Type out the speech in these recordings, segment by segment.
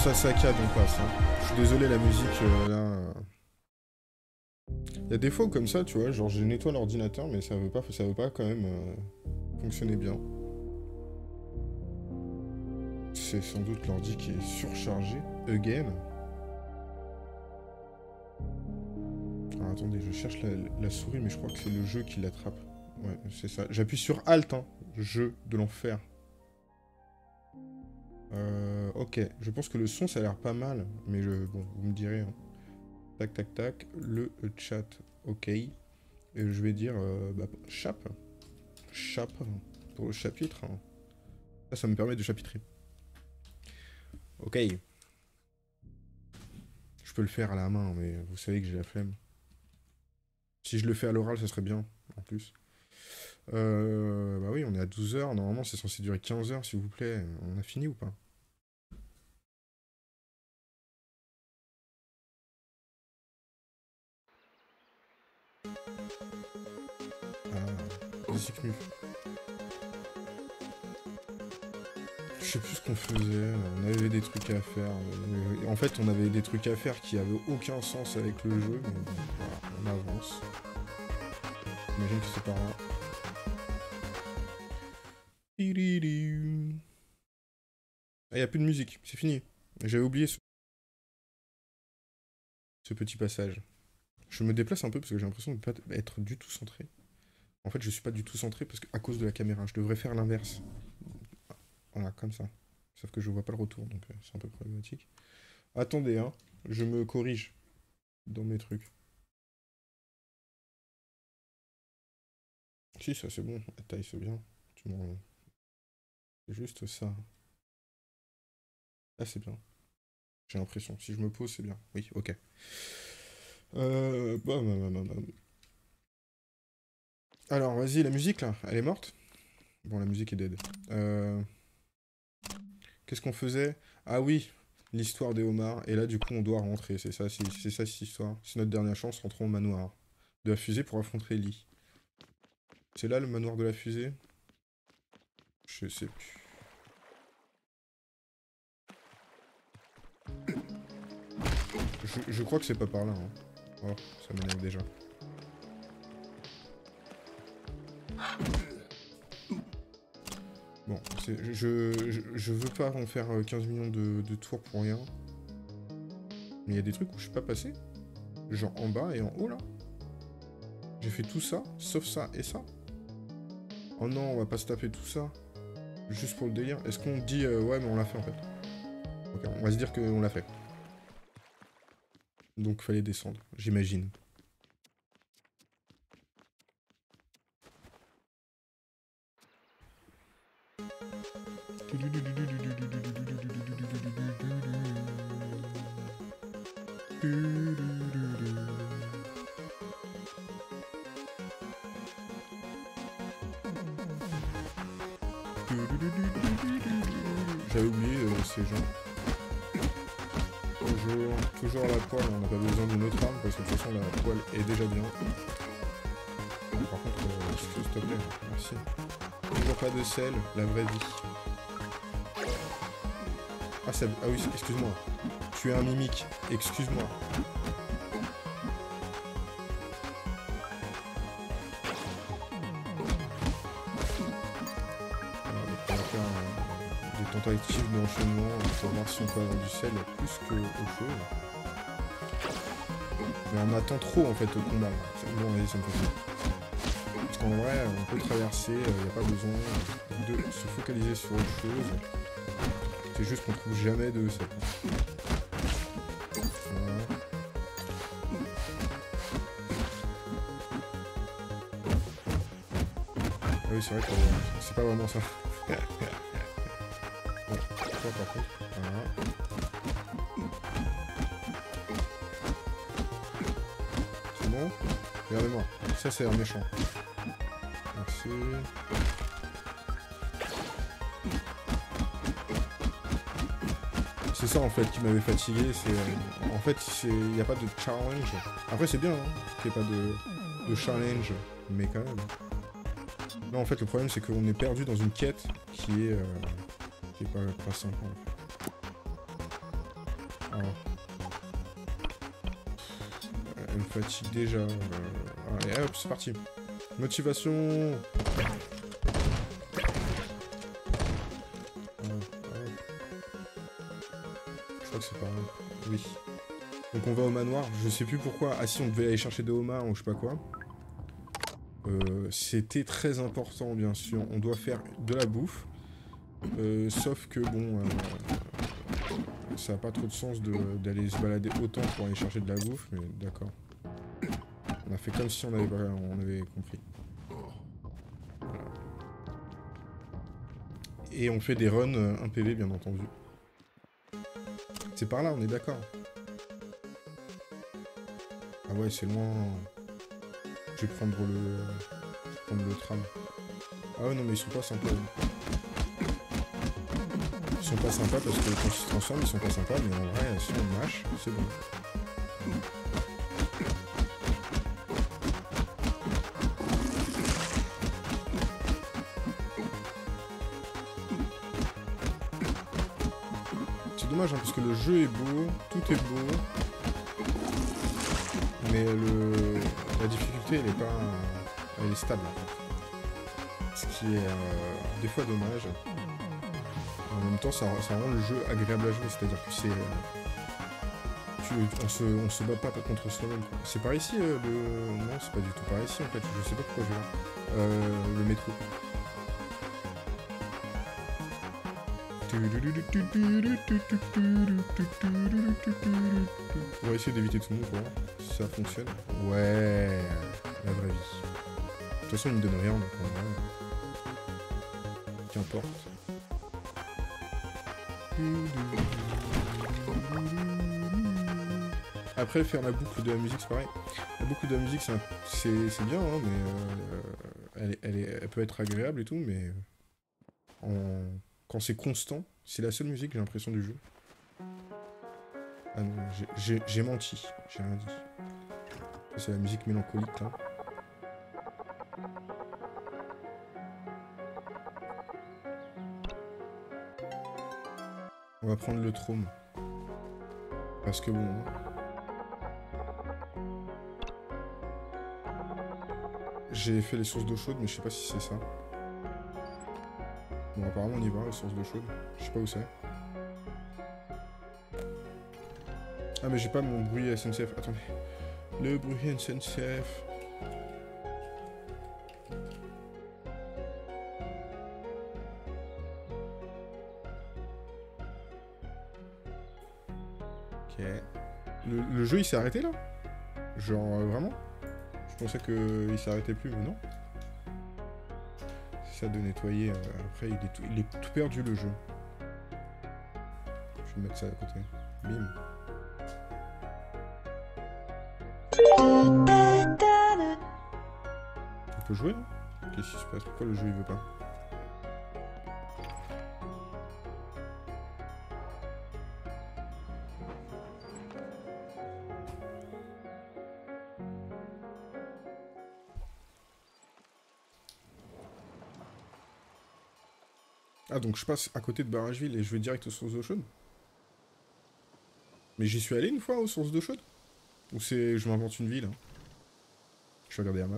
ça saccade, on passe. Hein. Je suis désolé, la musique, là... Il y a des fois comme ça, tu vois, genre je nettoie l'ordinateur, mais ça veut pas quand même fonctionner bien. C'est sans doute l'ordi qui est surchargé. Again. Alors attendez, je cherche la souris, mais je crois que c'est le jeu qui l'attrape. Ouais, c'est ça. J'appuie sur Alt, hein. Jeu de l'enfer. Ok, je pense que le son, ça a l'air pas mal, mais bon, vous me direz. Hein. Tac, tac, tac. Le chat, ok. Et je vais dire, chape pour le chapitre. Hein. Ça me permet de chapitrer. Ok. Je peux le faire à la main, mais vous savez que j'ai la flemme. Si je le fais à l'oral, ça serait bien, en plus. Bah oui, on est à 12 heures. Normalement, c'est censé durer 15 heures, s'il vous plaît. On a fini ou pas? Ah, musique nue. Je sais plus ce qu'on faisait. On avait des trucs à faire. En fait, on avait des trucs à faire qui avaient aucun sens avec le jeu, mais bon, voilà, on avance. J'imagine que c'est par là. Ah, il n'y a plus de musique, c'est fini. J'avais oublié ce petit passage. Je me déplace un peu parce que j'ai l'impression de ne pas être du tout centré. En fait, je suis pas du tout centré parce qu'à cause de la caméra, je devrais faire l'inverse. Voilà, comme ça. Sauf que je vois pas le retour, donc c'est un peu problématique. Attendez, hein, je me corrige dans mes trucs. Si, ça c'est bon, la taille c'est bien. C'est juste ça. Là c'est bien. J'ai l'impression. Si je me pose, c'est bien. Oui, ok. Alors, vas-y, la musique là, elle est morte? Bon, la musique est dead. Qu'est-ce qu'on faisait? Ah oui, l'histoire des homards. Et là, du coup, on doit rentrer. C'est ça cette histoire. C'est notre dernière chance. Rentrons au manoir de la fusée pour affronter Lee. C'est là le manoir de la fusée? Je sais plus. Je crois que c'est pas par là. Hein. Oh, ça m'énerve déjà. Bon, je veux pas en faire 15 millions de tours pour rien. Mais il y a des trucs où je suis pas passé. Genre en bas et en haut là. J'ai fait tout ça, sauf ça et ça. Oh non, on va pas se taper tout ça. Juste pour le délire. Est-ce qu'on dit ouais mais on l'a fait en fait. Ok, on va se dire qu'on l'a fait. Donc fallait descendre, j'imagine. J'avais oublié ces gens. Toujours à la poêle, on n'a pas besoin d'une autre arme parce que de toute façon la poêle est déjà bien. Par contre, s'il te plaît, merci. Toujours pas de sel, la vraie vie. Ah, ah oui, excuse-moi. Tu es un mimique, excuse-moi. Tentative d'enchaînement pour voir si on peut avoir du sel plus que autre chose. Mais on attend trop en fait au combat. Bon, vas-y, ça me fait peur. Parce qu'en vrai, on peut traverser, il n'y a pas besoin de se focaliser sur autre chose. C'est juste qu'on trouve jamais de sel. Voilà. Ah oui, c'est vrai que c'est pas vraiment ça. Par contre, voilà. C'est bon? Regardez-moi, ça c'est un méchant. Merci. C'est ça en fait qui m'avait fatigué, c'est... en fait, il n'y a pas de challenge. Après c'est bien, hein, qu'il n'y ait pas de challenge, mais quand même. Non, en fait, le problème c'est qu'on est perdu dans une quête qui est pas sympa en fait. Elle me fatigue déjà. Allez, hop, c'est parti. Motivation. Je crois que c'est pareil. Oui. Donc on va au manoir. Je sais plus pourquoi. Ah si, on devait aller chercher des homards ou je sais pas quoi. C'était très important, bien sûr. On doit faire de la bouffe. Sauf que, bon... ça n'a pas trop de sens d'aller se balader autant pour aller chercher de la bouffe, mais d'accord. On a fait comme si on avait compris. Voilà. Et on fait des runs 1 PV, bien entendu. C'est par là, on est d'accord. Ah ouais, c'est loin. Je vais prendre le tram. Ah ouais, non, mais ils sont pas sympas. Ils sont pas sympas parce que quand ils se transforment, ils sont pas sympas, mais en vrai, si on mâche, c'est bon. C'est dommage, hein, parce que le jeu est beau, tout est beau, mais la difficulté, elle est stable, en fait. Ce qui est des fois dommage. En même temps, ça rend le jeu agréable à jouer, c'est-à-dire que c'est... on se bat pas contre soi-même. C'est par ici, Non, c'est pas du tout par ici, en fait. Je sais pas pourquoi je vais là. Le métro. On va essayer d'éviter tout le monde pour voir si ça fonctionne. Ouais, la vraie vie. De toute façon, il ne donne rien, donc qu'importe. Après, faire la boucle de la musique, c'est pareil. La boucle de la musique, c'est bien, hein, mais elle peut être agréable et tout, mais quand c'est constant, c'est la seule musique, j'ai l'impression, du jeu. Ah non, j'ai menti, j'ai rien dit. C'est la musique mélancolique, là. On va prendre le trône. Parce que bon... J'ai fait les sources d'eau chaude, mais je sais pas si c'est ça. Bon, apparemment on y va, les sources d'eau chaude. Je sais pas où c'est. Ah, mais j'ai pas mon bruit SNCF. Attendez. Le bruit SNCF. Ok. Le jeu il s'est arrêté là? Genre vraiment? Je pensais qu'il s'arrêtait plus, mais non. C'est ça de nettoyer. Après, il est tout perdu le jeu. Je vais mettre ça à côté. Bim. On peut jouer là? Qu'est-ce qui se passe? Pourquoi le jeu il veut pas? Ah, donc je passe à côté de Barrageville et je vais direct aux sources d'eau chaude? Mais j'y suis allé une fois aux sources d'eau chaude? Ou c'est... je m'invente une ville, hein? Je vais regarder la map.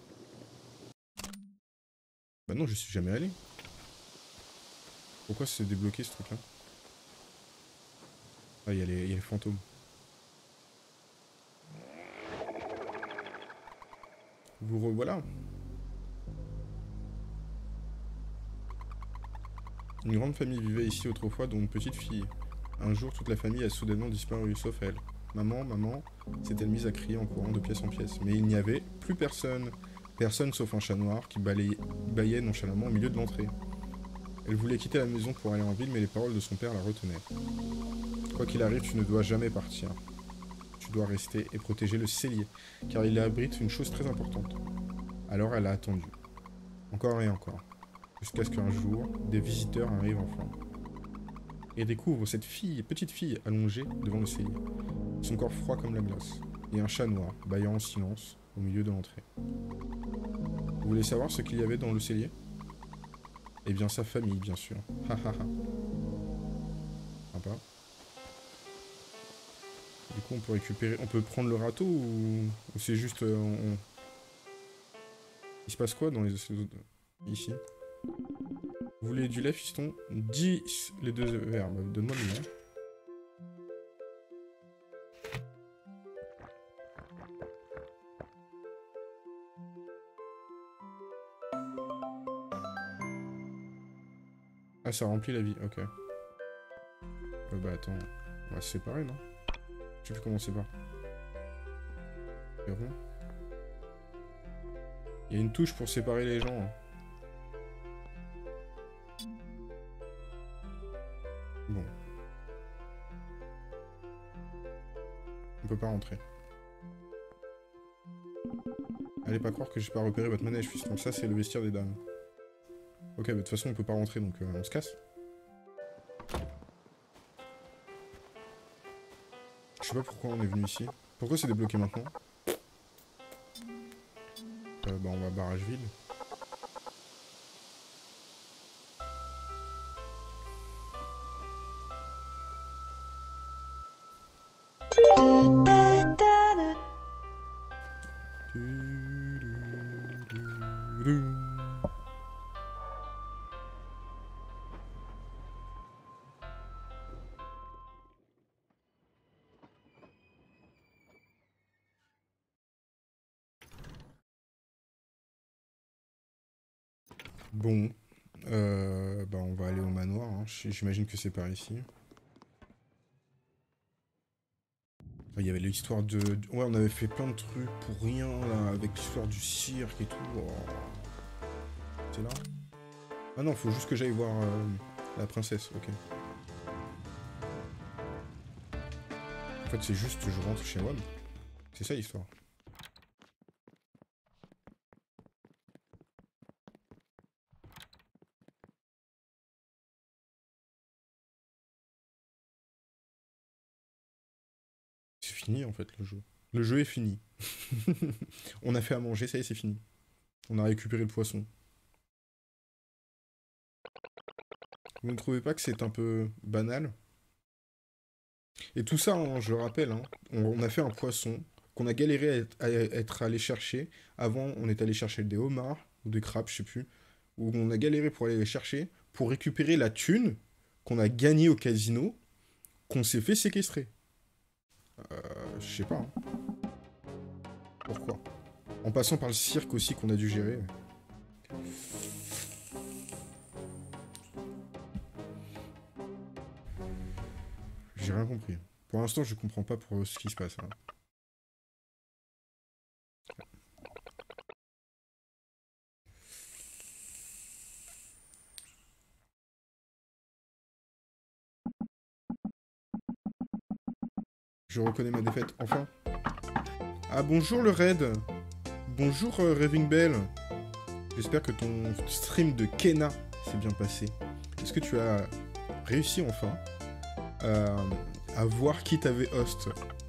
Bah non, je suis jamais allé. Pourquoi c'est débloqué ce truc-là? Ah, il y a les fantômes. Vous revoilà. Une grande famille vivait ici autrefois, dont une petite fille. Un jour, toute la famille a soudainement disparu, sauf elle. Maman, maman, s'est-elle mise à crier en courant de pièce en pièce. Mais il n'y avait plus personne. Personne sauf un chat noir qui bâillait nonchalamment au milieu de l'entrée. Elle voulait quitter la maison pour aller en ville, mais les paroles de son père la retenaient. Quoi qu'il arrive, tu ne dois jamais partir. Tu dois rester et protéger le cellier, car il abrite une chose très importante. Alors elle a attendu. Encore et encore. Jusqu'à ce qu'un jour, des visiteurs arrivent enfin. Et découvrent cette petite fille allongée devant le cellier. Son corps froid comme la glace. Et un chat noir, bâillant en silence, au milieu de l'entrée. Vous voulez savoir ce qu'il y avait dans le cellier? Eh bien sa famille, bien sûr. Ha ha ha. Sympa. Du coup, on peut récupérer... On peut prendre le râteau ou c'est juste... Il se passe quoi dans les autres... Ici. Vous voulez du lait, fiston? 10 les 2 verres. Bah, donne-moi le lait. Ah, ça remplit la vie, ok. Bah attends, on va se séparer, non? Je sais plus comment on sépare. C'est rond. Il y a une touche pour séparer les gens. Hein. Bon. On peut pas rentrer. Allez pas croire que j'ai pas repéré votre manège, puisque ça c'est le vestiaire des dames. Ok, bah de toute façon on peut pas rentrer, donc on se casse. Je sais pas pourquoi on est venu ici. Pourquoi c'est débloqué maintenant? Bah on va barrage vide. Bon, bah on va aller au manoir, hein. J'imagine que c'est par ici. Il y avait l'histoire de... Ouais, on avait fait plein de trucs pour rien, là, avec l'histoire du cirque et tout. Oh. C'est là? Ah non, faut juste que j'aille voir la princesse, ok. En fait, c'est juste, je rentre chez WAM. C'est ça l'histoire. C'est fini, en fait, le jeu. Le jeu est fini. On a fait à manger, ça y est, c'est fini. On a récupéré le poisson. Vous ne trouvez pas que c'est un peu banal? Et tout ça, hein, je rappelle, hein, on a fait un poisson qu'on a galéré à être allé chercher. Avant, on est allé chercher des homards ou des crabes, je sais plus. Où on a galéré pour aller les chercher, pour récupérer la thune qu'on a gagnée au casino, qu'on s'est fait séquestrer. Je sais pas. Hein. Pourquoi? En passant par le cirque aussi qu'on a dû gérer. J'ai rien compris. Pour l'instant, je comprends pas pour ce qui se passe. Hein. Je reconnais ma défaite, enfin. Ah bonjour le raid. Bonjour Raving Bell. J'espère que ton stream de Kena s'est bien passé. Est-ce que tu as réussi enfin à voir qui t'avait host?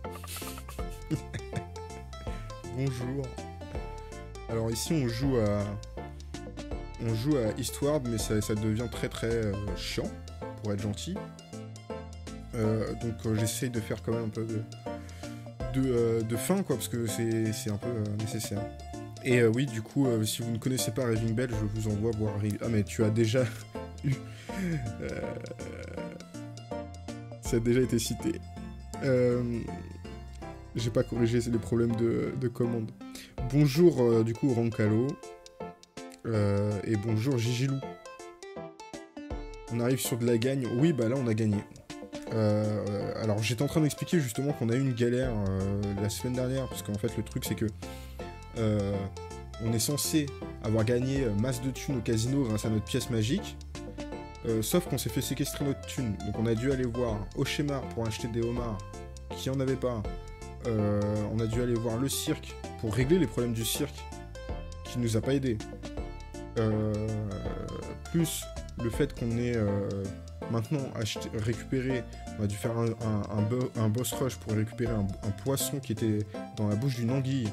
Bonjour. Alors ici on joue à Eastward, mais ça devient très très chiant, pour être gentil. Donc j'essaye de faire quand même un peu de fin, quoi, parce que c'est un peu nécessaire. Et oui, du coup, si vous ne connaissez pas Raving Bell, je vous envoie voir... Ah, mais tu as déjà eu... ça a déjà été cité. J'ai pas corrigé les problèmes de commande. Bonjour, du coup, Rancalo. Et bonjour, Gigilou. On arrive sur de la gagne. Oui, bah là, on a gagné. Alors j'étais en train d'expliquer justement qu'on a eu une galère la semaine dernière, parce qu'en fait le truc c'est que on est censé avoir gagné masse de thunes au casino grâce à notre pièce magique, sauf qu'on s'est fait séquestrer notre thune, donc on a dû aller voir Oshemar pour acheter des homards qui en avait pas, on a dû aller voir le cirque pour régler les problèmes du cirque qui nous a pas aidé, plus le fait qu'on ait maintenant récupéré, on a dû faire un boss rush pour récupérer un poisson qui était dans la bouche d'une anguille.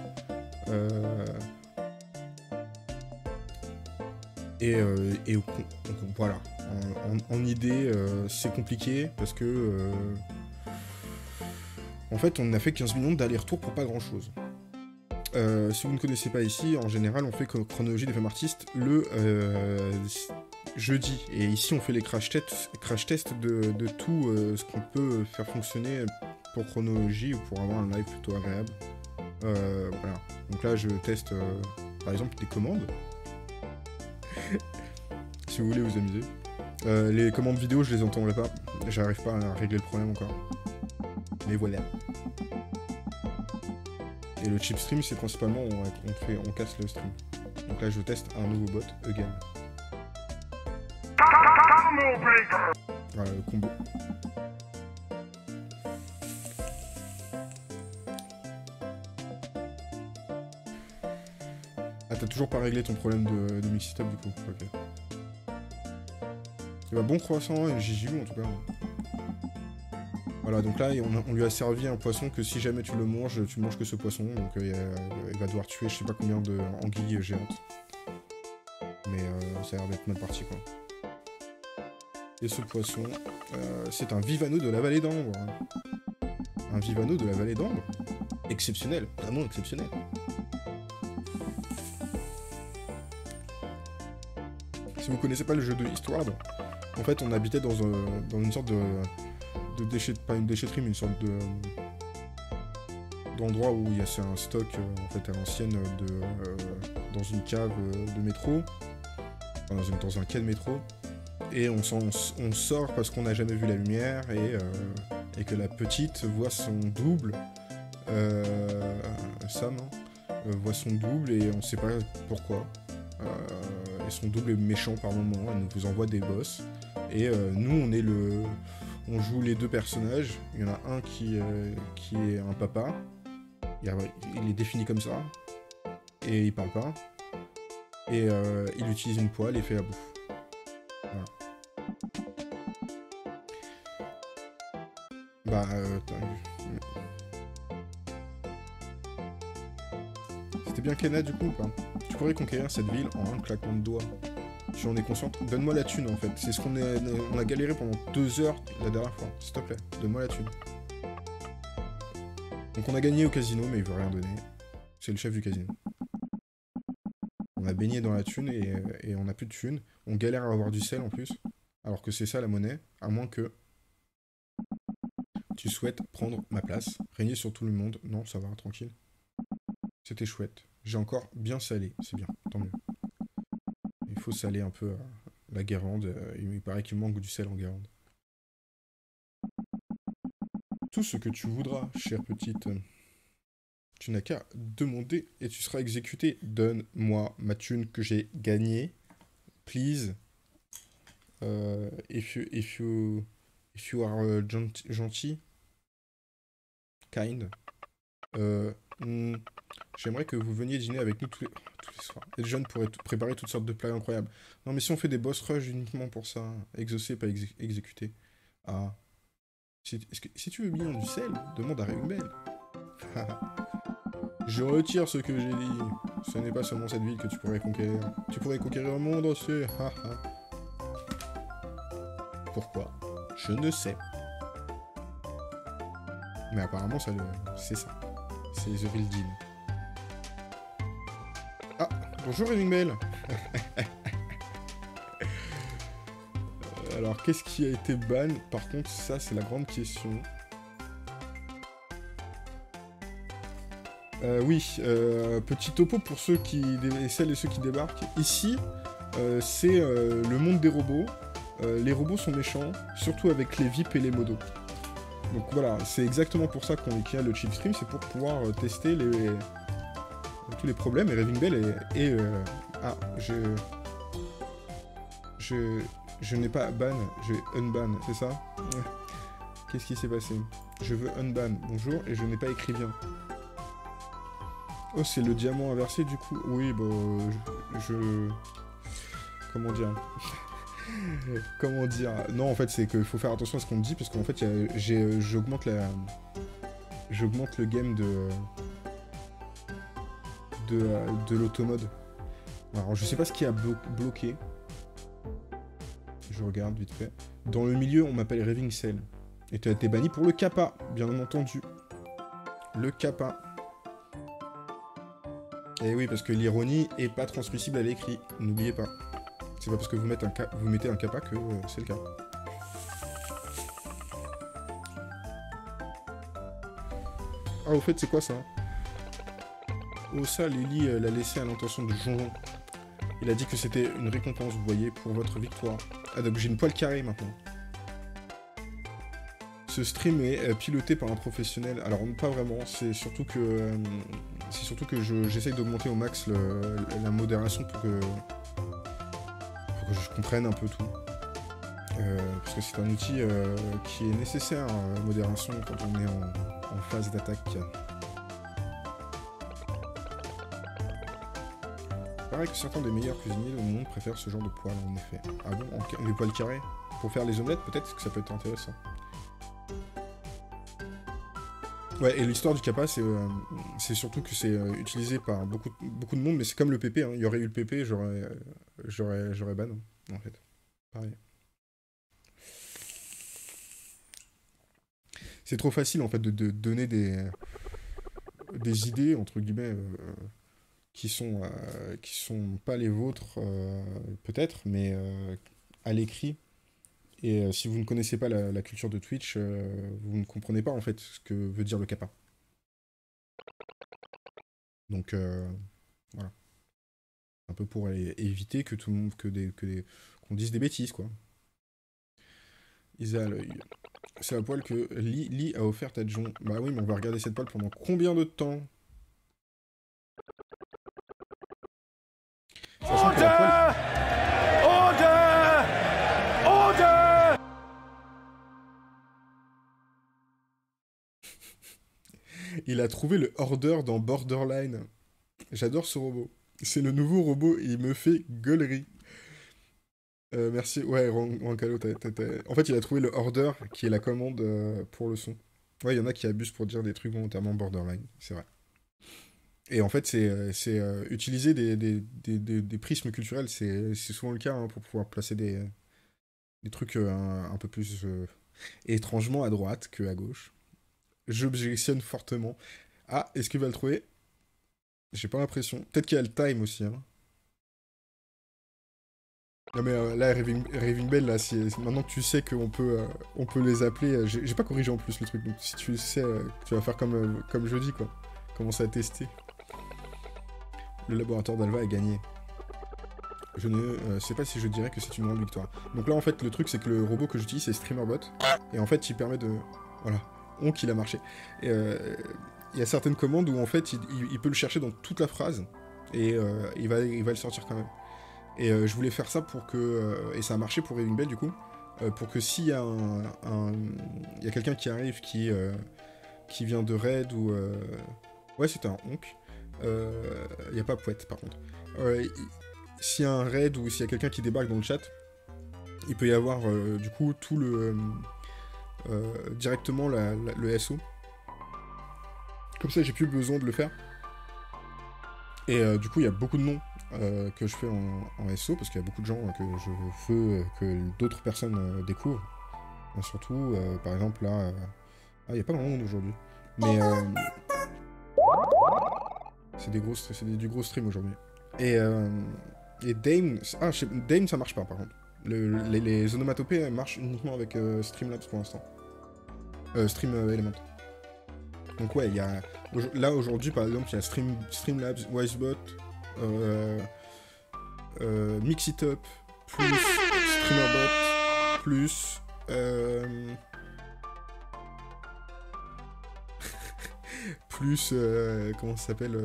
Donc, voilà, en idée, c'est compliqué parce que En fait, on a fait 15 millions d'allers-retours pour pas grand-chose. Si vous ne connaissez pas ici, en général, on fait chronologie des femmes artistes le jeudi. Et ici, on fait les crash tests de tout ce qu'on peut faire fonctionner pour chronologie ou pour avoir un live plutôt agréable. Voilà. Donc là, je teste, par exemple, des commandes. Si vous voulez vous amuser. Les commandes vidéo, je les entendrai pas. J'arrive pas à régler le problème encore. Mais voilà. Et le chip stream, c'est principalement on casse le stream. Donc là, je teste un nouveau bot, again. Voilà, le combo. Ah, t'as toujours pas réglé ton problème de mix-up du coup. Ok. Et bah, bon croissant et gigilou en tout cas. Voilà, donc là, on lui a servi un poisson que si jamais tu le manges, tu manges que ce poisson. Donc il va devoir tuer je sais pas combien de anguilles géantes. Mais ça a l'air d'être mal parti quoi. Et ce poisson, c'est un Vivano de la vallée d'Ambre. Un Vivano de la vallée d'Ambre. Exceptionnel, vraiment exceptionnel. Si vous connaissez pas le jeu de Histoire, en fait on habitait dans une sorte de pas une déchetterie mais une sorte d'endroit où il y a un stock en fait à l'ancienne dans une cave de métro, enfin, dans un quai de métro, et on sort parce qu'on n'a jamais vu la lumière et que la petite voit son double, Sam voit son double et on sait pas pourquoi. Et son double est méchant par moment, elle nous envoie des boss et nous on joue les deux personnages. Il y en a un qui est un papa, il est défini comme ça et il parle pas et il utilise une poêle et fait la bouffe. Voilà. Bah c'était bien Kena du coup ou pas? Tu pourrais conquérir cette ville en un claquement de doigts. Si on est conscient, donne-moi la thune en fait. C'est ce on a galéré pendant 2 heures la dernière fois. S'il te plaît, donne-moi la thune. Donc on a gagné au casino, mais il veut rien donner. C'est le chef du casino. On a baigné dans la thune et on n'a plus de thune. On galère à avoir du sel en plus. Alors que c'est ça la monnaie, à moins que tu souhaites prendre ma place, régner sur tout le monde. Non, ça va, tranquille. C'était chouette. J'ai encore bien salé, c'est bien, tant mieux. Il faut saler un peu la Guérande. Il paraît qu'il manque du sel en Guérande. Tout ce que tu voudras, chère petite. Tu n'as qu'à demander et tu seras exécuté. Donne-moi ma thune que j'ai gagnée. Please. If you are gentil. Kind. J'aimerais que vous veniez dîner avec nous tous les soirs. Les jeunes pourraient préparer toutes sortes de plats incroyables. Non mais si on fait des boss rush uniquement pour ça, exaucer, pas exécuter. Ah. Si tu veux bien du sel, demande à Réumbel. Je retire ce que j'ai dit. Ce n'est pas seulement cette ville que tu pourrais conquérir. Tu pourrais conquérir le monde entier. Pourquoi? Je ne sais. Mais apparemment, c'est ça. C'est The Real Deal. Ah, bonjour Réumbel. Alors, qu'est-ce qui a été ban? Par contre, ça, c'est la grande question. Oui, petit topo pour celles et ceux qui débarquent. Ici, c'est le monde des robots. Les robots sont méchants, surtout avec les VIP et les modos. Donc voilà, c'est exactement pour ça qu'il y a le chip stream, c'est pour pouvoir tester tous les problèmes. Et Raving Bell ah, je n'ai pas ban, j'ai unban, c'est ça? Qu'est-ce qui s'est passé? Je veux unban, bonjour, et je n'ai pas écrit bien. Oh, c'est le diamant inversé du coup. Oui, bon, comment dire? Comment dire? Non, en fait, c'est qu'il faut faire attention à ce qu'on dit, parce qu'en fait, j'augmente le game de l'automode. Alors, je sais pas ce qui a bloqué. Je regarde vite fait. Dans le milieu, on m'appelle Raving Cell. Et tu as été banni pour le kappa, bien entendu. le kappa. Et oui, parce que l'ironie est pas transmissible à l'écrit, n'oubliez pas. C'est pas parce que vous mettez un kappa que c'est le cas. Ah, au fait, c'est quoi ça? Oh, ça, Lily l'a laissé à l'intention de Jonjon. Il a dit que c'était une récompense, vous voyez, pour votre victoire. Ah, donc j'ai une poêle carrée maintenant. Ce stream est piloté par un professionnel. Alors, pas vraiment, c'est surtout que j'essaye d'augmenter au max la modération pour que je comprenne un peu tout. Parce que c'est un outil qui est nécessaire, modération, quand on est en phase d'attaque. Il paraît que certains des meilleurs cuisiniers au monde préfèrent ce genre de poêle, en effet. Ah bon, les poêles carrées? Pour faire les omelettes, peut-être que ça peut être intéressant. Ouais, et l'histoire du kappa, c'est surtout que c'est utilisé par beaucoup de monde, mais c'est comme le PP, hein. Il y aurait eu le PP, j'aurais ban, en fait. Pareil. C'est trop facile, en fait, de donner des idées, entre guillemets, qui sont pas les vôtres, peut-être, mais à l'écrit. Et si vous ne connaissez pas la culture de Twitch, vous ne comprenez pas en fait ce que veut dire le kappa. Donc voilà. Un peu pour éviter que tout le monde, qu'on dise des bêtises quoi. Isa à l'œil. C'est la poêle que Lee a offerte à John. Bah oui, mais on va regarder cette poêle pendant combien de temps? Sachant que la poêle... Il a trouvé le order dans Borderline. J'adore ce robot. C'est le nouveau robot et il me fait gueulerie. Merci. Ouais, Rancalo, En fait, il a trouvé le order qui est la commande pour le son. Ouais, il y en a qui abusent pour dire des trucs volontairement Borderline, c'est vrai. Et en fait, c'est utiliser des prismes culturels, c'est souvent le cas hein, pour pouvoir placer des trucs un peu plus étrangement à droite que à gauche. J'objectionne fortement. Ah, est-ce qu'il va le trouver? J'ai pas l'impression. Peut-être qu'il y a le time aussi. Hein. Non mais là, Raving Bell, là, maintenant que tu sais qu'on peut, on peut les appeler... J'ai pas corrigé en plus le truc, donc si tu sais, tu vas faire comme jeudi, quoi. Commencer à tester. Le laboratoire d'Alva a gagné. Je ne sais pas si je dirais que c'est une grande victoire. Donc là, en fait, le truc, c'est que le robot que j'utilise, c'est StreamerBot. Et en fait, il permet de... Voilà. Il a marché. Et il y a certaines commandes où, en fait, il peut le chercher dans toute la phrase. Et il va le sortir quand même. Et je voulais faire ça pour que... et ça a marché pour Raving Bell, du coup. Pour que s'il y a il y a quelqu'un qui arrive qui vient de raid ou... Ouais, c'était un onk. Il n'y a pas Pouette, par contre. S'il y a un raid ou s'il y a quelqu'un qui débarque dans le chat, il peut y avoir, du coup, tout le... directement le SO. Comme ça, j'ai plus besoin de le faire. Et du coup, il y a beaucoup de noms que je fais en SO, parce qu'il y a beaucoup de gens que je veux que d'autres personnes découvrent. Surtout, par exemple, là... Ah, il n'y a pas grand monde aujourd'hui. Mais... c'est du gros stream aujourd'hui. Et Dame... Ah, Dame, ça marche pas, par contre. Les onomatopées marchent uniquement avec Streamlabs pour l'instant. Stream Element. Donc ouais, il y a... Là, aujourd'hui, par exemple, il y a Streamlabs, Wisebot, Mix It Up, plus StreamerBot, plus... plus... comment ça s'appelle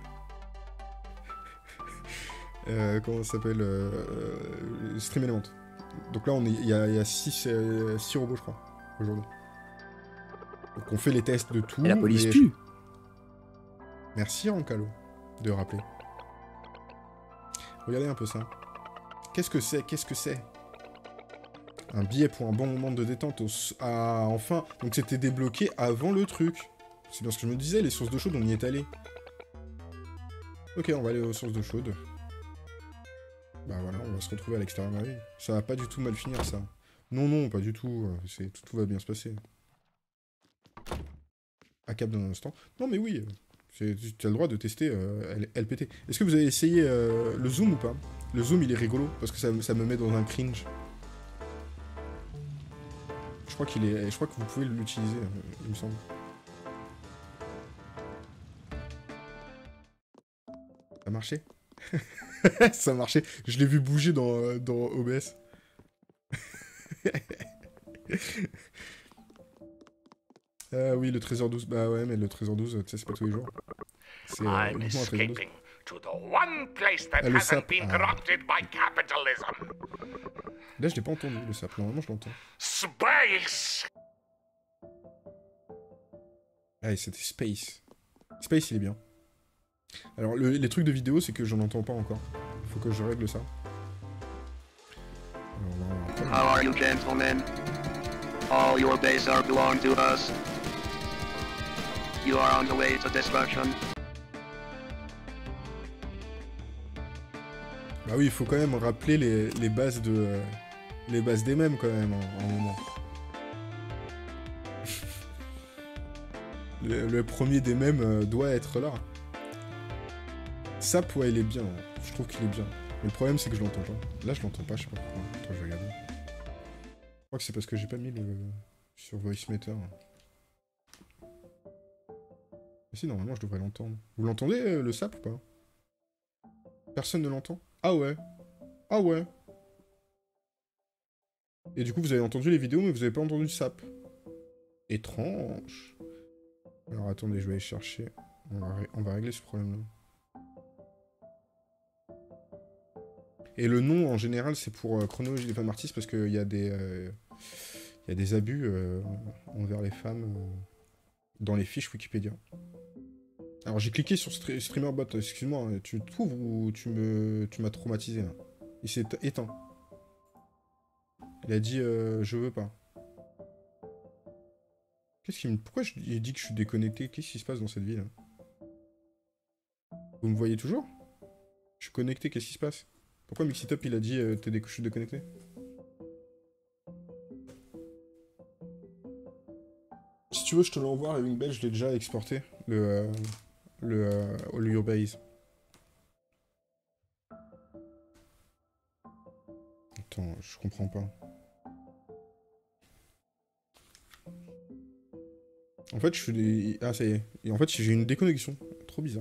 comment ça s'appelle Stream Element. Donc là, il y a 6 robots, je crois, aujourd'hui. Donc on fait les tests de tout. Et la police tue. Merci, Rancalo, de rappeler. Regardez un peu ça. Qu'est-ce que c'est? Un billet pour un bon moment de détente. Ah, enfin. Donc c'était débloqué avant le truc. C'est bien ce que je me disais, les sources d'eau chaude, on y est allé. Ok, on va aller aux sources d'eau chaude. Bah voilà, on va se retrouver à l'extérieur. Bah oui. Ça va pas du tout mal finir, ça. Non, pas du tout. Tout va bien se passer. à cap d'un instant. Non mais oui, tu as le droit de tester LPT. Est-ce que vous avez essayé le zoom ou pas? Le zoom il est rigolo parce que ça me met dans un cringe. Je crois que vous pouvez l'utiliser, il me semble. Ça a marché? Ça a marché. Je l'ai vu bouger dans OBS. Ah oui, le trésor 12. Bah ouais, mais le trésor 12, tu sais, c'est pas tous les jours. C'est uniquement un trésor 12. To the one place that Ah, le sap. hasn't been corrupted by capitalism. Là, je l'ai pas entendu, le sap. Normalement, je l'entends. Space! Ah, c'était Space. Space, il est bien. Alors, les trucs de vidéo, c'est que j'en entends pas encore. Faut que je règle ça. How are you, gentlemen? All your base are belong to us. You are on the way to destruction. Bah oui, il faut quand même rappeler les bases de... les bases des mèmes, quand même, en un moment. le premier des mèmes doit être là. Sap, ouais, il est bien. Je trouve qu'il est bien. Mais le problème, c'est que je l'entends pas. Là, je l'entends pas, je sais pas pourquoi. Attends, je vais regarder. Je crois que c'est parce que j'ai pas mis le... sur VoiceMeter. Mais si, normalement, je devrais l'entendre. Vous l'entendez, le sap, ou pas? Personne ne l'entend? Ah ouais. Ah ouais. Et du coup, vous avez entendu les vidéos, mais vous avez pas entendu le sap. Étrange. Alors, attendez, je vais aller chercher. On va régler ce problème-là. Et le nom, en général, c'est pour chronologie des femmes artistes, parce qu'il y a des abus envers les femmes dans les fiches Wikipédia. Alors, j'ai cliqué sur StreamerBot, excuse-moi, hein, tu te trouves ou tu m'as traumatisé, là? Il s'est éteint. Il a dit je veux pas. Pourquoi il dit que je suis déconnecté? Qu'est-ce qui se passe dans cette ville? Vous me voyez toujours? Je suis connecté, qu'est-ce qui se passe? Pourquoi Mixitup il a dit je suis déconnecté? Si tu veux, je te l'envoie, la Wingbase, je l'ai déjà exporté. Le All Your Base. Attends, je comprends pas. En fait, je suis des... Ah, ça y est. Et en fait, j'ai une déconnexion. Trop bizarre.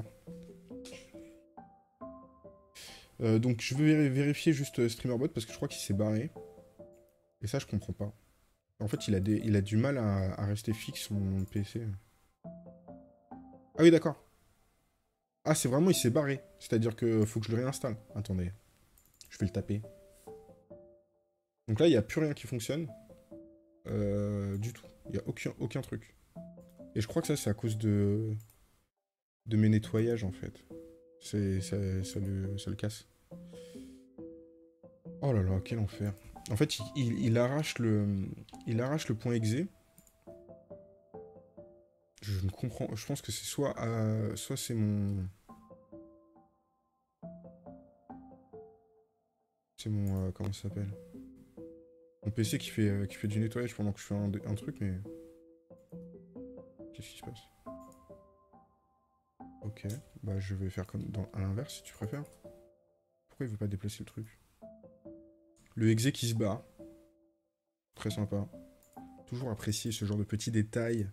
Donc, je vais vérifier juste StreamerBot parce que je crois qu'il s'est barré. Et ça, je comprends pas. En fait, il a du mal à rester fixe sur mon PC. Ah oui, d'accord. Ah, c'est vraiment, il s'est barré. C'est-à-dire que faut que je le réinstalle. Attendez. Je vais le taper. Donc là, il n'y a plus rien qui fonctionne. Du tout. Il n'y a aucun truc. Et je crois que ça, c'est à cause de mes nettoyages, en fait. Ça le casse. Oh là là, quel enfer. En fait, il arrache le point exe. Je ne comprends... Je pense que c'est soit c'est mon... C'est mon... comment ça s'appelle? Mon PC qui fait du nettoyage pendant que je fais un truc, mais... Qu'est-ce qui se passe? Ok, bah je vais faire comme à l'inverse si tu préfères. Pourquoi il veut pas déplacer le truc? Le exe qui se bat. Très sympa. Toujours apprécier ce genre de petits détails.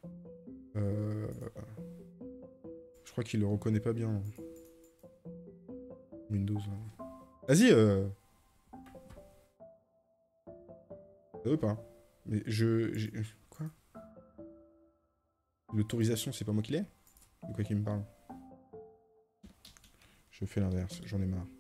Je crois qu'il le reconnaît pas bien. Windows. Vas-y Ça veut pas. Mais Quoi? L'autorisation, c'est pas moi qui l'ai? De quoi qu'il me parle? Je fais l'inverse, j'en ai marre.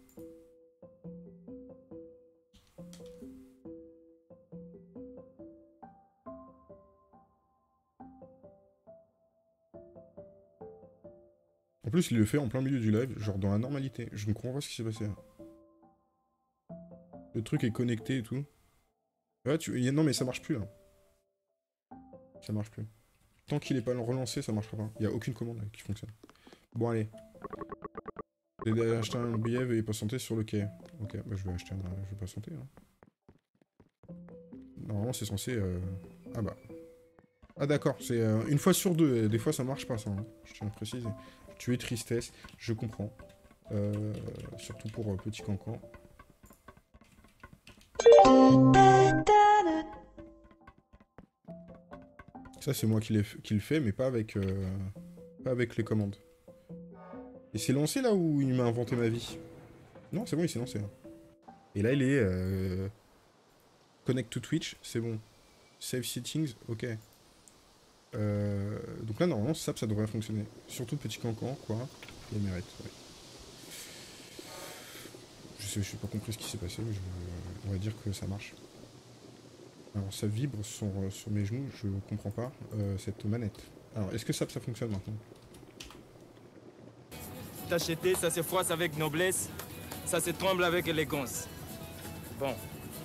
En plus, il le fait en plein milieu du live, genre dans la normalité. Je ne comprends pas ce qui s'est passé là. Le truc est connecté et tout. Ouais, non mais ça marche plus là. Ça marche plus. Tant qu'il est pas relancé, ça marchera pas. Il n'y a aucune commande là, qui fonctionne. Bon allez. J'ai acheté un billet, veuillez patienter sur le quai. Ok, bah je vais acheter je vais patienter. Hein. Normalement c'est censé... Ah bah. Ah d'accord, c'est une fois sur deux, et des fois ça marche pas ça, hein. Je tiens à préciser. Tuer tristesse, je comprends. Surtout pour Petit Cancan. Ça c'est moi qui le fais, mais pas avec les commandes. Il s'est lancé là où il m'a inventé ma vie? Non, c'est bon, il s'est lancé. Hein. Et là il est... Connect to Twitch, c'est bon. Save settings, ok. Donc là, normalement, ça devrait fonctionner. Surtout Petit Cancan, quoi. Il mérite, ouais. Je n'ai pas compris ce qui s'est passé, mais on va dire que ça marche. Alors, ça vibre sur mes genoux, je comprends pas cette manette. Alors, est-ce que ça fonctionne maintenant? T'acheter, ça se froisse avec noblesse, ça se tremble avec élégance. Bon.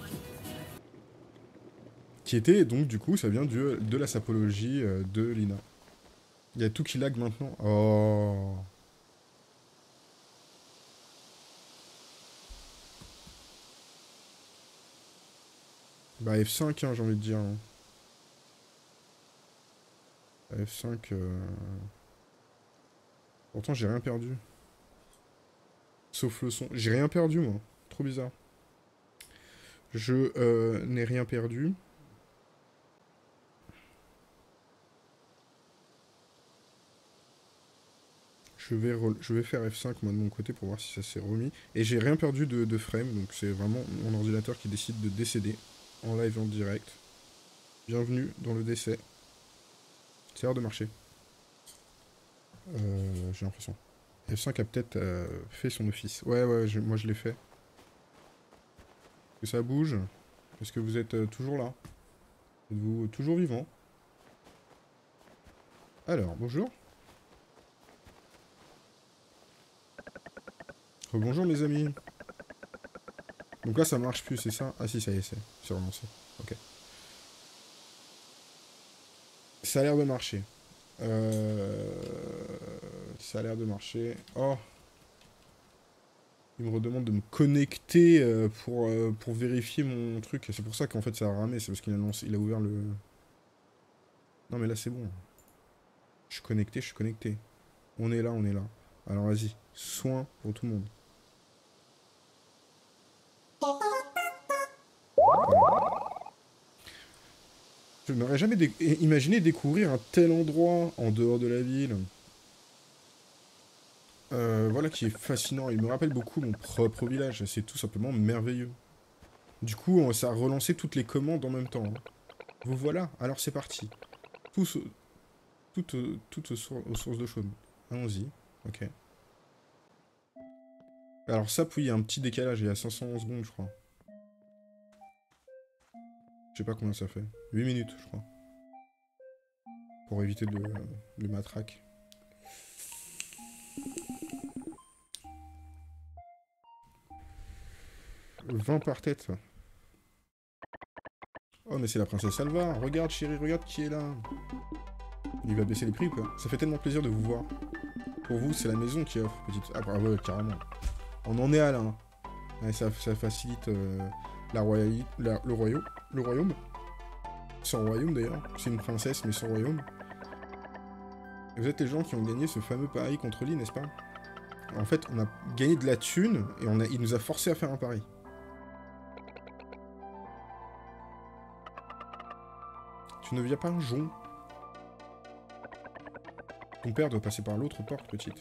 Qui était, donc, du coup, ça vient de la sapologie de Lina. Il y a tout qui lag maintenant. Oh. Bah F5, hein, j'ai envie de dire. Hein. F5... Pourtant, j'ai rien perdu. Sauf le son. J'ai rien perdu, moi. Trop bizarre. Je n'ai rien perdu. Je vais faire F5 moi de mon côté pour voir si ça s'est remis. Et j'ai rien perdu de frame, donc c'est vraiment mon ordinateur qui décide de décéder en live en direct. Bienvenue dans le décès. C'est l'heure de marcher. J'ai l'impression. F5 a peut-être fait son office. Ouais, moi je l'ai fait. Est-ce que ça bouge? Est-ce que vous êtes toujours là? Êtes-vous toujours vivant? Alors, bonjour. Bonjour mes amis. Donc là ça marche plus, c'est ça? Ah si, ça y est, c'est relancé. Ok. Ça a l'air de marcher. Ça a l'air de marcher. Oh. Il me redemande de me connecter pour vérifier mon truc. C'est pour ça qu'en fait ça a ramé, c'est parce qu'il a ouvert le... Non mais là c'est bon. Je suis connecté. On est là. Alors vas-y, soin pour tout le monde. Je n'aurais jamais imaginé découvrir un tel endroit en dehors de la ville. Voilà qui est fascinant. Il me rappelle beaucoup mon propre village. C'est tout simplement merveilleux. Du coup, ça a relancé toutes les commandes en même temps. Hein. Vous voilà, alors c'est parti. Toutes aux sources de chaude. Allons-y. Ok. Alors ça, puis il y a un petit décalage. Il y a 511 secondes, je crois. Je sais pas combien ça fait. 8 minutes, je crois. Pour éviter le matraque. « 20 par tête. » Oh, mais c'est la princesse Alva. Regarde, chérie, regarde qui est là. Il va baisser les prix ou quoi? Ça fait tellement plaisir de vous voir. Pour vous, c'est la maison qui offre, petite... Ah, ouais, carrément. On en est à là. Hein. Ouais, ça facilite le royaume. Sans royaume, d'ailleurs. C'est une princesse, mais sans royaume. Et vous êtes les gens qui ont gagné ce fameux pari contre Lee, n'est-ce pas? En fait, on a gagné de la thune, et il nous a forcé à faire un pari. Tu ne viens pas un jonc. Ton père doit passer par l'autre porte, petite.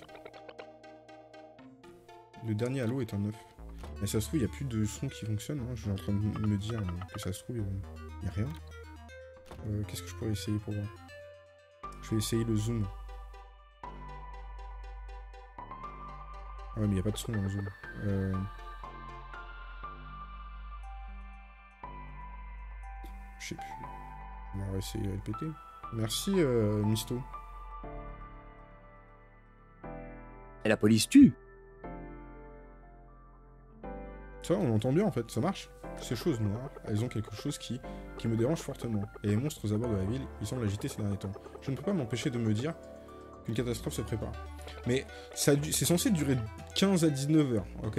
Le dernier halo est un 9. Mais ça se trouve, il n'y a plus de son qui fonctionne. Hein. Je suis en train de me dire que ça se trouve, il n'y a rien. Qu'est-ce que je pourrais essayer pour voir? Je vais essayer le zoom. Ah ouais, mais il n'y a pas de son dans le zoom. Je sais plus. On va essayer de répéter. Merci, Misto. Et la police tue. Ça, on entend bien en fait, ça marche. Ces choses noires, elles ont quelque chose qui me dérange fortement. Et les monstres aux abords de la ville, ils semblent agités ces derniers temps. Je ne peux pas m'empêcher de me dire qu'une catastrophe se prépare. Mais c'est censé durer 15 à 19 heures, ok?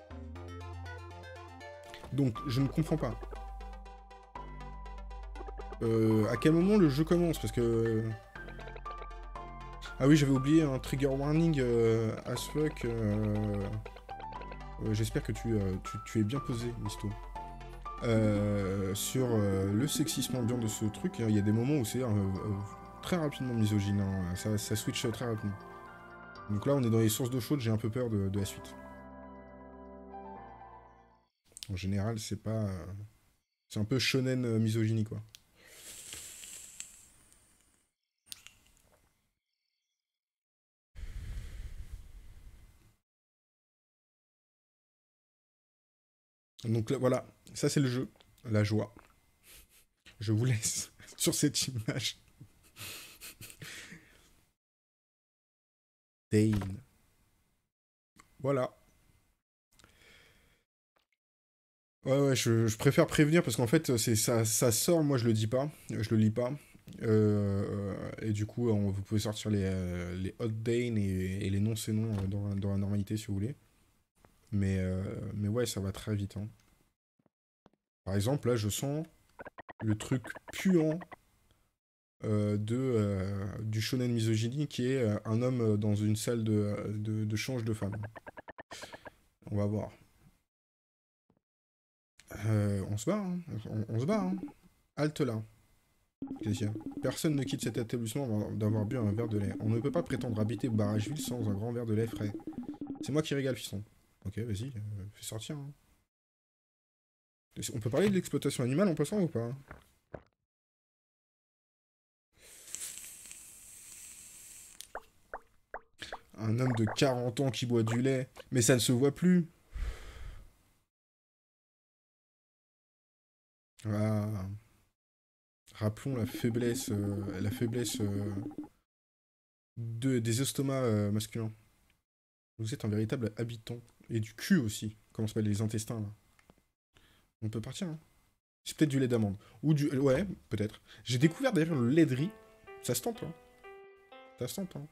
Donc, je ne comprends pas. À quel moment le jeu commence? Parce que... Ah oui, j'avais oublié un trigger warning as fuck. J'espère que tu es bien posé, Misto. Sur le sexisme ambiant de ce truc, il y a des moments où c'est très rapidement misogyne. Hein. Ça switch très rapidement. Donc là, on est dans les sources d'eau chaude, j'ai un peu peur de la suite. En général, c'est pas... c'est un peu shonen misogynie, quoi. Donc là, voilà, ça c'est le jeu, la joie. Je vous laisse sur cette image. Dane. Voilà. Ouais, je préfère prévenir parce qu'en fait, ça sort, moi je le dis pas, je le lis pas. Et du coup, vous pouvez sortir les hot Dane et les non-c'est-non dans la normalité si vous voulez. Mais ouais, ça va très vite. Hein. Par exemple, là, je sens le truc puant du shonen misogynie qui est un homme dans une salle de change de femme. On va voir. On se bat, hein. On se bat, hein. Halte là. Personne ne quitte cet établissement avant d'avoir bu un verre de lait. On ne peut pas prétendre habiter Barrageville sans un grand verre de lait frais. C'est moi qui régale, fiston. Ok, vas-y, fais sortir. Hein. On peut parler de l'exploitation animale en passant ou pas? Un homme de 40 ans qui boit du lait. Mais ça ne se voit plus. Ah. Rappelons la faiblesse des estomacs masculins. Vous êtes un véritable habitant. Et du cul aussi. Comment ça s'appelle les intestins là. On peut partir, hein. C'est peut-être du lait d'amande. Ou du... Ouais, peut-être. J'ai découvert d'ailleurs le lait de riz. Ça se tente, hein. Ça se tente, hein.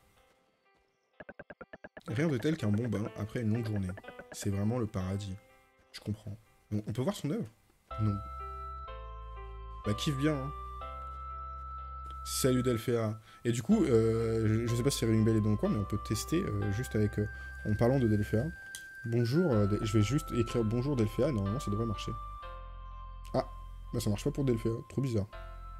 Rien de tel qu'un bon bain après une longue journée. C'est vraiment le paradis. Je comprends. On peut voir son œuvre? Non. Bah, kiffe bien, hein. Salut Delphéa. Et du coup, je sais pas si Ringbell est dans le coin, mais on peut tester juste avec... en parlant de Delphéa. Bonjour, je vais juste écrire bonjour Delphéa, normalement ça devrait marcher. Ah, bah ça marche pas pour Delphéa, trop bizarre.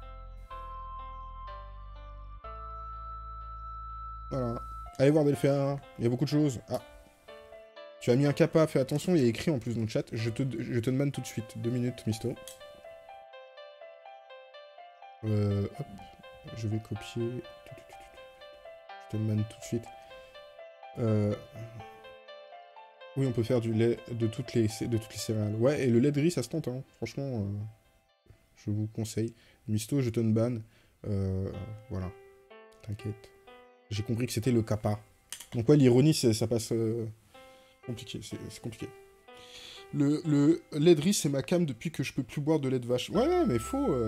Voilà. Allez voir Delphéa, il y a beaucoup de choses. Ah. Tu as mis un kappa, fais attention, il y a écrit en plus dans le chat. Je te demande tout de suite. 2 minutes, Misto. Hop. Je vais copier. Je te demande tout de suite. Oui, on peut faire du lait de toutes les céréales. Ouais, et le lait de riz, ça se tente, hein. Franchement, je vous conseille. Misto, je te ban. Voilà. T'inquiète. J'ai compris que c'était le kappa. Donc ouais, l'ironie, ça passe... compliqué, c'est compliqué. Le lait de riz, c'est ma cam depuis que je peux plus boire de lait de vache. Ouais, mais il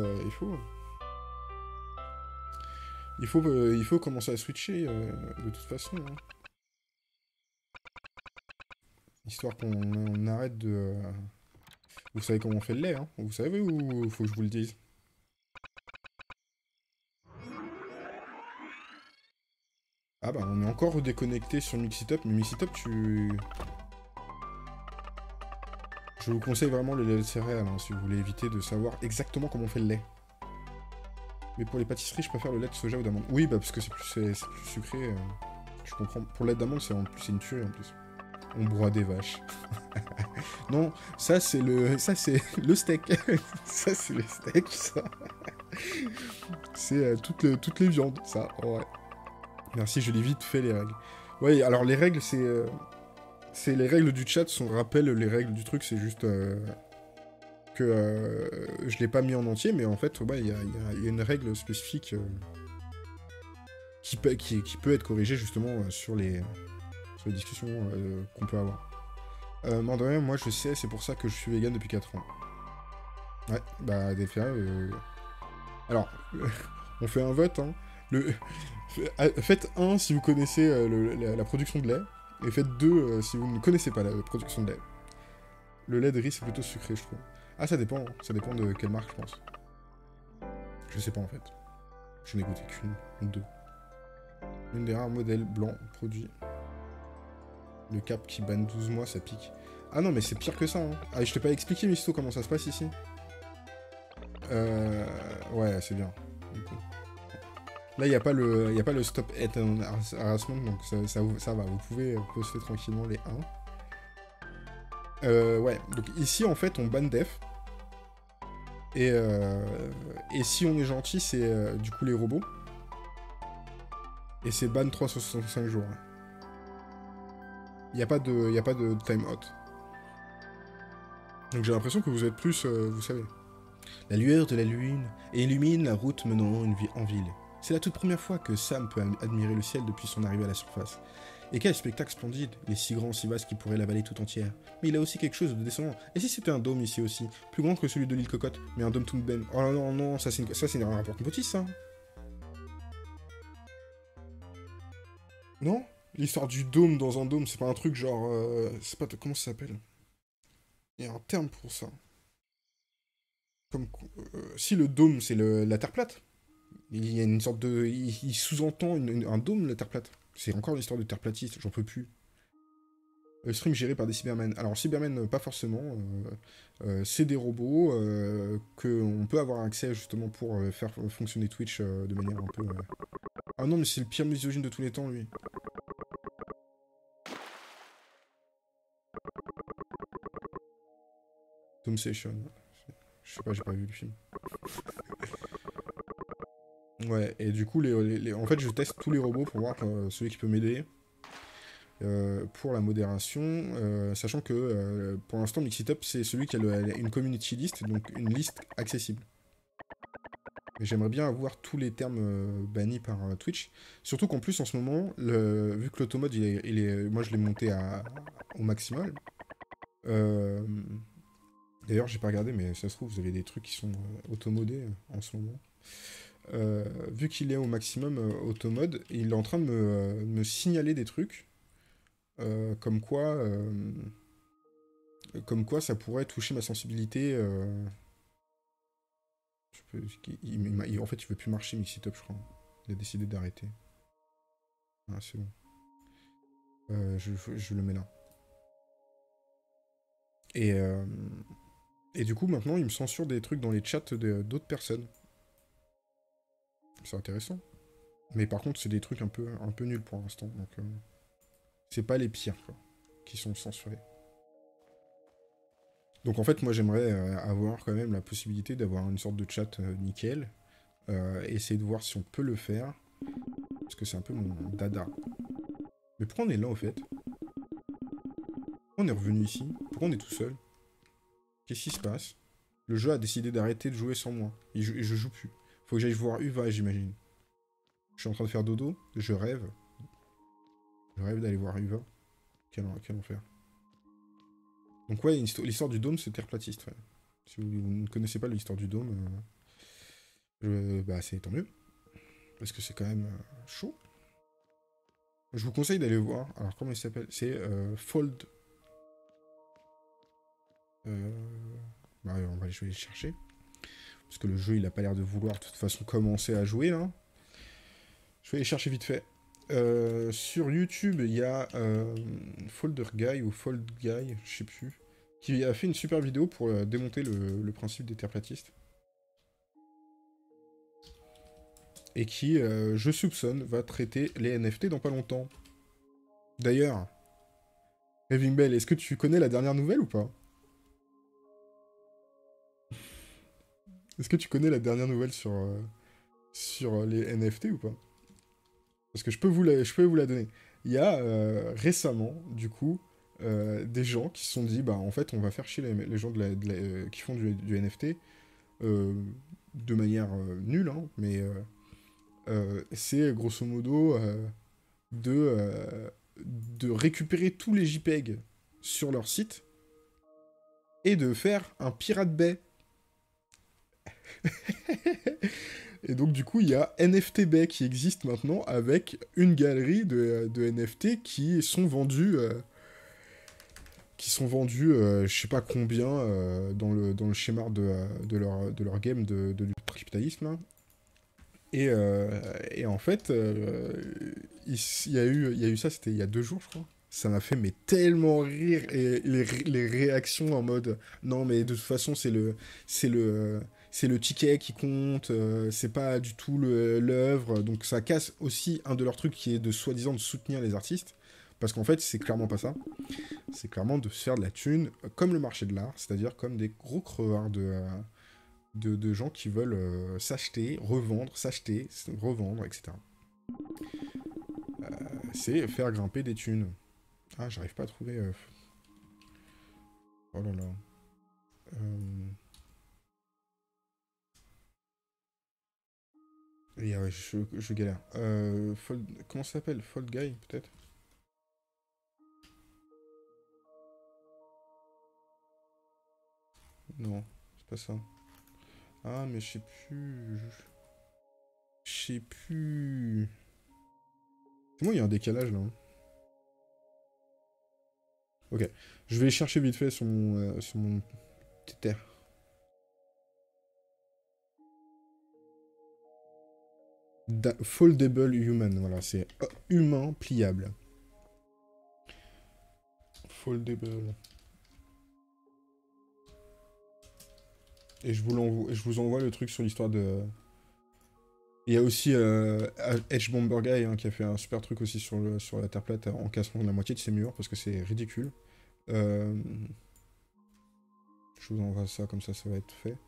faut commencer à switcher, de toute façon. Hein. Histoire qu'on arrête de... Vous savez comment on fait le lait, hein? Vous savez ou faut que je vous le dise? Ah bah on est encore déconnecté sur Mixitup, mais Mixitup Je vous conseille vraiment le lait de céréales, hein, si vous voulez éviter de savoir exactement comment on fait le lait. Mais pour les pâtisseries, je préfère le lait de soja ou d'amande. Oui, bah parce que c'est plus sucré, je comprends. Pour le lait d'amande, c'est une tuerie en plus. On broie des vaches. Non, ça c'est le steak. Ça c'est le steak, ça. C'est toutes les viandes, ça. Oh, ouais. Merci, je l'ai vite fait les règles. Ouais, alors les règles, c'est les règles du chat, sont rappellent les règles du truc, c'est juste que je l'ai pas mis en entier, mais en fait, ouais, il y a une règle spécifique qui peut être corrigée justement sur les discussions qu'on peut avoir. Mandarin, moi je sais, c'est pour ça que je suis vegan depuis 4 ans. Ouais, bah DFA, alors, on fait un vote, hein. Faites 1 si vous connaissez la production de lait, et faites 2 si vous ne connaissez pas la production de lait. Le lait de riz c'est plutôt sucré, je trouve. Ah, ça dépend de quelle marque, je pense. Je sais pas en fait. Je n'ai goûté qu'une ou deux. Une des rares modèles blancs produits. Le cap qui banne 12 mois, ça pique. Ah non, mais c'est pire que ça. Hein. Ah, je t'ai pas expliqué, Misto, comment ça se passe ici. Ouais, c'est bien. Du coup. Là, il n'y a pas le stop hate and harassment, donc ça va. Vous pouvez poster tranquillement les 1. Ouais, donc ici, en fait, on ban def. Et si on est gentil, c'est du coup les robots. Et c'est ban 365 jours. Il n'y a pas de time out. Donc j'ai l'impression que vous êtes plus, vous savez. La lueur de la lune illumine la route menant en ville. C'est la toute première fois que Sam peut admirer le ciel depuis son arrivée à la surface. Et quel spectacle splendide, il est si grand, si vaste qu'il pourrait l'avaler tout entière. Mais il a aussi quelque chose de décevant. Et si c'était un dôme ici aussi, plus grand que celui de l'île Cocotte, mais un dôme tout de même. Oh non, non, ça c'est un rapport compotiste, ça. Non? L'histoire du dôme dans un dôme, c'est pas un truc genre... c'est pas... Comment ça s'appelle? Il y a un terme pour ça. Comme... si le dôme, c'est la Terre plate. Il y a une sorte de... Il sous-entend un dôme, la Terre plate. C'est encore une histoire de Terre platiste, j'en peux plus. Stream géré par des Cybermen. Alors, Cybermen, pas forcément. C'est des robots qu'on peut avoir accès justement pour faire fonctionner Twitch de manière un peu... Ah non, mais c'est le pire misogyne de tous les temps, lui. Tom Session. Je sais pas, j'ai pas vu le film. Ouais, et du coup, en fait, je teste tous les robots pour voir celui qui peut m'aider pour la modération, sachant que pour l'instant, Mixitup, c'est celui qui a une community list, donc une liste accessible. Et j'aimerais bien avoir tous les termes bannis par Twitch, surtout qu'en plus, en ce moment, vu que l'automode, moi, je l'ai monté au maximal. D'ailleurs, j'ai pas regardé, mais ça se trouve, vous avez des trucs qui sont automodés en ce moment. Vu qu'il est au maximum automode, il est en train de me signaler des trucs comme quoi ça pourrait toucher ma sensibilité. En fait, il veut plus marcher Mixitup, je crois. Il a décidé d'arrêter. Ah, c'est bon. Je le mets là. Et du coup, maintenant, il me censure des trucs dans les chats d'autres personnes. C'est intéressant. Mais par contre, c'est des trucs un peu nuls pour l'instant. Donc, c'est pas les pires, quoi, qui sont censurés. Donc, en fait, moi, j'aimerais avoir quand même la possibilité d'avoir une sorte de chat nickel. Essayer de voir si on peut le faire. Parce que c'est un peu mon dada. Mais pourquoi on est là, au fait? Pourquoi on est revenu ici? Pourquoi on est tout seul? Qu'est-ce qui se passe? Le jeu a décidé d'arrêter de jouer sans moi. Et je joue plus. Faut que j'aille voir Uva, j'imagine. Je suis en train de faire dodo. Je rêve. Je rêve d'aller voir Uva. Quel enfer. Donc ouais, l'histoire du dôme, c'est terre platiste. Ouais. Si vous ne connaissez pas l'histoire du dôme, bah c'est tant mieux. Parce que c'est quand même chaud. Je vous conseille d'aller voir. Alors comment il s'appelle? C'est Fold. Bah, je vais le chercher. Parce que le jeu, il a pas l'air de vouloir de toute façon commencer à jouer, là. Je vais aller chercher vite fait. Sur YouTube, il y a Folder Guy ou Fold Guy, je sais plus, qui a fait une super vidéo pour démonter le principe des terres platistes. Et qui, je soupçonne, va traiter les NFT dans pas longtemps. D'ailleurs, Raving Bell, est-ce que tu connais la dernière nouvelle ou pas? Est-ce que tu connais la dernière nouvelle sur les NFT ou pas? Parce que je peux vous la donner. Il y a récemment, du coup, des gens qui se sont dit, bah en fait, on va faire chier les gens qui font du NFT de manière nulle, hein, mais c'est grosso modo de récupérer tous les JPEG sur leur site et de faire un Pirate Bay. Et donc du coup il y a NFT Bay qui existe maintenant avec une galerie de NFT qui sont vendus je sais pas combien dans le schéma de leur game de capitalisme. Et en fait, il y a eu ça, c'était il y a 2 jours, je crois. Ça m'a fait mais tellement rire et les réactions en mode non mais de toute façon c'est le ticket qui compte, c'est pas du tout l'œuvre, donc ça casse aussi un de leurs trucs qui est de soi-disant de soutenir les artistes, parce qu'en fait c'est clairement pas ça, c'est clairement de se faire de la thune comme le marché de l'art, c'est-à-dire comme des gros crevards de gens qui veulent s'acheter, revendre, etc. C'est faire grimper des thunes. Ah, j'arrive pas à trouver... Oh là là. Et ouais, je galère. Comment ça s'appelle? Fold Guy, peut-être? Non, c'est pas ça. Ah, mais je sais plus... Je sais plus... Moi, il y a un décalage, là. Ok. Je vais chercher vite fait sur mon tether. Foldable human, voilà, c'est humain pliable. Foldable. Et je vous envoie le truc sur l'histoire de... Il y a aussi Edge Bomber Guy hein, qui a fait un super truc aussi sur la Terre plate en cassant la moitié de ses murs parce que c'est ridicule. Je vous envoie ça, comme ça va être fait.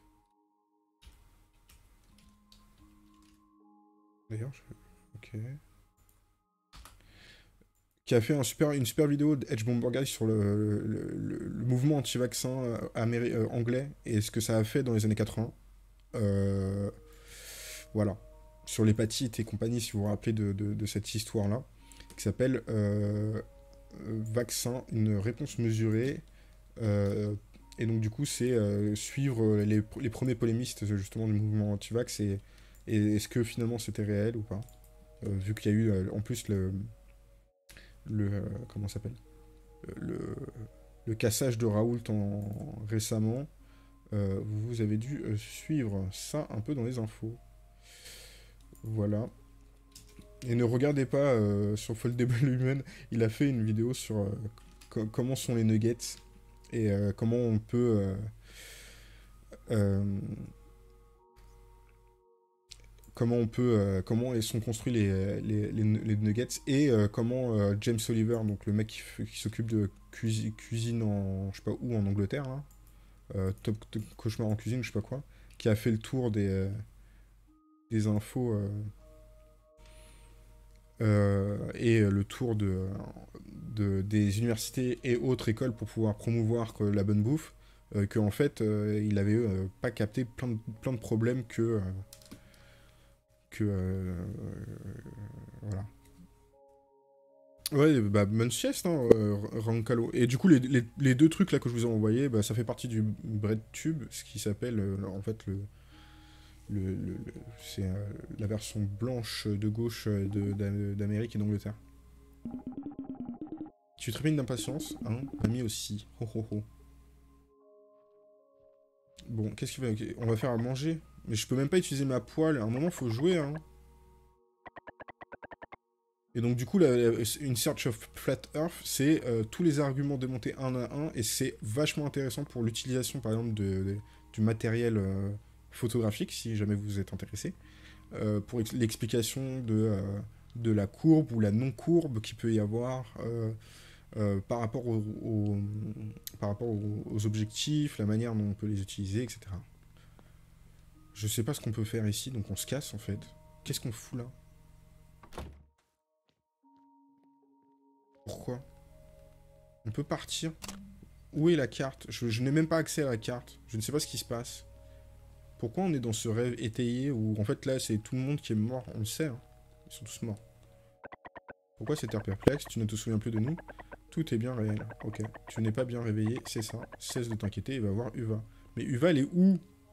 D'ailleurs, ok. Qui a fait une super vidéo d'Edge Bomber Guy sur le mouvement anti-vaccin anglais et ce que ça a fait dans les années 80. Voilà. Sur l'hépatite et compagnie, si vous vous rappelez de cette histoire-là, qui s'appelle Vaccin, une réponse mesurée. Et donc, du coup, c'est suivre les premiers polémistes justement du mouvement anti-vax et est-ce que finalement c'était réel ou pas. Vu qu'il y a eu en plus comment ça s'appelle le cassage de Raoult récemment. Vous avez dû suivre ça un peu dans les infos. Voilà. Et ne regardez pas sur Foldable Human, il a fait une vidéo sur comment sont les nuggets et comment on peut... comment ils sont construits les nuggets et comment James Oliver, donc le mec qui s'occupe de cuisine en je sais pas où en Angleterre, là, top cauchemar en cuisine, je sais pas quoi, qui a fait le tour des infos et le tour des universités et autres écoles pour pouvoir promouvoir la bonne bouffe, qu'en fait il avait pas capté plein de problèmes que voilà. Ouais, bah bonne sieste, hein, Rancalo. Et du coup, les 2 trucs là que je vous ai envoyés, bah, ça fait partie du BreadTube, ce qui s'appelle en fait c'est la version blanche de gauche d'Amérique et d'Angleterre. Tu trémines d'impatience, hein, ami aussi. Ho ho ho. Bon, qu'est-ce qu'il va... On va faire à manger. Mais je peux même pas utiliser ma poêle. À un moment, faut jouer, hein. Et donc, du coup, une Search of Flat Earth, c'est tous les arguments démontés un à un. Et c'est vachement intéressant pour l'utilisation, par exemple, du matériel photographique, si jamais vous êtes intéressé. Pour l'explication de la courbe ou la non-courbe qu'il peut y avoir par rapport aux objectifs, la manière dont on peut les utiliser, etc. Je sais pas ce qu'on peut faire ici, donc on se casse en fait. Qu'est-ce qu'on fout là? Pourquoi? On peut partir. Où est la carte? Je n'ai même pas accès à la carte. Je ne sais pas ce qui se passe. Pourquoi on est dans ce rêve étayé où en fait là c'est tout le monde qui est mort? On le sait, hein. Ils sont tous morts. Pourquoi cette terre perplexe? Tu ne te souviens plus de nous? Tout est bien réel. Ok. Tu n'es pas bien réveillé, c'est ça. Cesse de t'inquiéter et va voir Uva. Mais Uva, elle est où?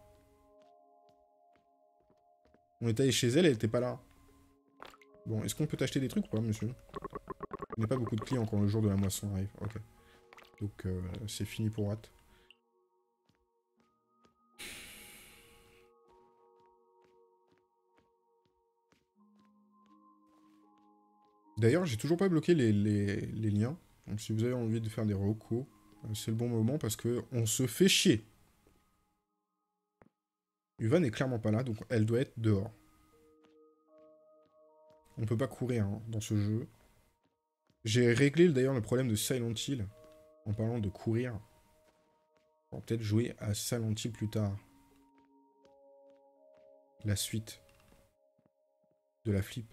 On est allé chez elle, elle était pas là. Bon, est-ce qu'on peut t'acheter des trucs ou pas, monsieur? Il n'y a pas beaucoup de clients quand le jour de la moisson arrive. Ok. Donc, c'est fini pour Watt. D'ailleurs, j'ai toujours pas bloqué les liens. Donc si vous avez envie de faire des recos, c'est le bon moment parce que on se fait chier. Uva n'est clairement pas là, donc elle doit être dehors. On peut pas courir hein, dans ce jeu. J'ai réglé d'ailleurs le problème de Silent Hill en parlant de courir. On va peut-être jouer à Silent Hill plus tard. La suite de la flip.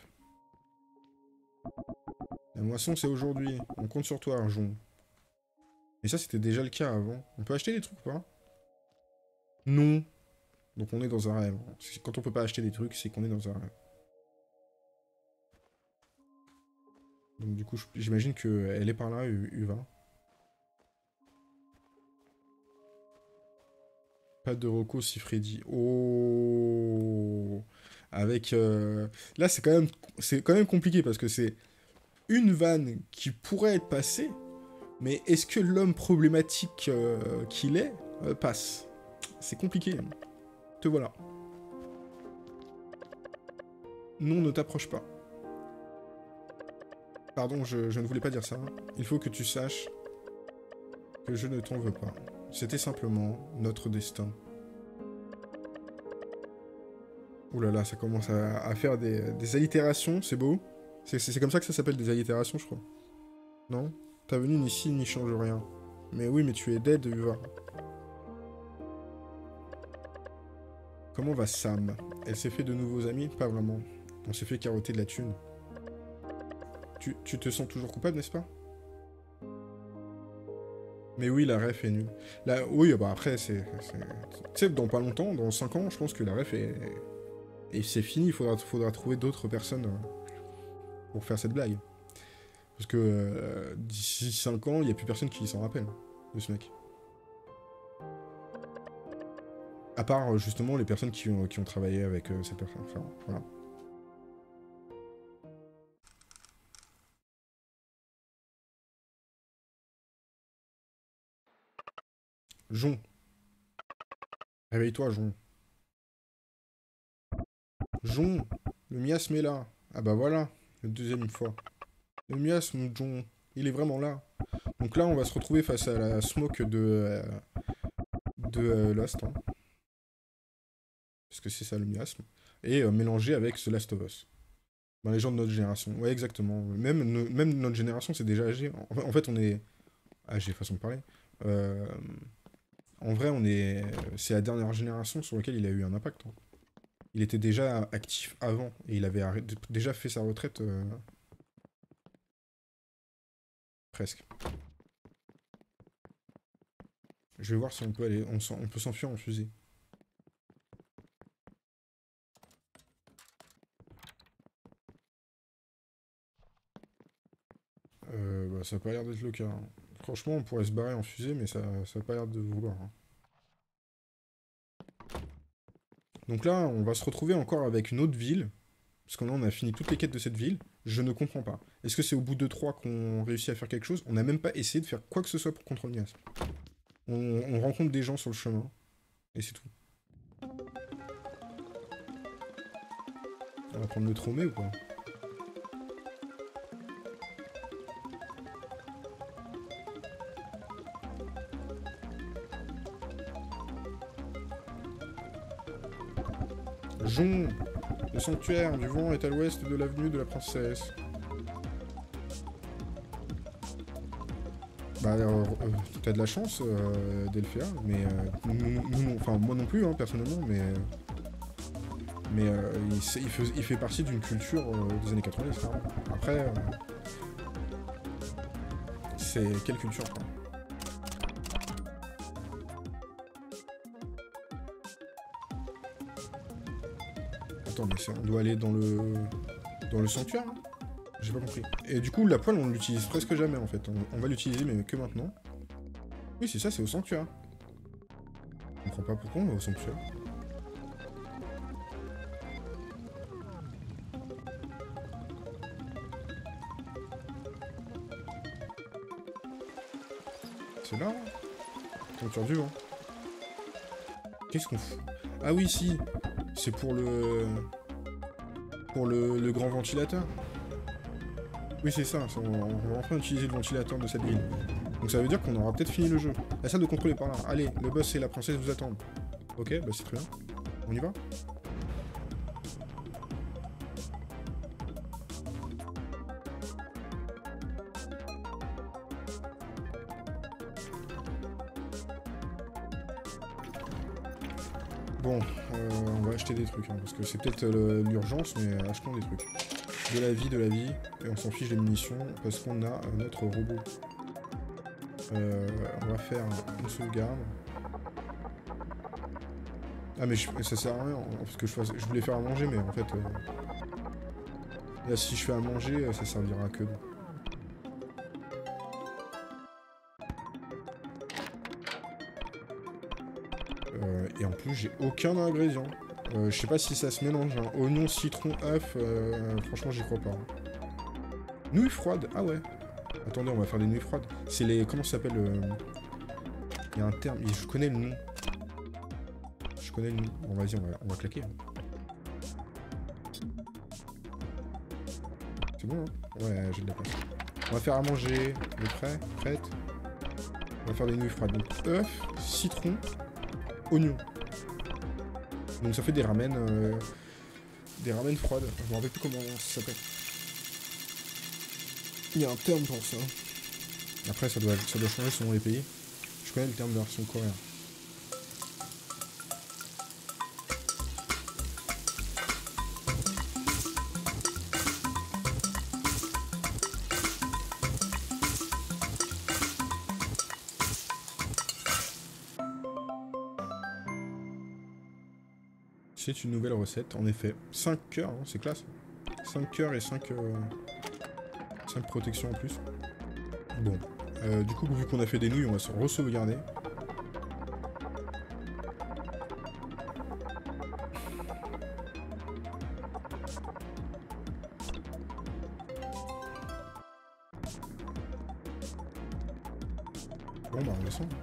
La moisson, c'est aujourd'hui. On compte sur toi, Arjon. Mais ça, c'était déjà le cas avant. On peut acheter des trucs ou pas? Non. Donc on est dans un rêve. Quand on peut pas acheter des trucs, c'est qu'on est dans un rêve. Donc du coup, j'imagine qu'elle est par là, Uva. Pas de reco si Freddy. Oh. Avec... Là, c'est quand même compliqué parce que c'est une vanne qui pourrait être passée, mais est-ce que l'homme problématique qu'il est passe? C'est compliqué. Te voilà. Non, ne t'approche pas. Pardon, je ne voulais pas dire ça. Il faut que tu saches que je ne t'en veux pas. C'était simplement notre destin. Ouh là là, ça commence à faire des allitérations, c'est beau. C'est comme ça que ça s'appelle des allitérations, je crois. Non? Ta venue ici n'y change rien. Mais oui, mais tu es dead, Uva. Comment va Sam? Elle s'est fait de nouveaux amis? Pas vraiment. On s'est fait carotter de la thune. Tu te sens toujours coupable, n'est-ce pas? Mais oui, la ref est nulle. Là, oui, bah après, tu sais, dans pas longtemps, dans 5 ans, je pense que la ref est... Et c'est fini, il faudra trouver d'autres personnes pour faire cette blague. Parce que d'ici 5 ans, il n'y a plus personne qui s'en rappelle de ce mec. À part, justement, les personnes qui ont travaillé avec cette personne. Enfin, voilà. Jon. Réveille-toi, Jon. Jon, le miasme est là. Ah bah voilà, la deuxième fois. Le miasme, Jon, il est vraiment là. Donc là, on va se retrouver face à la smoke de Lost. Hein. Parce que c'est ça le miasme. Et mélangé avec The Last of Us. Ben, les gens de notre génération. Ouais, exactement. Même notre génération, c'est déjà âgé. En fait, on est... Âgé, façon de parler. En vrai, c'est la dernière génération sur laquelle il a eu un impact. Hein. Il était déjà actif avant, et il avait déjà fait sa retraite presque. Je vais voir si on peut aller, on peut s'enfuir en fusée. Bah, ça n'a pas l'air d'être le cas. Hein. Franchement, on pourrait se barrer en fusée, mais ça n'a pas l'air de vouloir. Hein. Donc là, on va se retrouver encore avec une autre ville. Parce que là, on a fini toutes les quêtes de cette ville. Je ne comprends pas. Est-ce que c'est au bout de 3 qu'on réussit à faire quelque chose? On n'a même pas essayé de faire quoi que ce soit pour contrôler le miasme. On rencontre des gens sur le chemin. Et c'est tout. On va prendre le tromé ou quoi? Jon, le sanctuaire du vent est à l'ouest de l'avenue de la Princesse. Bah, t'as de la chance, Delphia, mais enfin moi non plus, hein, personnellement, mais il fait partie d'une culture des années 90, clairement. Après, c'est quelle culture, quoi. Attends, mais on doit aller dans le sanctuaire, hein? J'ai pas compris. Et du coup, la poêle, on l'utilise presque jamais, en fait. On va l'utiliser, mais que maintenant. Oui, c'est ça, c'est au sanctuaire. Je comprends pas pourquoi on va au sanctuaire. C'est là, hein? Sanctuaire du vent. Qu'est-ce qu'on fout? Ah oui, si. C'est pour le grand ventilateur. Oui, c'est ça, on va enfin utiliser le ventilateur de cette ville. Donc ça veut dire qu'on aura peut-être fini le jeu. La salle de contrôle est par là. Allez, le boss et la princesse vous attendent. Ok, bah c'est très bien. On y va? Bon, on va acheter des trucs, hein, parce que c'est peut-être l'urgence, mais achetons des trucs. De la vie, et on s'en fiche des munitions, parce qu'on a notre robot. On va faire une sauvegarde. Ah mais ça sert à rien, parce que je voulais faire à manger, mais en fait... là, si je fais à manger, ça servira à que d'eau. Et en plus, j'ai aucun ingrédient. Je sais pas si ça se mélange, hein. Oignon, citron, œuf, franchement, j'y crois pas. Hein. Nouilles froides, ah ouais. Attendez, on va faire des nouilles froides. C'est les... Comment ça s'appelle Il y a un terme, je connais le nom. Je connais le nom. Bon, vas-y, on va claquer. C'est bon, hein? Ouais, j'ai de la place. On va faire à manger. Le prêt, prête. On va faire des nouilles froides. Donc, œuf, citron, oignon. Donc ça fait des ramen froides. Je me rappelle plus comment ça s'appelle. Il y a un terme pour ça. Après ça doit changer selon les pays. Je connais le terme de version coréenne. C'est une nouvelle recette, en effet. 5 cœurs, hein, c'est classe. 5 cœurs et 5 protections en plus. Bon. Du coup, vu qu'on a fait des nouilles, on va se re-sauvegarder. Bon, bah on descend.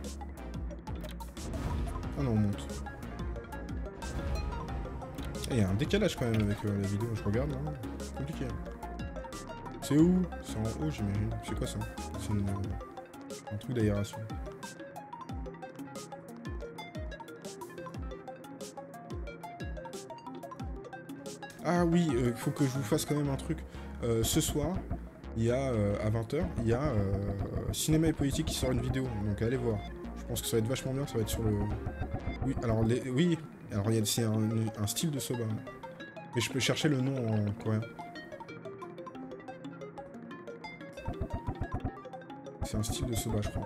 Ah non, on monte. Il y a un décalage quand même avec la vidéo, je regarde, hein. C'est compliqué. C'est où? C'est en haut, j'imagine. C'est quoi ça? C'est un truc d'aération. Ah oui, il faut que je vous fasse quand même un truc. Ce soir, il y a, à 20h, il y a Cinéma et Politique qui sort une vidéo, donc allez voir. Je pense que ça va être vachement bien, ça va être sur le... Oui, alors, oui, alors c'est un style de soba. Mais je peux chercher le nom en coréen. C'est un style de soba, je crois.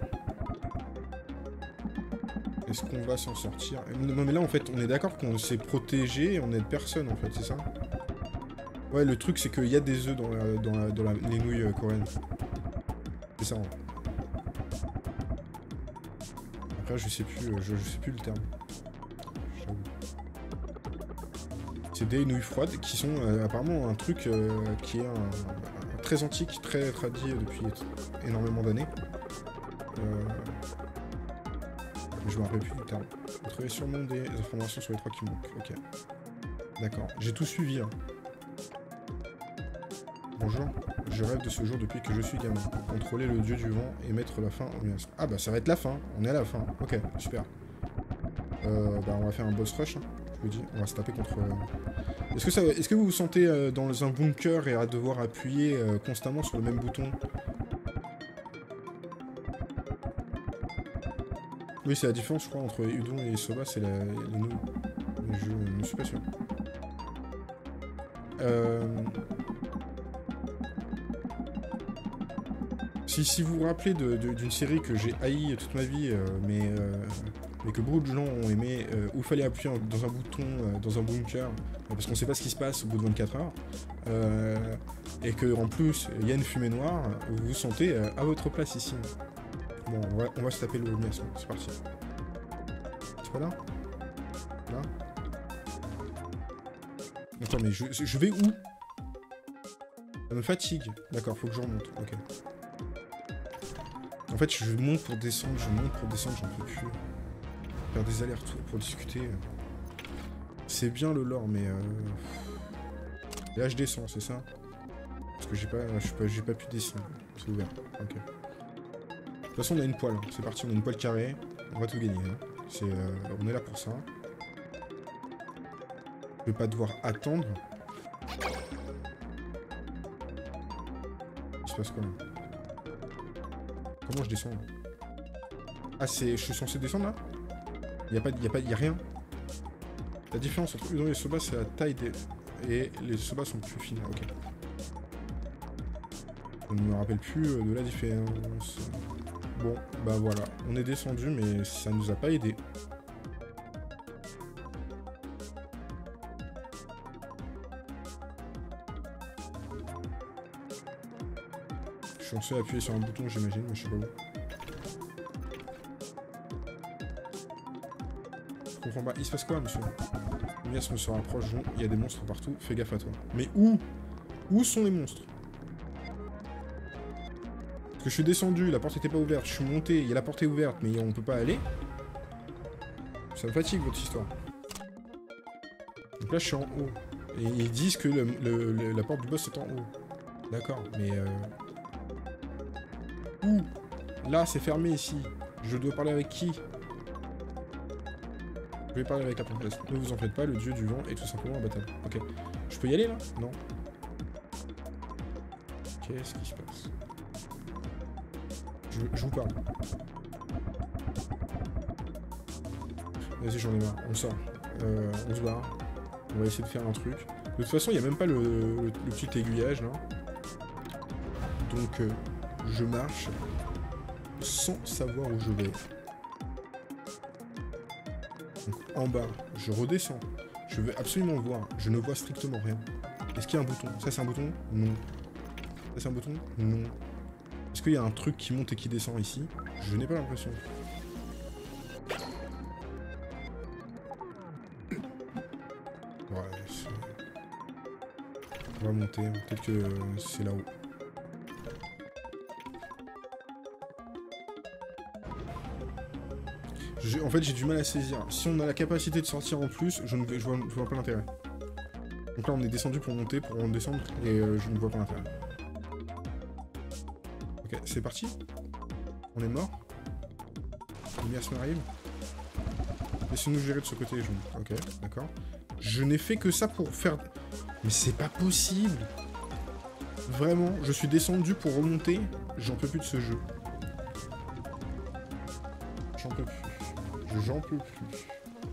Est-ce qu'on va s'en sortir? Non mais là en fait, on est d'accord qu'on s'est protégé et on aide personne en fait, c'est ça? Ouais, le truc c'est qu'il y a des œufs dans les nouilles coréennes. C'est ça. Hein. Après je sais plus le terme. C'est des nouilles froides qui sont apparemment un truc qui est très antique, très tradit depuis énormément d'années. Je me rappelle plus du terme. Vous trouvez sûrement des informations sur les 3 qui manquent. Ok. D'accord. J'ai tout suivi. Hein. Bonjour. Je rêve de ce jour depuis que je suis gamin. Contrôler le dieu du vent et mettre la fin au mien. Ah bah ça va être la fin. On est à la fin. Ok, super. Bah on va faire un boss rush. Hein. Je vous dis, on va se taper contre... Est-ce que vous vous sentez dans un bunker et à devoir appuyer constamment sur le même bouton? Oui, c'est la différence, je crois, entre udon et soba, c'est les nouilles. Mais je ne suis pas sûr. Si vous vous rappelez d'une série que j'ai haï toute ma vie, mais que beaucoup de gens ont aimé, où il fallait appuyer dans un bouton, dans un bunker, parce qu'on ne sait pas ce qui se passe au bout de 24 heures, et que en plus il y a une fumée noire, vous vous sentez à votre place ici. Bon, on va se taper le miasme, c'est parti. C'est pas là? Là? Attends, mais je vais où? Ça me fatigue. D'accord, faut que je remonte, ok. En fait, je monte pour descendre, j'en peux plus. Faire des allers-retours pour discuter. C'est bien le lore, mais... Là, je descends, c'est ça? Parce que j'ai pas pu descendre. C'est ouvert. Ok. De toute façon, on a une poêle. C'est parti, on a une poêle carrée. On va tout gagner. Hein. On est là pour ça. Je vais pas devoir attendre. Il se passe quoi là? Comment je descends là? Ah, je suis censé descendre là? Y a rien. La différence entre udon et soba, c'est la taille des... Et les soba sont plus fines. Ok. Je ne me rappelle plus de la différence. Bon, bah voilà. On est descendu, mais ça nous a pas aidé. Je suis censé appuyer sur un bouton, j'imagine, mais je sais pas où. Je comprends pas. Il se passe quoi, monsieur? Mias me se rapproche, il y a des monstres partout. Fais gaffe à toi. Mais où? Où sont les monstres? Parce que je suis descendu, la porte était pas ouverte. Je suis monté, il y a la porte est ouverte, mais on peut pas aller. Ça me fatigue, votre histoire. Donc là, je suis en haut. Et ils disent que la porte du boss est en haut. D'accord, mais... Où? Là, c'est fermé ici. Je dois parler avec qui? Je vais parler avec la princesse. Ne vous en faites pas, le dieu du vent est tout simplement imbattable. Ok. Je peux y aller là? Non. Qu'est-ce qui se passe? Je vous parle. Vas-y, j'en ai marre. On sort. On se barre. On va essayer de faire un truc. De toute façon, il n'y a même pas le petit aiguillage là. Donc, je marche sans savoir où je vais. Donc, en bas, je redescends. Je veux absolument voir. Je ne vois strictement rien. Est-ce qu'il y a un bouton? Ça, c'est un bouton? Non. Ça, c'est un bouton? Non. Est-ce qu'il y a un truc qui monte et qui descend ici? Je n'ai pas l'impression. Ouais, on va monter. Peut-être que c'est là-haut. En fait, j'ai du mal à saisir. Si on a la capacité de sortir en plus, je vois pas l'intérêt. Donc là, on est descendu pour monter, pour en descendre, et je ne vois pas l'intérêt. Ok, c'est parti. On est mort. Mias m'arrive. Laissez-nous gérer de ce côté, je... Ok, d'accord. Je n'ai fait que ça pour faire... Mais c'est pas possible. Vraiment, je suis descendu pour remonter. J'en peux plus de ce jeu. J'en peux plus. J'en peux plus.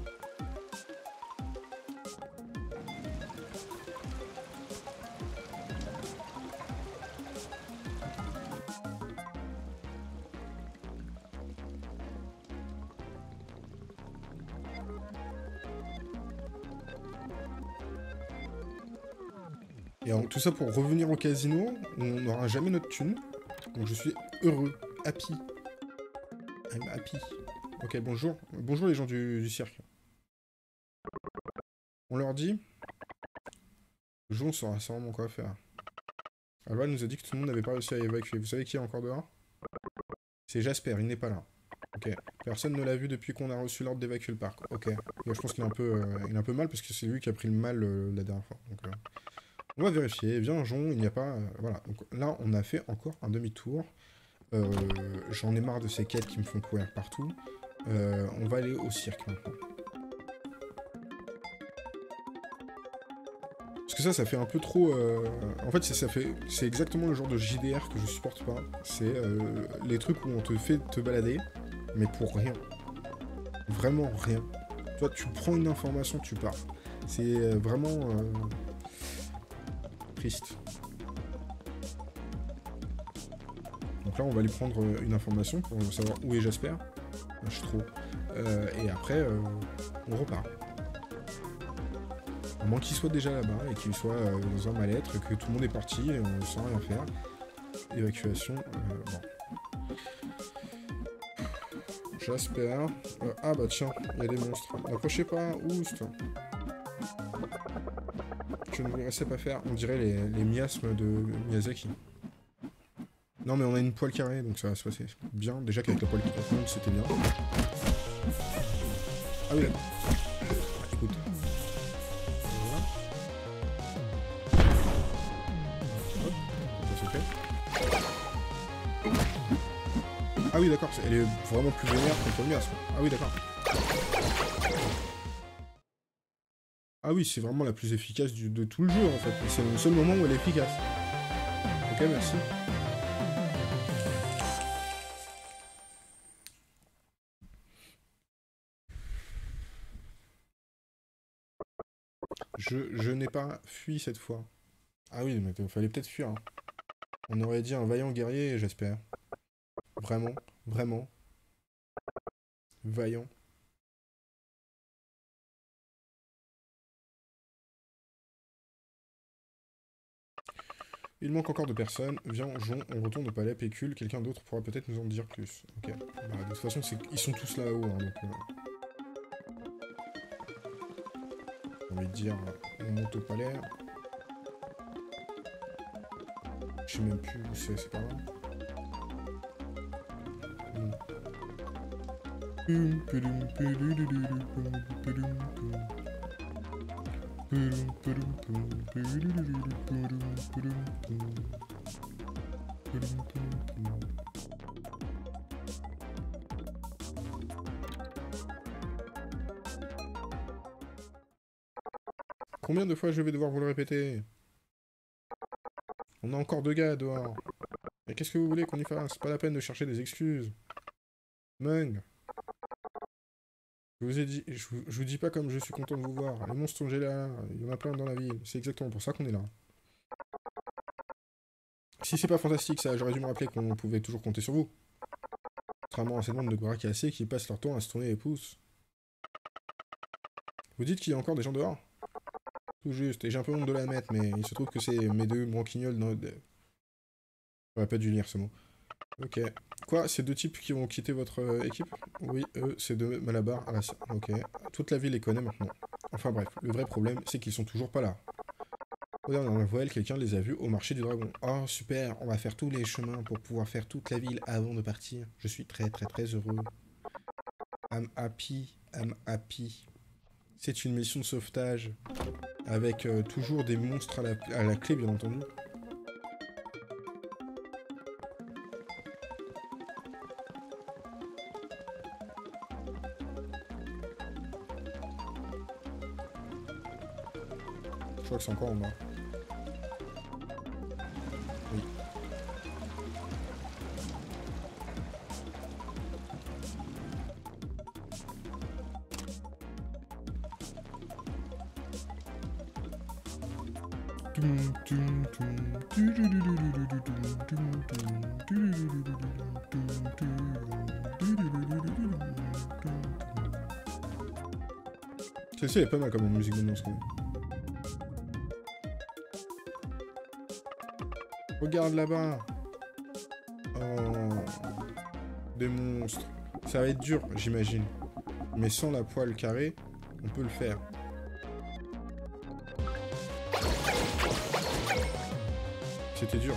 Et tout ça pour revenir au casino, on n'aura jamais notre thune. Donc je suis heureux, happy. I'm happy. Ok, bonjour. Bonjour les gens du cirque. On leur dit... Le jour, on saura sûrement quoi faire. Alva nous a dit que tout le monde n'avait pas réussi à évacuer. Vous savez qui est encore dehors? C'est Jasper, il n'est pas là. Ok. Personne ne l'a vu depuis qu'on a reçu l'ordre d'évacuer le parc. Ok. Et je pense qu'il est un peu mal parce que c'est lui qui a pris le mal la dernière fois. Donc, on va vérifier. Viens, Jon, il n'y a pas... voilà. Donc là, on a fait encore un demi-tour. J'en ai marre de ces quêtes qui me font courir partout. On va aller au cirque maintenant. Parce que ça fait un peu trop... En fait, c'est exactement le genre de JDR que je supporte pas. C'est les trucs où on te fait te balader, mais pour rien. Vraiment rien. Toi, tu prends une information, tu pars. C'est vraiment... triste. Donc là, on va aller prendre une information pour savoir où est Jasper. Je suis trop. Et après, on repart. À moins qu'il soit déjà là-bas et qu'il soit dans un mal-être, que tout le monde est parti et on sans rien faire. Évacuation. Bon. Jasper. Ah bah tiens, il y a des monstres. N'approchez pas. Oust. Je ne vous laissais pas faire. On dirait les miasmes de Miyazaki. Non mais on a une poêle carrée, donc ça va se passer bien. Déjà qu'avec la poêle carrée, c'était bien. Ah oui, d'accord. Écoute. Voilà. Hop. oui, d'accord, elle est vraiment plus vénère contre le miasme. Ah oui, d'accord. Ah oui, c'est vraiment la plus efficace de tout le jeu, en fait. C'est le seul moment où elle est efficace. Ok, merci. Je n'ai pas fui cette fois. Ah oui, mais il fallait peut-être fuir. Hein. On aurait dit un vaillant guerrier, j'espère. Vraiment, vraiment. Vaillant. Il manque encore de personnes. Viens, Jon, on retourne au palais Pécule. Quelqu'un d'autre pourra peut-être nous en dire plus. Ok. Bah, de toute façon, ils sont tous là-haut. Hein, donc, j'ai envie de dire, on monte au palais. Je sais même plus où c'est pas grave. Combien de fois je vais devoir vous le répéter? On a encore 2 gars dehors. Et qu'est-ce que vous voulez qu'on y fasse? Pas la peine de chercher des excuses. Mung. Je vous ai dit, je vous dis pas comme je suis content de vous voir. Les monstres sont là, il y en a plein dans la ville. C'est exactement pour ça qu'on est là. Si c'est pas fantastique ça, j'aurais dû me rappeler qu'on pouvait toujours compter sur vous. Contrairement à ces membres de Gorakiassé qui passent leur temps à se tourner les pouces. Vous dites qu'il y a encore des gens dehors? Tout juste, et j'ai un peu honte de l'admettre, mais il se trouve que c'est mes 2 branquignoles dans... J'aurais pas dû lire ce mot. Ok. Quoi? Ces 2 types qui ont quitté votre équipe? Oui, eux, c'est 2 Malabar. Ah, ça. Ok. Toute la ville les connaît maintenant. Enfin bref, le vrai problème, c'est qu'ils sont toujours pas là. Au dernier voile, quelqu'un les a vus au marché du dragon. Oh, super, on va faire tous les chemins pour pouvoir faire toute la ville avant de partir. Je suis très heureux. I'm happy, I'm happy. C'est une mission de sauvetage. Avec toujours des monstres à la clé, bien entendu. Je crois que c'est encore en bas. Oui. Celle-ci elle est pas mal comme musique de monstre. Regarde là-bas. Oh. Des monstres. Ça va être dur, j'imagine. Mais sans la poêle carrée, on peut le faire. C'était dur.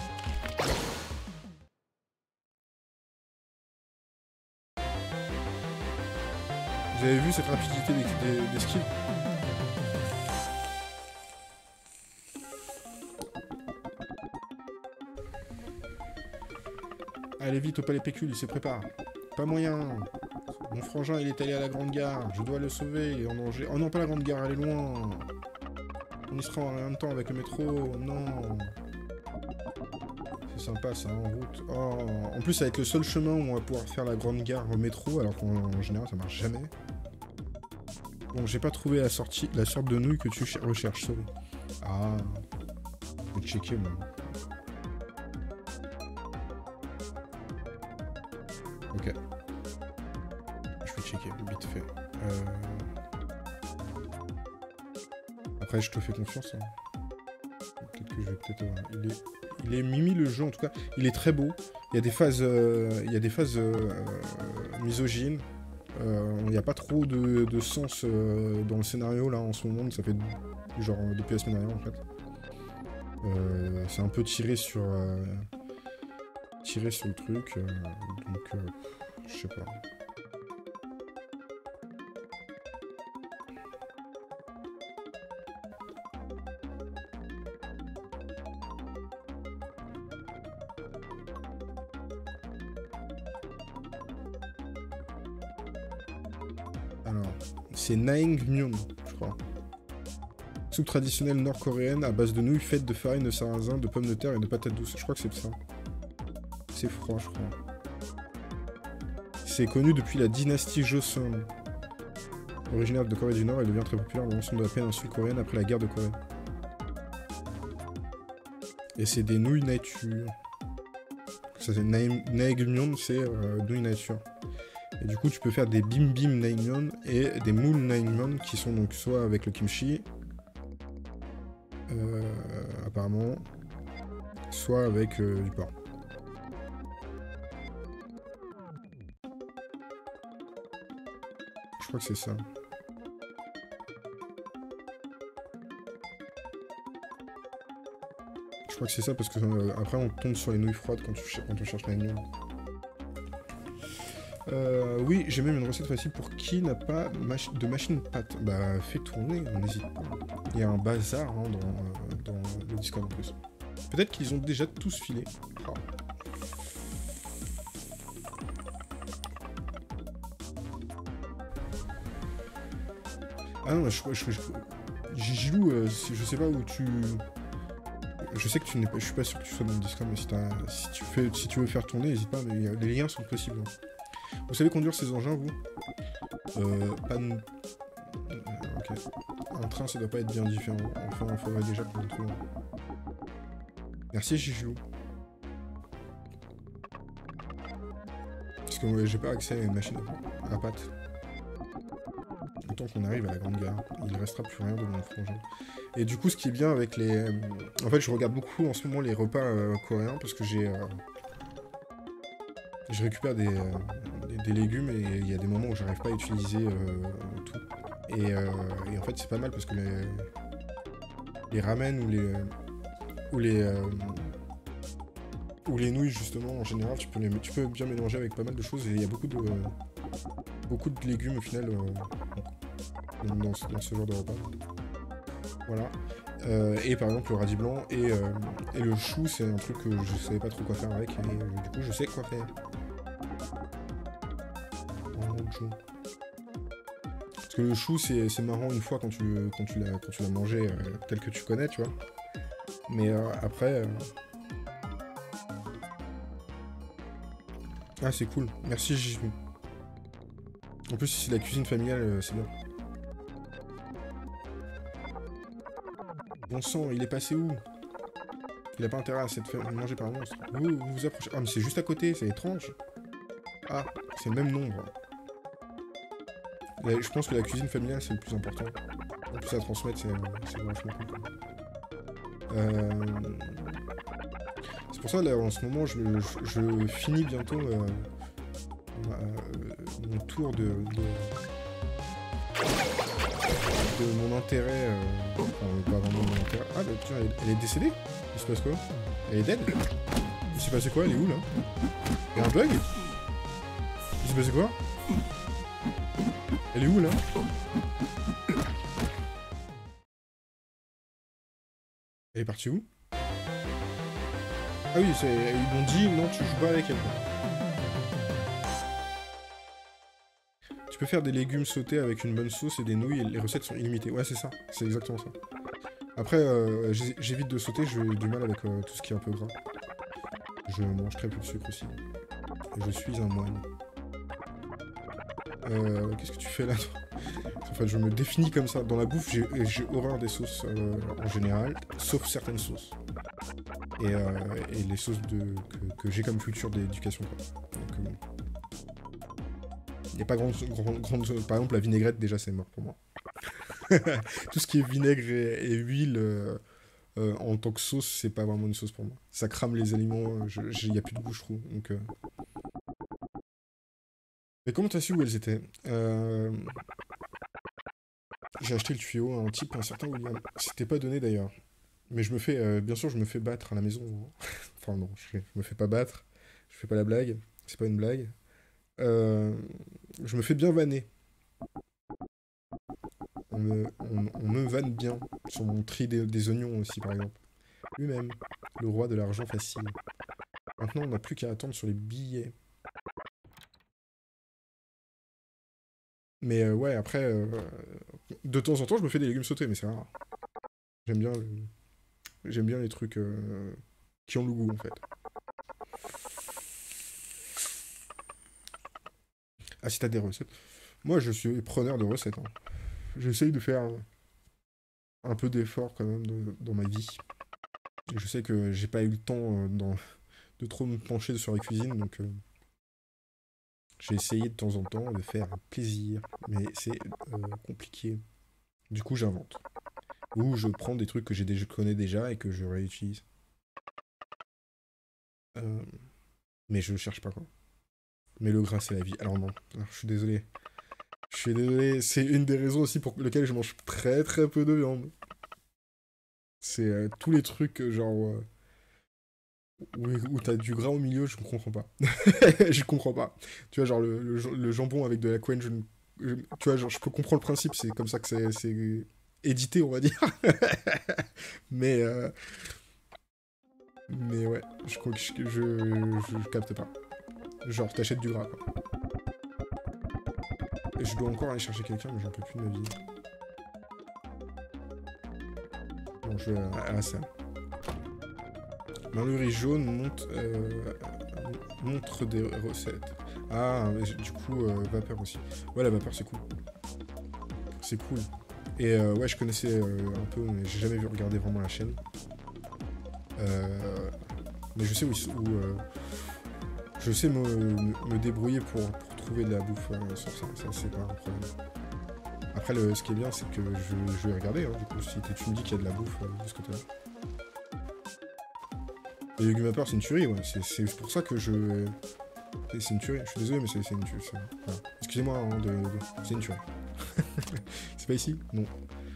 Vous avez vu cette rapidité des skills? Allez vite au palais Pécule, il se prépare. Pas moyen. Mon frangin, il est allé à la grande gare. Je dois le sauver, il est en danger. Oh non, pas la grande gare, elle est loin. On y sera en même temps avec le métro. Non. C'est sympa ça, en route. Oh. En plus, ça va être le seul chemin où on va pouvoir faire la grande gare au métro, alors qu'en général, ça marche jamais. Bon, j'ai pas trouvé la sorte de nouille que tu recherches, sauver. Ah. Je vais checker, moi. Ok. Je vais checker, vite fait. Après, je te fais confiance. Hein. Peut-être que je vais peut-être avoir... Il est mimi le jeu, en tout cas. Il est très beau. Il y a des phases, misogynes. Il n'y a pas trop de sens dans le scénario, là, en ce moment. Ça fait genre depuis la semaine dernière, en fait. C'est un peu tiré sur le truc. Donc, je sais pas. Alors, c'est naengmyeon, je crois. Soupe traditionnelle nord-coréenne à base de nouilles faites de farine de sarrasin, de pommes de terre et de patates douces. Je crois que c'est ça. C'est froid, je crois. C'est connu depuis la dynastie Joseon. Originaire de Corée du Nord, elle devient très populaire dans l'ensemble de la péninsule coréenne après la guerre de Corée. Et c'est des nouilles nature. Ça c'est naengmyeon, c'est nouilles nature. Et du coup tu peux faire des bimbim naengmyeon et des moules naengmyeon qui sont donc soit avec le kimchi, apparemment, soit avec du porc. Je crois que c'est ça. Je crois que c'est ça parce que après on tombe sur les nouilles froides quand on cherche naengmyeon. Oui, j'ai même une recette facile pour qui n'a pas de machine pâte. Bah, fais tourner, on n'hésite pas. Il y a un bazar hein, dans le Discord en plus. Peut-être qu'ils ont déjà tous filé. Oh. Ah non, Gigilou, je sais pas où tu... Je sais que tu n'es pas... Je suis pas sûr que tu sois dans le Discord, mais si tu veux faire tourner, n'hésite pas, mais les liens sont possibles. Hein. Vous savez conduire ces engins, vous? Pas de... Ok. Un train, ça doit pas être bien différent. Enfin, il faudrait déjà qu'on le trouve. Merci, Gigilou. Parce que moi, j'ai pas accès à une machine à pâte. Autant qu'on arrive à la grande gare, il ne restera plus rien de mon frangin. Et du coup, ce qui est bien avec les... En fait, je regarde beaucoup en ce moment les repas coréens, parce que je récupère des légumes et il y a des moments où j'arrive pas à utiliser tout. Et en fait, c'est pas mal parce que les ramen ou les nouilles, justement, en général, tu peux bien mélanger avec pas mal de choses et il y a beaucoup de légumes au final dans ce genre de repas. Voilà. Et par exemple le radis blanc et le chou, c'est un truc que je savais pas trop quoi faire avec et du coup je sais quoi faire. Parce que le chou c'est marrant une fois quand tu l'as mangé tel que tu connais, tu vois. Mais après... Ah c'est cool, merci Gigi. En plus si c'est la cuisine familiale, c'est bien. Bon sang, il est passé où? Il a pas intérêt à s'être fait manger par un monstre. Vous vous approchez. Ah mais c'est juste à côté, c'est étrange. Ah, c'est le même nombre. Je pense que la cuisine familiale c'est le plus important. En plus à transmettre, c'est vachement cool. C'est pour ça là en ce moment je finis bientôt mon tour de mon intérêt, enfin pas vraiment mon intérêt. Ah bah tiens, elle est décédée? Il se passe quoi? Elle est dead? Il s'est passé quoi? Elle est où là? Il y a un bug? Il s'est passé quoi? Elle est où là? Elle est partie où? Ah oui, ils m'ont dit non, tu joues pas avec elle. Tu peux faire des légumes sautés avec une bonne sauce et des nouilles et les recettes sont illimitées. Ouais, c'est ça, c'est exactement ça. Après, j'évite de sauter, j'ai du mal avec tout ce qui est un peu gras. Je mange très peu de sucre aussi. Je suis un moine. Qu'est-ce que tu fais là? En fait, je me définis comme ça. Dans la bouffe, j'ai horreur des sauces en général, sauf certaines sauces. Et les sauces que j'ai comme culture d'éducation. Donc, il n'y a pas grande... Par exemple, la vinaigrette, déjà, c'est mort pour moi. Tout ce qui est vinaigre et huile en tant que sauce, c'est pas vraiment une sauce pour moi. Ça crame les aliments, il n'y a plus de goût, je trouve. Donc, Mais comment t'as su où elles étaient? J'ai acheté le tuyau à un type, un certain William. C'était pas donné d'ailleurs. Mais je me fais... bien sûr, je me fais battre à la maison. Enfin non, je me fais pas battre. Je fais pas la blague. C'est pas une blague. Je me fais bien vanner. On me vanne bien sur mon tri des oignons aussi, par exemple. Lui-même, le roi de l'argent facile. Maintenant, on n'a plus qu'à attendre sur les billets. Mais ouais, après, de temps en temps, je me fais des légumes sautés, mais c'est rare. J'aime bien, j'aime bien les trucs qui ont le goût, en fait. Ah, si t'as des recettes. Moi, je suis preneur de recettes. Hein. J'essaye de faire un peu d'effort quand même dans ma vie. Et je sais que j'ai pas eu le temps de trop me pencher sur la cuisine, donc j'ai essayé de temps en temps de faire un plaisir, mais c'est compliqué. Du coup, j'invente. Ou je prends des trucs que je connais déjà et que je réutilise. Mais je cherche pas, quoi. Mais le gras, c'est la vie. Alors non, alors, je suis désolé. Je suis désolé, c'est une des raisons aussi pour lesquelles je mange très très peu de viande. C'est tous les trucs genre où t'as du gras au milieu, je comprends pas. Je comprends pas. Tu vois, genre le jambon avec de la couenne, tu vois, genre je peux comprendre le principe, c'est comme ça que c'est édité, on va dire. mais ouais, je capte pas. Genre, t'achètes du gras, quoi. Et je dois encore aller chercher quelqu'un, mais j'en peux plus de ma vie. Bon, je vais à la salle. Main-le riz jaune montre des recettes. Ah, du coup, vapeur aussi. Ouais, la vapeur, c'est cool. C'est cool. Et ouais, je connaissais un peu, mais j'ai jamais vu regarder vraiment la chaîne. Mais je sais où je sais me débrouiller pour trouver de la bouffe sur ça. Ça, c'est pas un problème. Après, ce qui est bien, c'est que je vais regarder. Hein, du coup, si tu me dis qu'il y a de la bouffe de ce côté-là. Les légumes vapeur, c'est une tuerie, ouais. C'est pour ça que je... C'est une tuerie. Je suis désolé, mais c'est une tuerie. Voilà. Excusez-moi, hein, c'est une tuerie. C'est pas ici? Non.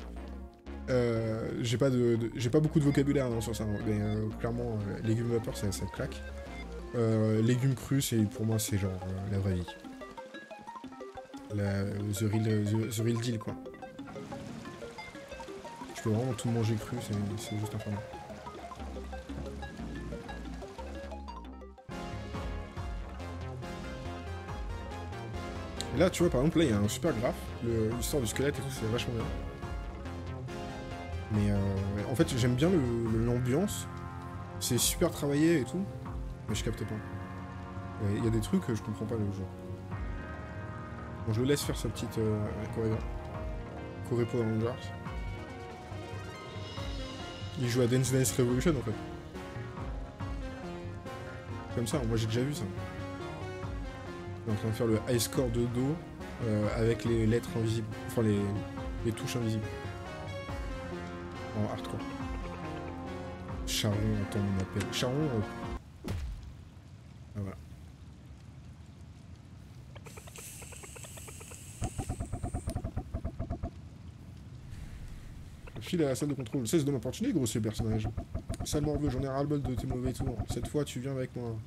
J'ai pas beaucoup de vocabulaire hein, sur ça, hein, mais clairement, légumes vapeur, ça claque. Légumes crus, pour moi, c'est genre la vraie vie. The real deal, quoi. Je peux vraiment tout manger cru, c'est juste infernal. Et là, tu vois, par exemple, là, il y a un super graphe. L'histoire du squelette et tout, c'est vachement bien. Mais en fait, j'aime bien l'ambiance. C'est super travaillé et tout. Mais je capte pas. Il y a des trucs que je comprends pas le jeu. Bon, je le laisse faire sa petite choré pour Rangers. Il joue à Dance Dance Revolution en fait. Comme ça, moi j'ai déjà vu ça. Il est en train de faire le high score de Do avec les lettres invisibles. Enfin les touches invisibles. En hardcore. Charon, attends mon appel. Charon. Ah, voilà. File à la salle de contrôle. Cesse de m'importuner, grossier personnage. Sale morveux, j'en ai ras-le-bol de tes mauvais tours. Cette fois, tu viens avec moi.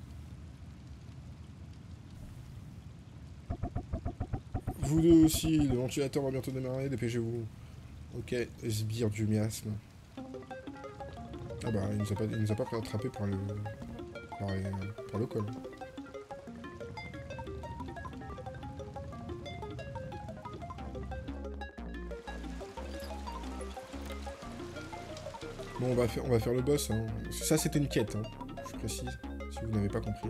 Vous deux aussi, le ventilateur va bientôt démarrer, dépêchez-vous. Ok, sbire du miasme. Ah bah, il nous a pas rattrapé par le col. Bon, on va faire le boss. Hein. Ça, c'était une quête, hein, je précise, si vous n'avez pas compris.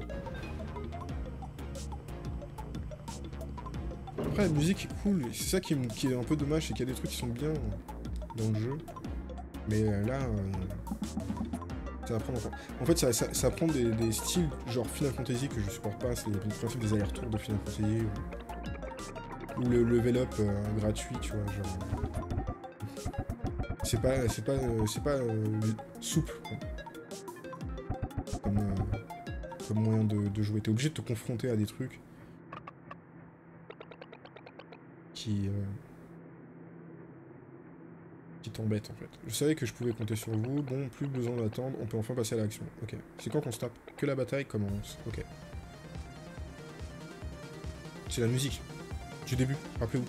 Après, la musique est cool. C'est ça qui est un peu dommage, c'est qu'il y a des trucs qui sont bien dans le jeu. Mais là, ça va prendre encore. En fait, ça prend des styles genre Final Fantasy que je supporte pas. C'est le principe des allers-retours de Final Fantasy. Ou le level up gratuit, tu vois, genre... C'est pas souple, quoi. Comme moyen de jouer. T'es obligé de te confronter à des trucs qui t'embêtent, en fait. Je savais que je pouvais compter sur vous. Bon, plus besoin d'attendre. On peut enfin passer à l'action. Ok. C'est quand qu'on se tape? Que la bataille commence. Ok. C'est la musique du début. Rappelez-vous.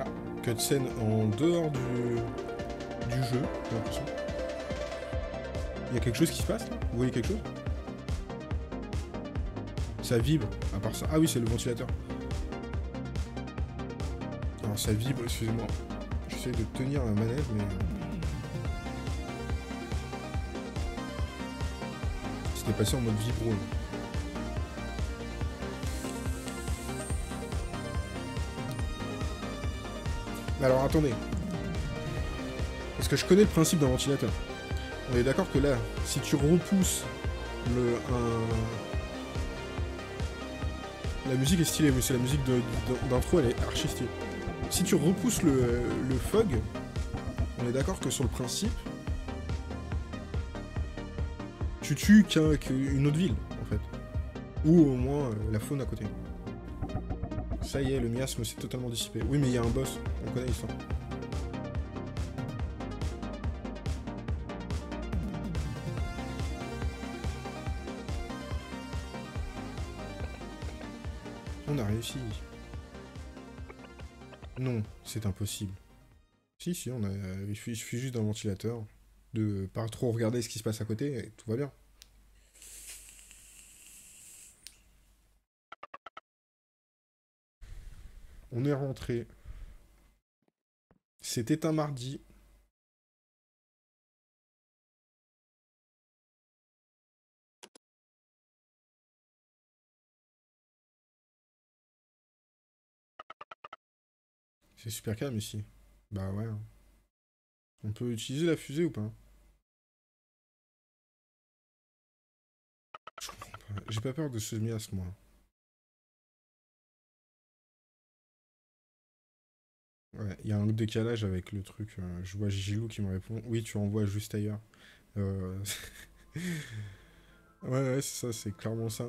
Ah, cutscene en dehors du jeu, j'ai l'impression. Il y a quelque chose qui se passe là? Vous voyez quelque chose? Ça vibre, à part ça. Ah oui, c'est le ventilateur. Alors ça vibre, excusez-moi. J'essaie de tenir la manette, mais... C'était passé en mode vibro. Là. Mais alors attendez. Parce que je connais le principe d'un ventilateur. On est d'accord que là, si tu repousses la musique est stylée, mais c'est la musique d'intro, elle est archi stylée. Si tu repousses le fog, on est d'accord que sur le principe, tu tues qu'une autre ville, en fait. Ou au moins la faune à côté. Ça y est, le miasme s'est totalement dissipé. Oui, mais il y a un boss, on connaît l'histoire. On a réussi. Non, c'est impossible. Si, on a... il suffit juste d'un ventilateur, de pas trop regarder ce qui se passe à côté, et tout va bien. On est rentré. C'était un mardi. C'est super calme ici. Bah ouais. On peut utiliser la fusée ou pas? Je comprends pas. J'ai pas peur de ce miasme, moi. Ouais, il y a un décalage avec le truc. Je vois Gigilou qui me répond. Oui, tu envoies juste ailleurs. Euh... ouais, c'est ça, c'est clairement ça.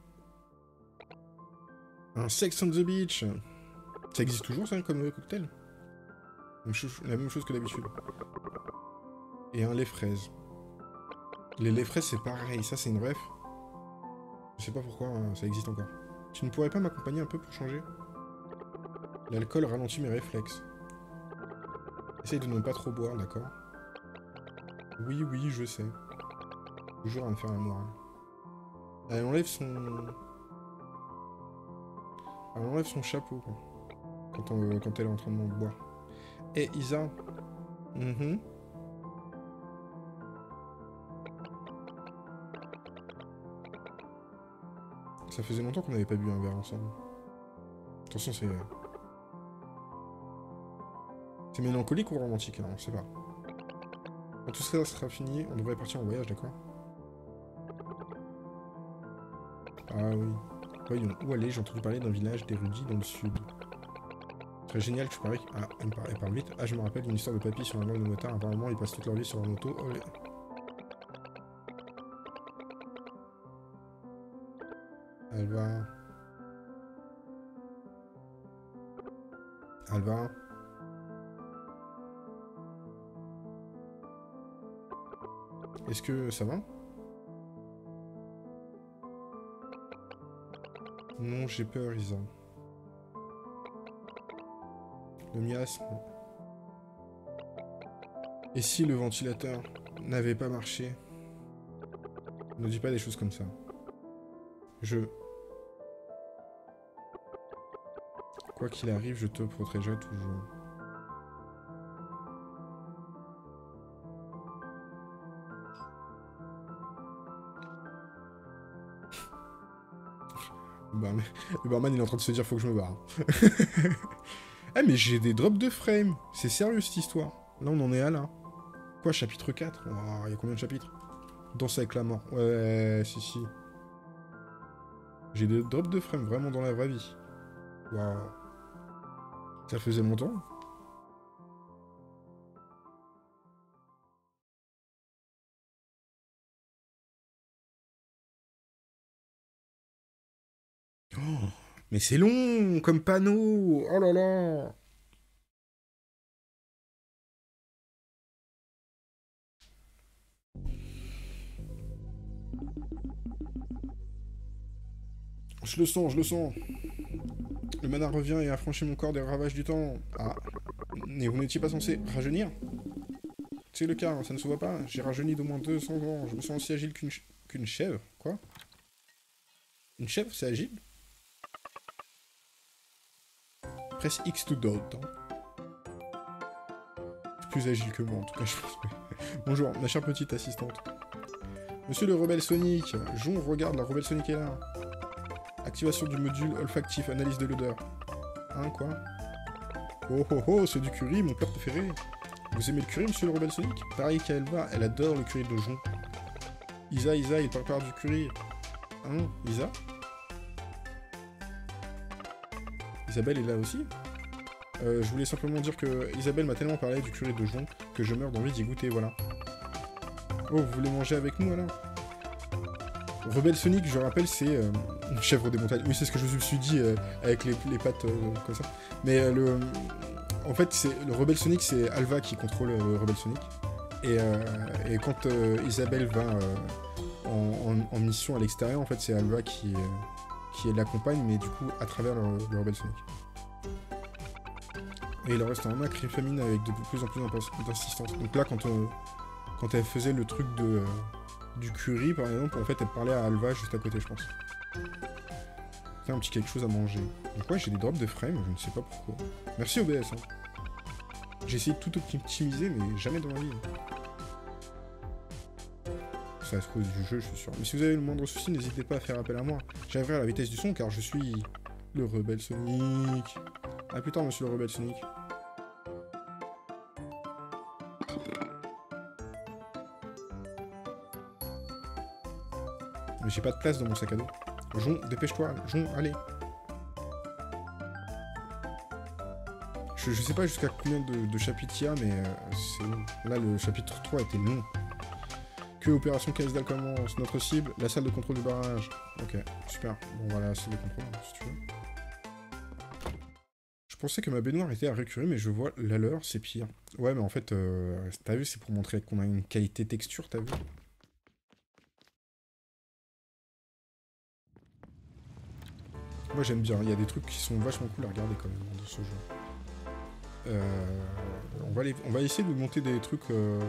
Un Sex on the Beach. Ça existe toujours, ça, comme cocktail? La même chose que d'habitude. Et un lait fraise. Les laits fraises, c'est pareil. Ça, c'est une ref. Je sais pas pourquoi ça existe encore. Tu ne pourrais pas m'accompagner un peu pour changer? L'alcool ralentit mes réflexes. Essaye de ne pas trop boire, d'accord? Oui, je sais. Toujours à me faire la morale. Elle enlève son... Elle enlève son chapeau, quoi. Quand elle est en train de boire. Eh, Isa. Ça faisait longtemps qu'on n'avait pas bu un verre ensemble. Attention, c'est... C'est mélancolique ou romantique, hein, on sait pas. Quand tout ça sera fini, on devrait partir en voyage, d'accord? Ah oui. Voyons, où aller? J'ai entendu parler d'un village d'érudits dans le sud. Très génial, tu parais... Ah, elle parle vite. Ah, je me rappelle d'une histoire de papy sur un gang de motards. Apparemment, ils passent toute leur vie sur leur moto. Oh, Alva. Est-ce que ça va? Non, j'ai peur, Isa. Le miasme. Et si le ventilateur n'avait pas marché? Ne dis pas des choses comme ça. Quoi qu'il arrive, je te protégerai toujours. Le barman il est en train de se dire faut que je me barre. Ah mais j'ai des drops de frame. C'est sérieux cette histoire. Là on en est à là. Quoi, chapitre 4? Il y a combien de chapitres? Danse avec la mort. Ouais, si. J'ai des drops de frame vraiment dans la vraie vie. Waouh. Ça faisait longtemps. Oh, mais c'est long comme panneau. Oh là là. Je le sens. Le mana revient et affranchit mon corps des ravages du temps. Ah. Mais vous n'étiez pas censé rajeunir? C'est le cas, hein, ça ne se voit pas. J'ai rajeuni d'au moins 200 ans. Je me sens aussi agile qu'une chèvre. Quoi? Une chèvre, c'est agile? Presse X to doubt. Plus agile que moi, en tout cas, je pense. Bonjour, ma chère petite assistante. Monsieur le rebelle Sonic. Jon, regarde, la rebelle Sonic est là. Activation du module olfactif, analyse de l'odeur. Hein, quoi? Oh oh oh, c'est du curry, mon plat préféré. Vous aimez le curry, monsieur le rebelle Sonic? Pareil qu'à Elva, elle adore le curry de Jon. Isa, il prépare du curry. Hein, Isa? Isabelle est là aussi? Je voulais simplement dire que Isabelle m'a tellement parlé du curry de Jon que je meurs d'envie d'y goûter, voilà. Oh, vous voulez manger avec nous, alors? Rebelle Sonic, je rappelle, c'est une chèvre des montagnes. Oui, c'est ce que je me suis dit avec les pattes comme ça. Mais en fait, le Rebelle Sonic, c'est Alva qui contrôle le Rebelle Sonic. Et quand Isabelle va en mission à l'extérieur, en fait, c'est Alva qui l'accompagne, mais du coup, à travers le Rebelle Sonic. Et il en reste un acre famine avec de plus en plus d'insistance. Donc là, quand elle faisait le truc du curry, par exemple, en fait, elle parlait à Alva juste à côté, je pense. C'est un petit quelque chose à manger. Donc ouais, j'ai des drops de frame, je ne sais pas pourquoi. Merci OBS, hein. J'ai essayé de tout optimiser, mais jamais dans ma vie. C'est à cause du jeu, je suis sûr. Mais si vous avez le moindre souci, n'hésitez pas à faire appel à moi. J'arriverai à la vitesse du son, car je suis le rebelle Sonic. A plus tard, monsieur le rebelle Sonic. Mais j'ai pas de place dans mon sac à dos. Jon, dépêche-toi. Jon, allez. Je sais pas jusqu'à combien de chapitres il y a, mais c'est long. Là, le chapitre 3 était long. Que Opération Caesdal commence. Notre cible, la salle de contrôle du barrage. Ok, super. Bon, voilà, la salle de contrôle, si tu veux. Je pensais que ma baignoire était à récurer, mais je vois la leur, c'est pire. Ouais, mais en fait, t'as vu, c'est pour montrer qu'on a une qualité texture, t'as vu? Moi j'aime bien, il y a des trucs qui sont vachement cool à regarder quand même dans ce jeu. On va essayer de monter des trucs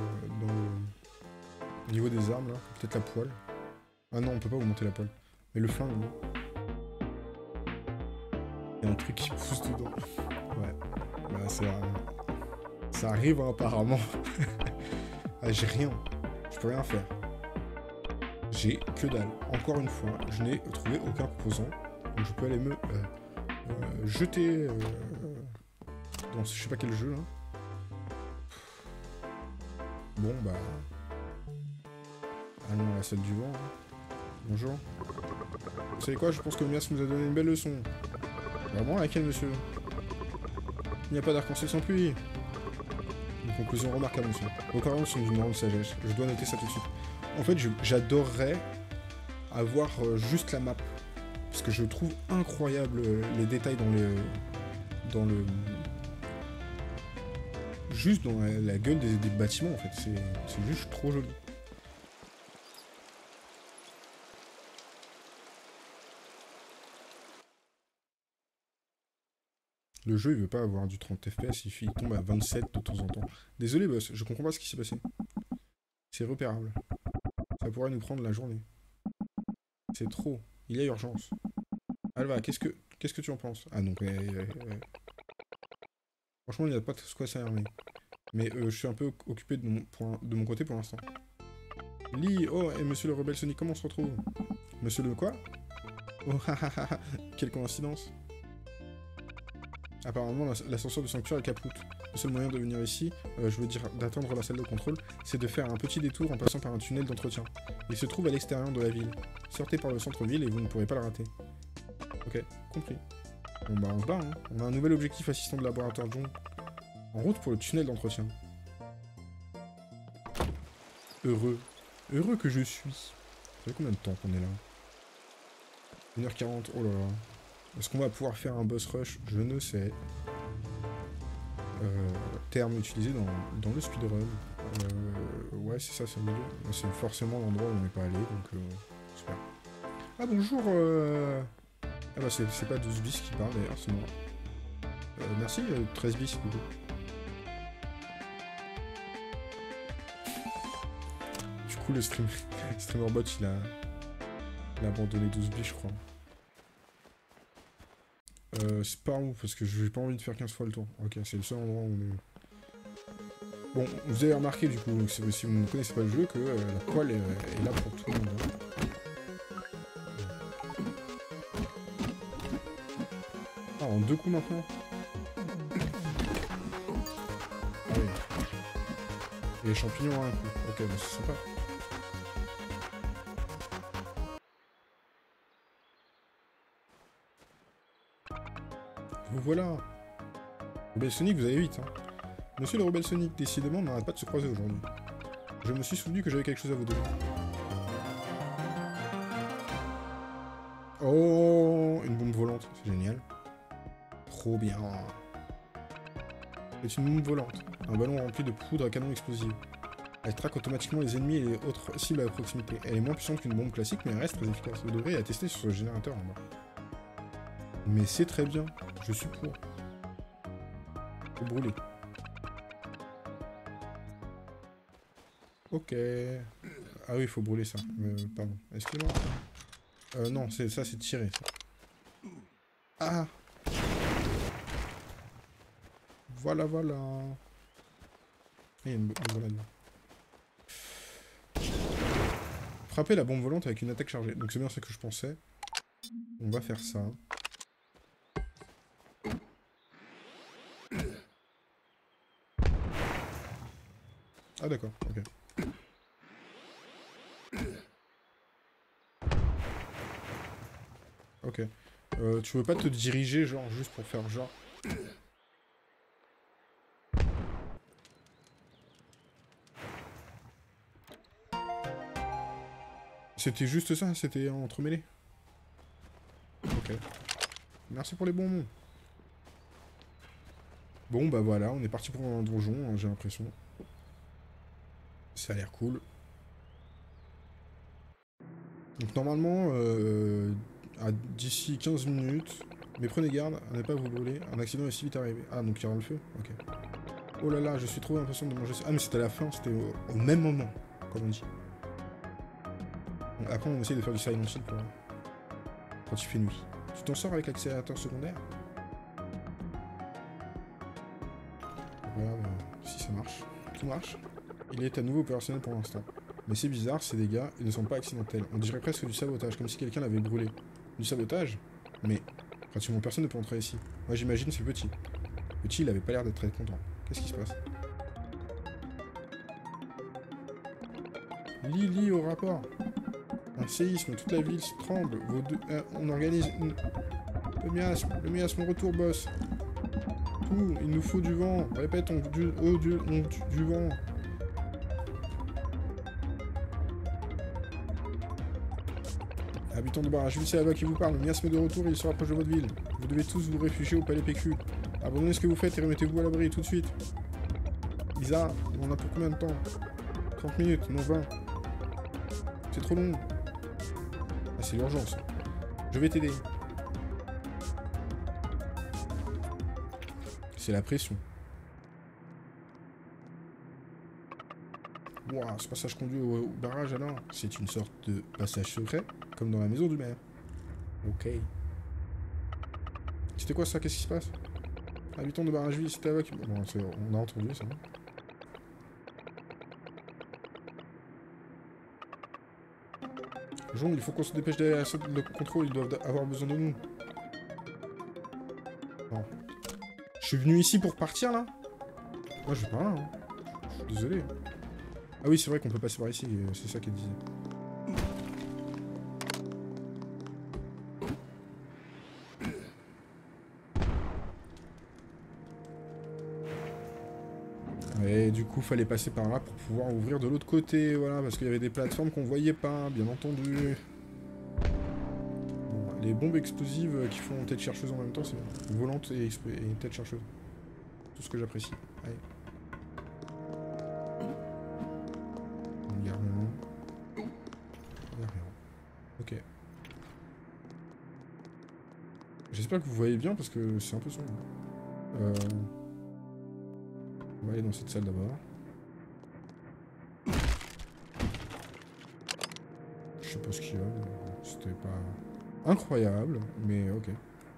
au niveau des armes là, peut-être la poêle. Ah non, on peut pas vous monter la poêle. Mais le flingue, non. Il y a un truc qui pousse dedans. Ouais. Bah, ça arrive hein, apparemment. Ah, j'ai rien. Je peux rien faire. J'ai que dalle. Encore une fois, je n'ai trouvé aucun composant. Donc je peux aller me jeter dans je sais pas quel jeu là. Bon bah... allons à la salle du vent. Hein. Bonjour. Vous savez quoi, je pense que Mias nous a donné une belle leçon. Vraiment, laquelle, monsieur? Il n'y a pas d'arc-en-ciel sans pluie. Une conclusion remarquable, monsieur. Vos parents sont d'une grande sagesse. Je dois noter ça tout de suite. En fait, j'adorerais avoir juste la map. Parce que je trouve incroyable les détails juste dans la gueule des bâtiments, en fait. C'est juste trop joli. Le jeu, il veut pas avoir du 30 FPS, il tombe à 27 de temps en temps. Désolé, boss, je comprends pas ce qui s'est passé. C'est repérable. Ça pourrait nous prendre la journée. C'est trop. Il y a urgence. Alva, qu'est-ce que tu en penses? Ah non, franchement, il n'y a pas de quoi s'alarmer. Mais je suis un peu occupé de mon côté pour l'instant. Lee, oh, et monsieur le rebelle Sonic, comment on se retrouve? Monsieur le quoi? Oh, hahaha, quelle coïncidence. Apparemment, l'ascenseur du sanctuaire est capote. Le seul moyen de venir ici, je veux dire d'atteindre la salle de contrôle, c'est de faire un petit détour en passant par un tunnel d'entretien. Il se trouve à l'extérieur de la ville. Sortez par le centre-ville et vous ne pourrez pas le rater. Ok, compris. Bon bah on se barre, hein. On a un nouvel objectif assistant de laboratoire Jon. En route pour le tunnel d'entretien. Heureux. Heureux que je suis. Ça fait combien de temps qu'on est là? 1h40, oh là là. Est-ce qu'on va pouvoir faire un boss rush? Je ne sais. Terme utilisé dans le speedrun. Ouais, c'est ça, c'est le milieu. C'est forcément l'endroit où on n'est pas allé, donc super. Ah bonjour Ah bah c'est pas 12 bis qui parle d'ailleurs, c'est moi. Merci, 13 bis du coup. Du coup le streamer bot il a abandonné 12 bis je crois. C'est pas où parce que j'ai pas envie de faire 15 fois le tour. Ok, c'est le seul endroit où on est. Bon, vous avez remarqué du coup, si vous ne connaissez pas le jeu, que la poêle est là pour tout le monde. Hein. Ah, en 2 coups maintenant. Ah oui. Et les champignons à un coup. Ok, bah c'est sympa. Vous voilà. Rebelle Sonic, vous allez vite. Hein. Monsieur le Rebelle Sonic, décidément, on n'arrête pas de se croiser aujourd'hui. Je me suis souvenu que j'avais quelque chose à vous donner. Oh, une bombe volante, c'est génial. Trop bien. C'est une bombe volante, un ballon rempli de poudre à canon explosive. Elle traque automatiquement les ennemis et les autres cibles à proximité. Elle est moins puissante qu'une bombe classique, mais elle reste très efficace. Vous devrez la tester sur ce générateur en bas. Mais c'est très bien, je suis pour. Faut brûler. Ok. Ah oui, il faut brûler ça. Pardon. Excusez-moi. Non, ça c'est tirer. Ça. Ah. Voilà. Il y a une bombe volante là. Frapper la bombe volante avec une attaque chargée. Donc c'est bien ce que je pensais. On va faire ça. Ah d'accord, ok. Ok. Tu veux pas te diriger, genre, juste pour faire genre... C'était juste ça, c'était entremêlé. Ok. Merci pour les bonbons. Bon, bah voilà, on est parti pour un donjon, hein, j'ai l'impression. Ça a l'air cool. Donc normalement, d'ici 15 minutes, mais prenez garde à ne pas vous brûler, un accident est si vite arrivé. Ah, donc il y aura le feu. Ok. Oh là là, je suis trop impatient de manger ça. Ah, mais c'était à la fin, c'était au même moment, comme on dit. Bon, après, on essaie de faire du Silent Hill quand il fait nuit. Tu t'en sors avec l'accélérateur secondaire? Regarde si ça marche. Tout marche. Il est à nouveau opérationnel pour l'instant. Mais c'est bizarre, ces dégâts, ils ne sont pas accidentels. On dirait presque du sabotage, comme si quelqu'un l'avait brûlé. Du sabotage? Mais pratiquement personne ne peut entrer ici. Moi j'imagine c'est Petit. Petit, il avait pas l'air d'être très content. Qu'est-ce qui se passe? Lily au rapport. Un séisme, toute la ville se tremble. On organise le miasme au retour, boss. Tout, il nous faut du vent. Répète, du vent. Habitants de Barrageville, c'est là-bas qui vous parle. Le miasme de retour, il se rapproche de votre ville. Vous devez tous vous réfugier au palais PQ. Abandonnez ce que vous faites et remettez-vous à l'abri tout de suite. Lisa, on en a pour combien de temps? 30 minutes, non 20. C'est trop long. Ah, c'est l'urgence. Je vais t'aider. C'est la pression. Ouah, ce passage conduit au barrage alors, c'est une sorte de passage secret, comme dans la maison du maire. Ok. C'était quoi ça? Qu'est-ce qui se passe? Habitants de Barrageville, c'était là-bas qui... Bon, on a entendu ça. Jon, il faut qu'on se dépêche d'aller à le contrôle, ils doivent avoir besoin de nous. Non. Je suis venu ici pour partir là? Moi je vais pas là, hein. Je suis désolé. Ah oui, c'est vrai qu'on peut passer par ici, c'est ça qu'elle disait. Et du coup, fallait passer par là pour pouvoir ouvrir de l'autre côté, voilà, parce qu'il y avait des plateformes qu'on voyait pas, bien entendu. Bon, les bombes explosives qui font tête chercheuse en même temps, c'est volante et tête chercheuse. Tout ce que j'apprécie. Allez. Il y a rien. Il y a rien. Ok. J'espère que vous voyez bien parce que c'est un peu sombre. On va aller dans cette salle d'abord. Je sais pas ce qu'il y a. C'était pas incroyable, mais ok.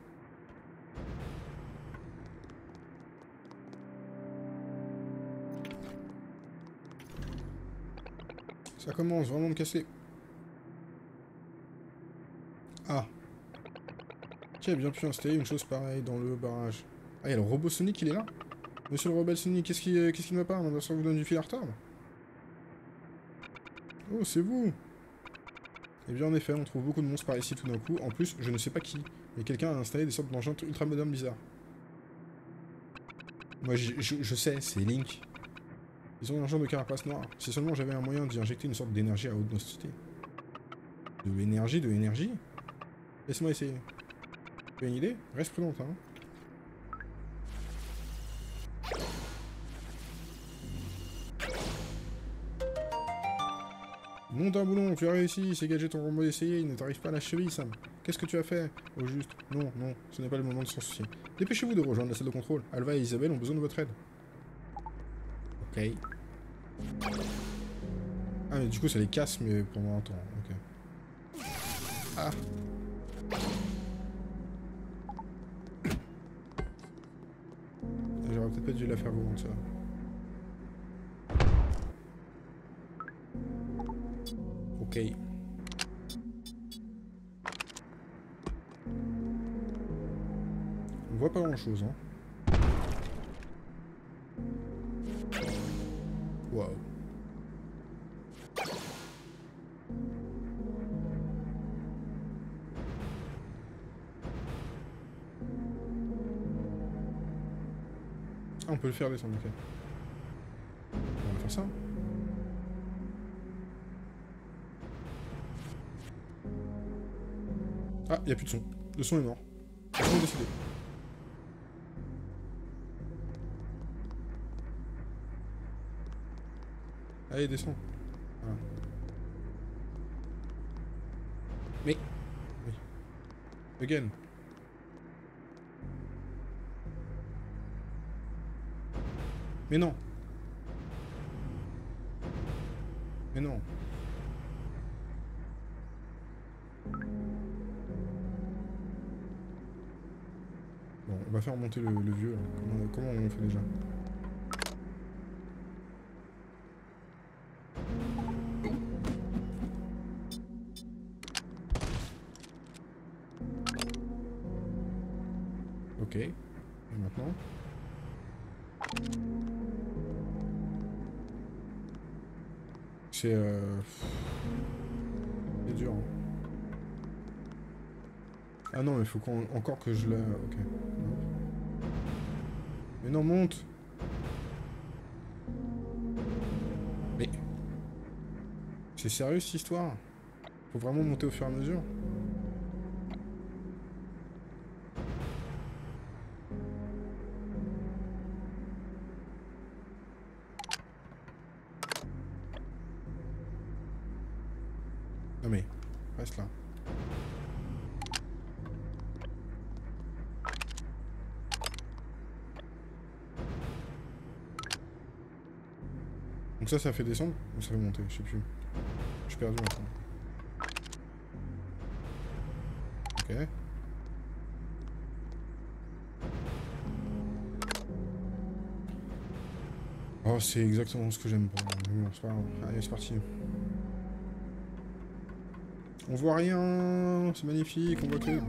Ça commence vraiment à me casser. Ah. Qui a bien pu installer une chose pareille dans le barrage? Ah, il y a le robot Sonic, il est là? Monsieur le rebelle Sonic, qu'est-ce qui ne va pas? On va vous donner du fil à retordre. Oh, c'est vous! Eh bien, en effet, on trouve beaucoup de monstres par ici tout d'un coup. En plus, je ne sais pas qui, mais quelqu'un a installé des sortes d'engins ultra modernes bizarres. Moi, je sais, c'est Link. Ils ont un genre de carapace noire. Si seulement j'avais un moyen d'y injecter une sorte d'énergie à haute densité. De l'énergie? Laisse-moi essayer. Tu as une idée? Reste prudente, hein. Nom d'un boulon, tu as réussi, ces gadgets ont vraiment essayé, il ne t'arrive pas à la cheville, Sam. Qu'est-ce que tu as fait? Au juste. Non, ce n'est pas le moment de s'en soucier. Dépêchez-vous de rejoindre la salle de contrôle. Alva et Isabelle ont besoin de votre aide. Ok. Ah, mais du coup, ça les casse, mais pendant un temps. Ok. Ah. J'aurais peut-être pas dû la faire vous, ça. Ok. On voit pas grand-chose, hein. Waouh. Ah, on peut le faire descendre, ok. On va faire ça. Ah, il n'y a plus de son. Le son est mort. Le son est décédé. Allez, descends. Voilà. Mais... Oui. Again. Mais non. Mais non. Bon, on va faire monter le vieux. Là. Comment on fait déjà? Ok. Et maintenant? C'est dur. Hein. Ah non, mais il faut encore que je la... Ok. Mais non, monte! Mais... C'est sérieux cette histoire? Faut vraiment monter au fur et à mesure? Non mais... Reste là. Donc ça fait descendre ou ça fait monter? Je sais plus. Je suis perdu maintenant. Ok. Oh, c'est exactement ce que j'aime pas. Bon, c'est pas grave. Allez, c'est parti. On voit rien. C'est magnifique. On voit que...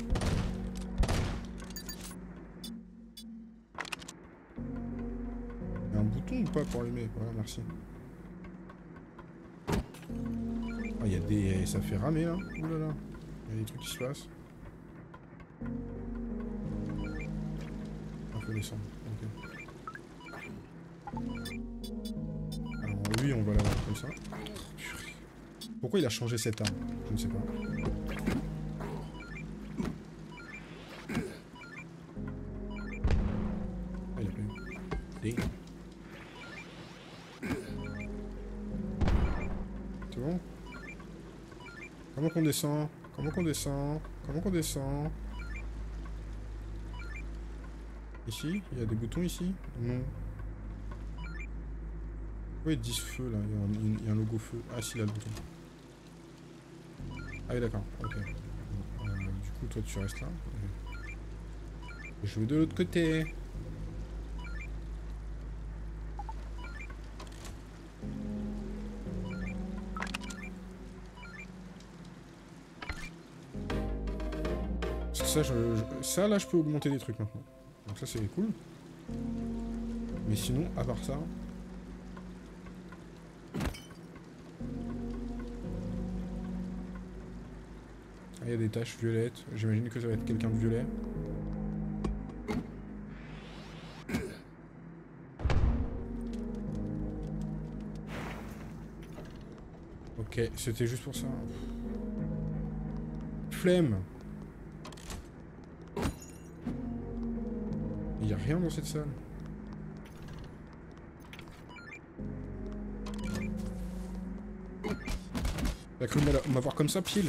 Un bouton ou pas pour allumer? Voilà, merci. Ah, il y a des... Ça fait ramer, là. Ouh là là. Il y a des trucs qui se passent. Il faut descendre. Ok. Alors, lui, on va l'avoir comme ça. Pourquoi il a changé cette arme? Je ne sais pas. Ah, il a pas eu. C'est bon? Comment qu'on descend? Comment qu'on descend? Comment qu'on descend? Ici, il y a des boutons ici? Non. Pourquoi ils disent feu là? Il y a un logo feu. Ah si, là le bouton. Ah oui d'accord, ok. Du coup toi tu restes là. Okay. Je vais de l'autre côté. Parce que ça là je peux augmenter des trucs maintenant. Donc ça c'est cool. Mais sinon, à part ça... Ah, il y a des taches violettes. J'imagine que ça va être quelqu'un de violet. Ok, c'était juste pour ça. Flemme. Il n'y a rien dans cette salle. T'as cru m'avoir comme ça, pile?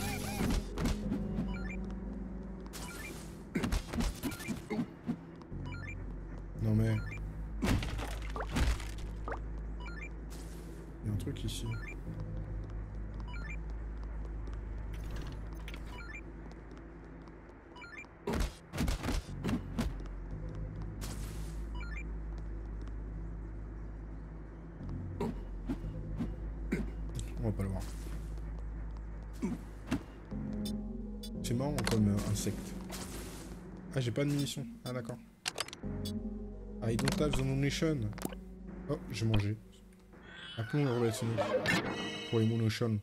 Non mais... Il y a un truc ici. On va pas le voir. C'est marrant comme insecte. Ah, j'ai pas de munitions. Ah, d'accord. I don't have the munition. Oh, j'ai mangé. Appelons le rebelle Sonic. Pour les munitions.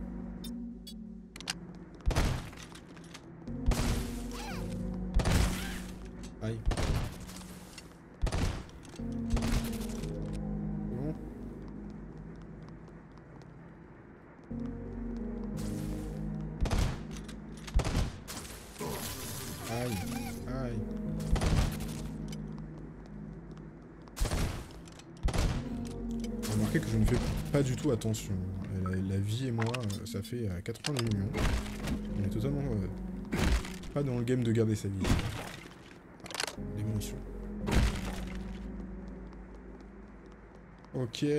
Aïe. Bon. Aïe, aïe. Remarquez que je ne fais pas du tout attention. La vie et moi, ça fait 80 millions. On est totalement pas dans le game de garder sa vie. Ah, des munitions. Ok.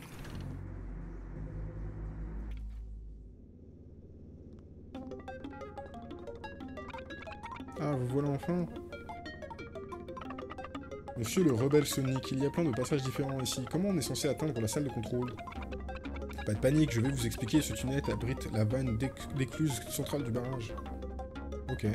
Ah, vous voilà enfin. Monsieur le rebelle Sonic, il y a plein de passages différents ici. Comment on est censé atteindre la salle de contrôle? Pas de panique, je vais vous expliquer. Ce tunnel abrite la vanne d'écluse centrale du barrage. Ok.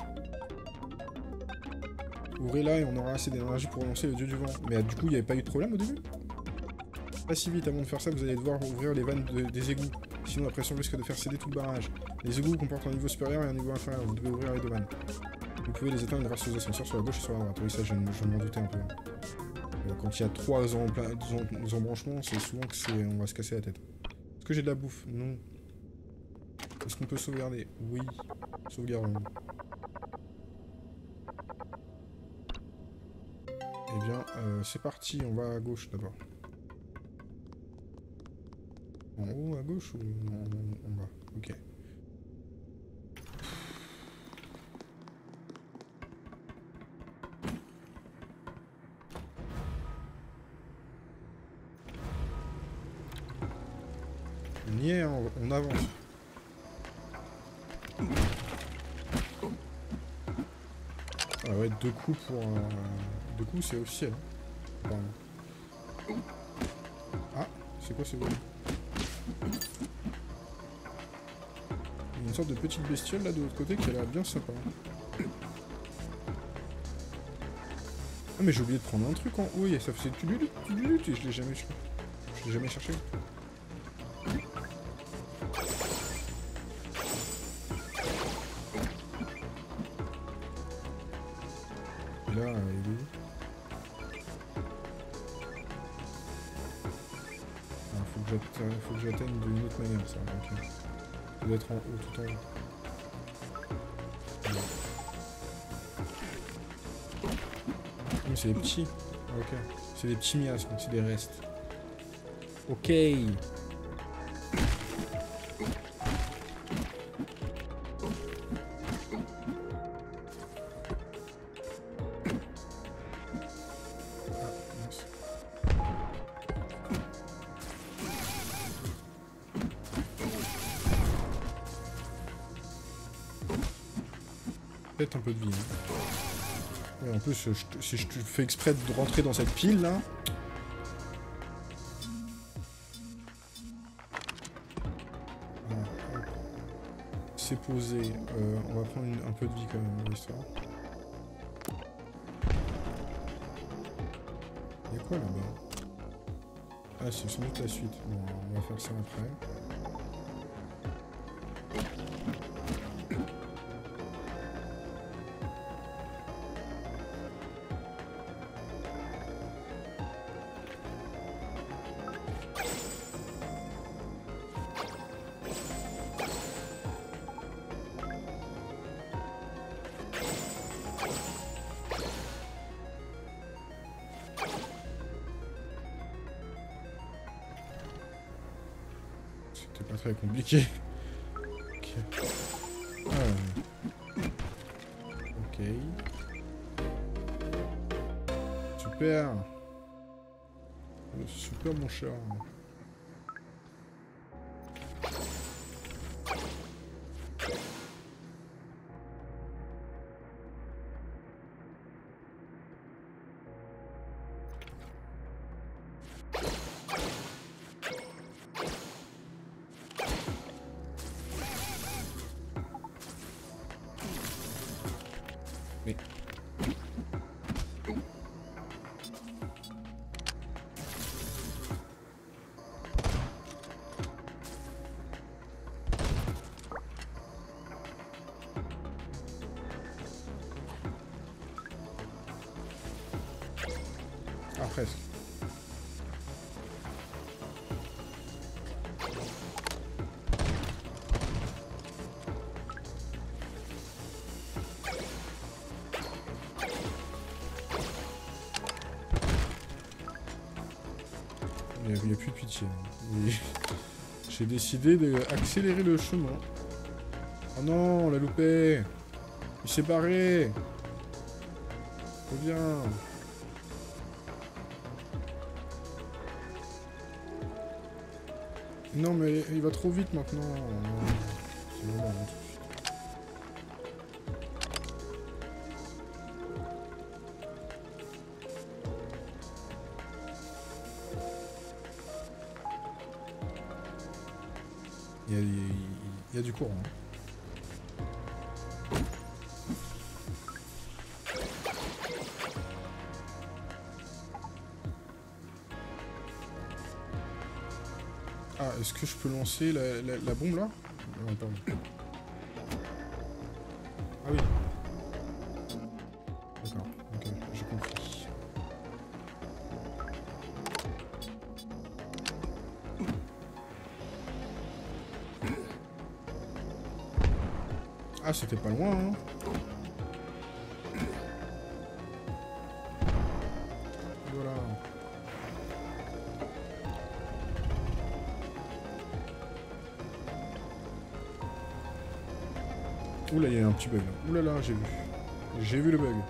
Ouvrez-la et on aura assez d'énergie pour relancer le dieu du vent. Mais du coup, il n'y avait pas eu de problème au début? Pas si vite, avant de faire ça, vous allez devoir ouvrir les vannes des égouts. Sinon, la pression risque de faire céder tout le barrage. Les égouts comportent un niveau supérieur et un niveau inférieur. Vous devez ouvrir les deux vannes. Vous pouvez les atteindre grâce aux ascenseurs sur la gauche et sur la droite. Oui, ça, je m'en doutais un peu. Quand il y a 3 embranchements, c'est souvent que on va se casser la tête. Est-ce que j'ai de la bouffe? Non. Est-ce qu'on peut sauvegarder? Oui. Sauvegardons. Eh bien, c'est parti. On va à gauche d'abord. En haut, à gauche ou en bas? Ok. On y est, on avance. Ah ouais, 2 coups pour... 2 coups, c'est officiel. Hein. Ah, c'est quoi ce bruit? Il y a une sorte de petite bestiole là de l'autre côté qui a l'air bien sympa. Ah mais j'ai oublié de prendre un truc en haut, et ça faisait tululut, et je l'ai jamais cherché. Et là, il est où? Ah, faut que j'atteigne d'une autre manière ça, ok. Ça doit être en haut, tout en haut. Mais c'est des petits. Ok. C'est des petits miasmes, c'est des restes. Ok. Peut-être un peu de vie. Hein. Ouais, en plus, si je te fais exprès de rentrer dans cette pile là. C'est posé. On va prendre un peu de vie quand même dans l'histoire. Il y a quoi là-bas? Ah, c'est sans doute la suite. Bon, on va faire ça après. C'était pas très compliqué. Ok. Ah. Ok. Super. Super mon cher. Mais... Ah, presque. Il n'y a plus de pitié. J'ai décidé d'accélérer le chemin. Oh non, on l'a loupé. Il s'est barré. Reviens. Non mais il va trop vite maintenant. C'est vraiment tout de suite. Il y a du courant. Ah, est-ce que je peux lancer la bombe là? Non, pardon. Ah oui. D'accord, ok, j'ai compris. Ah, c'était pas loin, hein. Voilà. Oula, il y a un petit bug. Oula là, j'ai vu. J'ai vu le bug.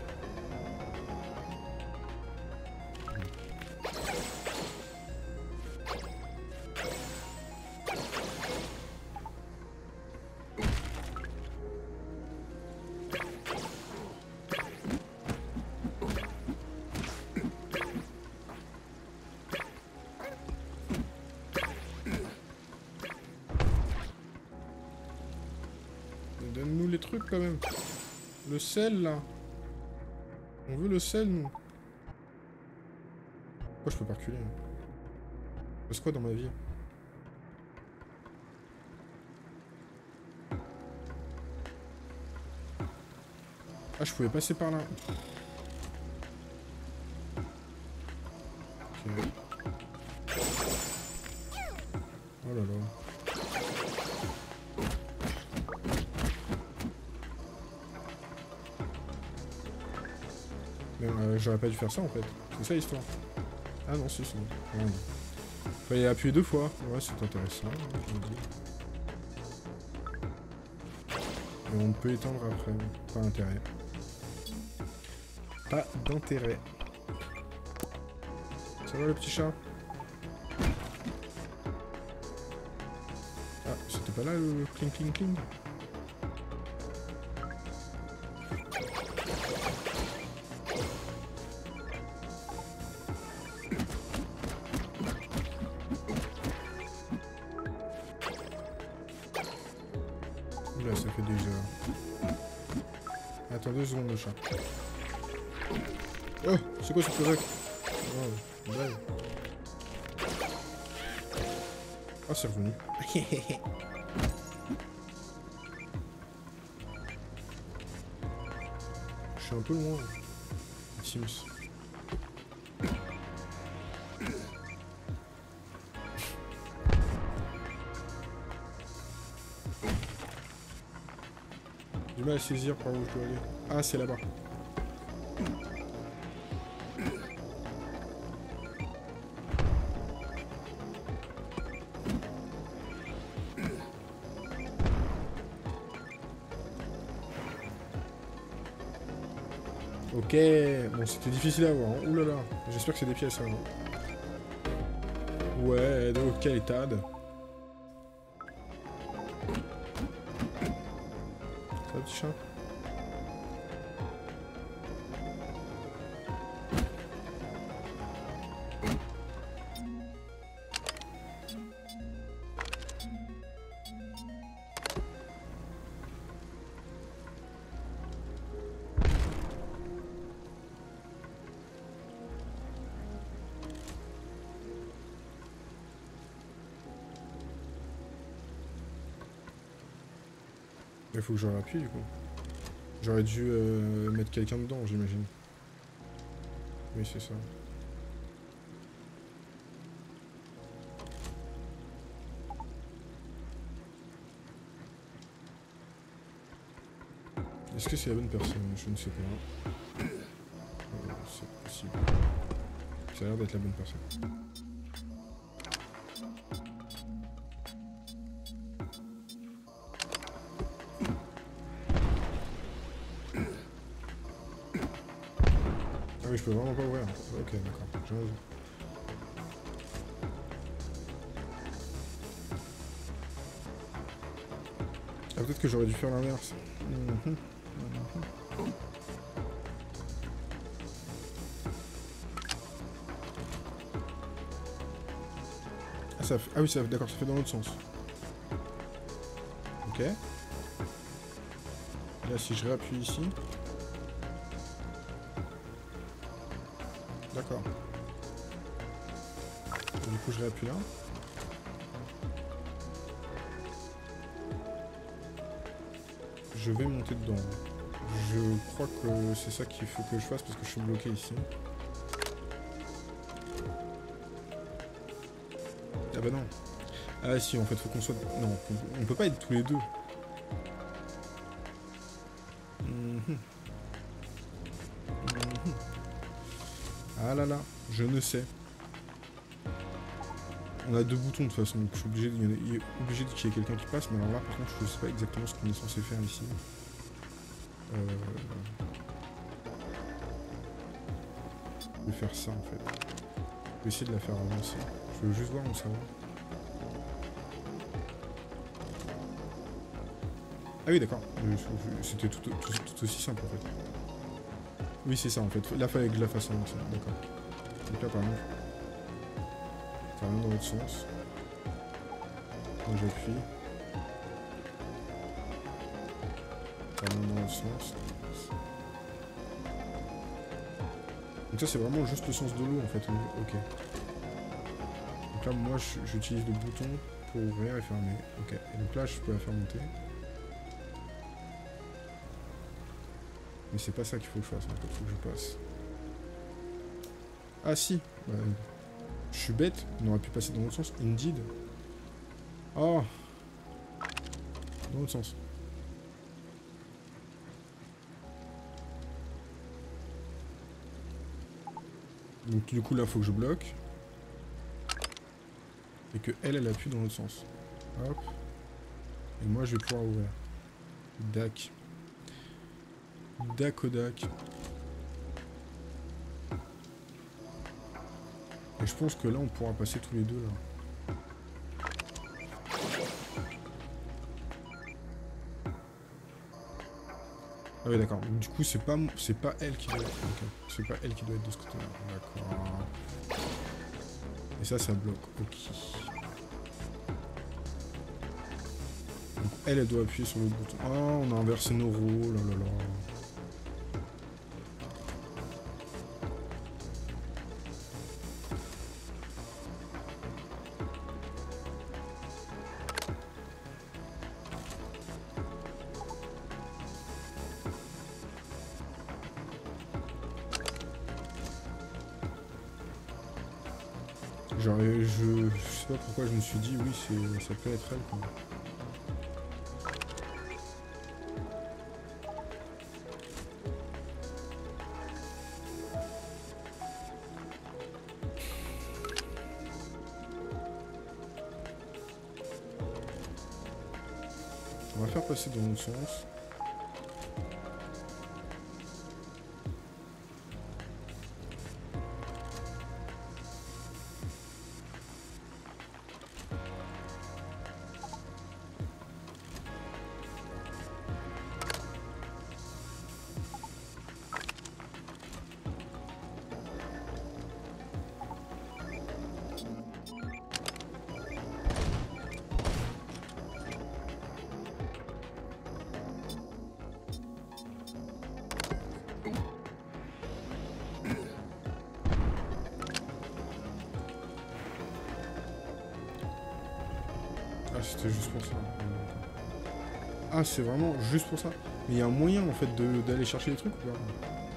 Donne-nous les trucs quand même. Le sel là. On veut le sel nous. Pourquoi je peux pas reculer? Il passe quoi dans ma vie? Ah, je pouvais passer par là. Ok. Oh là là. J'aurais pas dû faire ça en fait. C'est ça l'histoire. Ah non, c'est ça. Ouais. Fallait appuyer 2 fois. Ouais, c'est intéressant. Je me dis. Et on peut éteindre après. Pas d'intérêt. Pas d'intérêt. Ça va le petit chat? Ah, c'était pas là le cling cling cling? là, ça fait 2 heures. Attends 2 secondes, le chat. Oh, c'est quoi ce truc? Oh, belle. Ah, c'est revenu. Je suis un peu loin. Sims. Du mal à saisir par où je dois aller. Ah, c'est là-bas. Ok, bon c'était difficile à voir, hein. Ouh là là, j'espère que c'est des pièces hein. Ouais, ok, Tad. Ça va, petit chat? Il faut que j'aurais appuyé du coup. J'aurais dû mettre quelqu'un dedans, j'imagine. Oui, c'est ça. Est-ce que c'est la bonne personne? Je ne sais pas. C'est possible. Ça a l'air d'être la bonne personne. Ah oui, je peux vraiment pas ouvrir. Ok, d'accord. J'ai raison. Ah, peut-être que j'aurais dû faire l'inverse. Ah, ça fait... ah oui, d'accord, ça fait dans l'autre sens. Ok. Là, si je réappuie ici... D'accord. Du coup, je réappuie là. Je vais monter dedans. Je crois que c'est ça qu'il faut que je fasse parce que je suis bloqué ici. Ah bah non. Ah si, en fait, faut qu'on soit... Non, on peut pas être tous les deux. Ah là là, je ne sais. On a 2 boutons de toute façon, donc je suis obligé qu'il y ait quelqu'un qui passe, mais alors là par contre je ne sais pas exactement ce qu'on est censé faire ici. Je vais faire ça en fait. Je vais essayer de la faire avancer. Je veux juste voir où ça va. Ah oui d'accord, c'était tout aussi simple en fait. Oui c'est ça en fait, là fallait que je la fasse avancer, d'accord. Donc là par exemple, ça va dans l'autre sens. Donc j'appuie. Ça va dans l'autre sens. Donc ça c'est vraiment juste le sens de l'eau en fait, ok. Donc là moi j'utilise le bouton pour ouvrir et fermer, ok. Et donc là je peux la faire monter. Mais c'est pas ça qu'il faut que je fasse, en fait, il faut que je passe. Ah si, bah, je suis bête, on aurait pu passer dans l'autre sens, indeed. Oh, dans l'autre sens. Donc du coup là il faut que je bloque. Et que elle appuie dans l'autre sens. Hop. Et moi je vais pouvoir ouvrir. Dac. Dac. Et je pense que là on pourra passer tous les deux là. Ah oui d'accord, du coup c'est pas elle qui doit être. Okay. C'est pas elle qui doit être de ce côté là. D'accord. Et ça bloque, ok. Donc Elle doit appuyer sur le bouton. Ah, on a inversé nos rôles, là là là. Genre, je sais pas pourquoi je me suis dit, oui, ça peut être elle, quoi. On va faire passer dans l'autre sens. Ah, c'était juste pour ça. Ah, c'est vraiment juste pour ça. Mais il y a un moyen, en fait, d'aller chercher les trucs ou pas?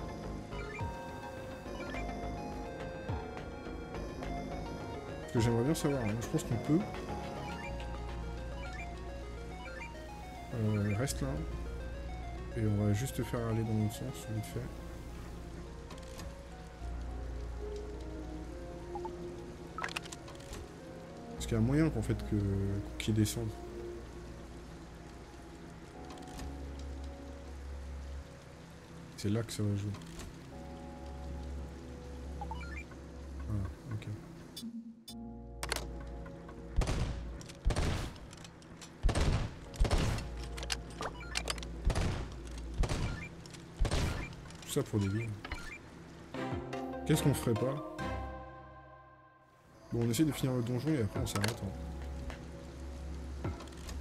Parce que j'aimerais bien savoir. Hein. Je pense qu'on peut. Reste là. Et on va juste te faire aller dans l'autre sens, vite fait. Parce qu'il y a un moyen qu'en fait qu'il descende. C'est là que ça va jouer. Voilà, ok. Tout ça pour des billes. Qu'est-ce qu'on ferait pas? Bon, on essaie de finir le donjon et après on s'arrête. Hein.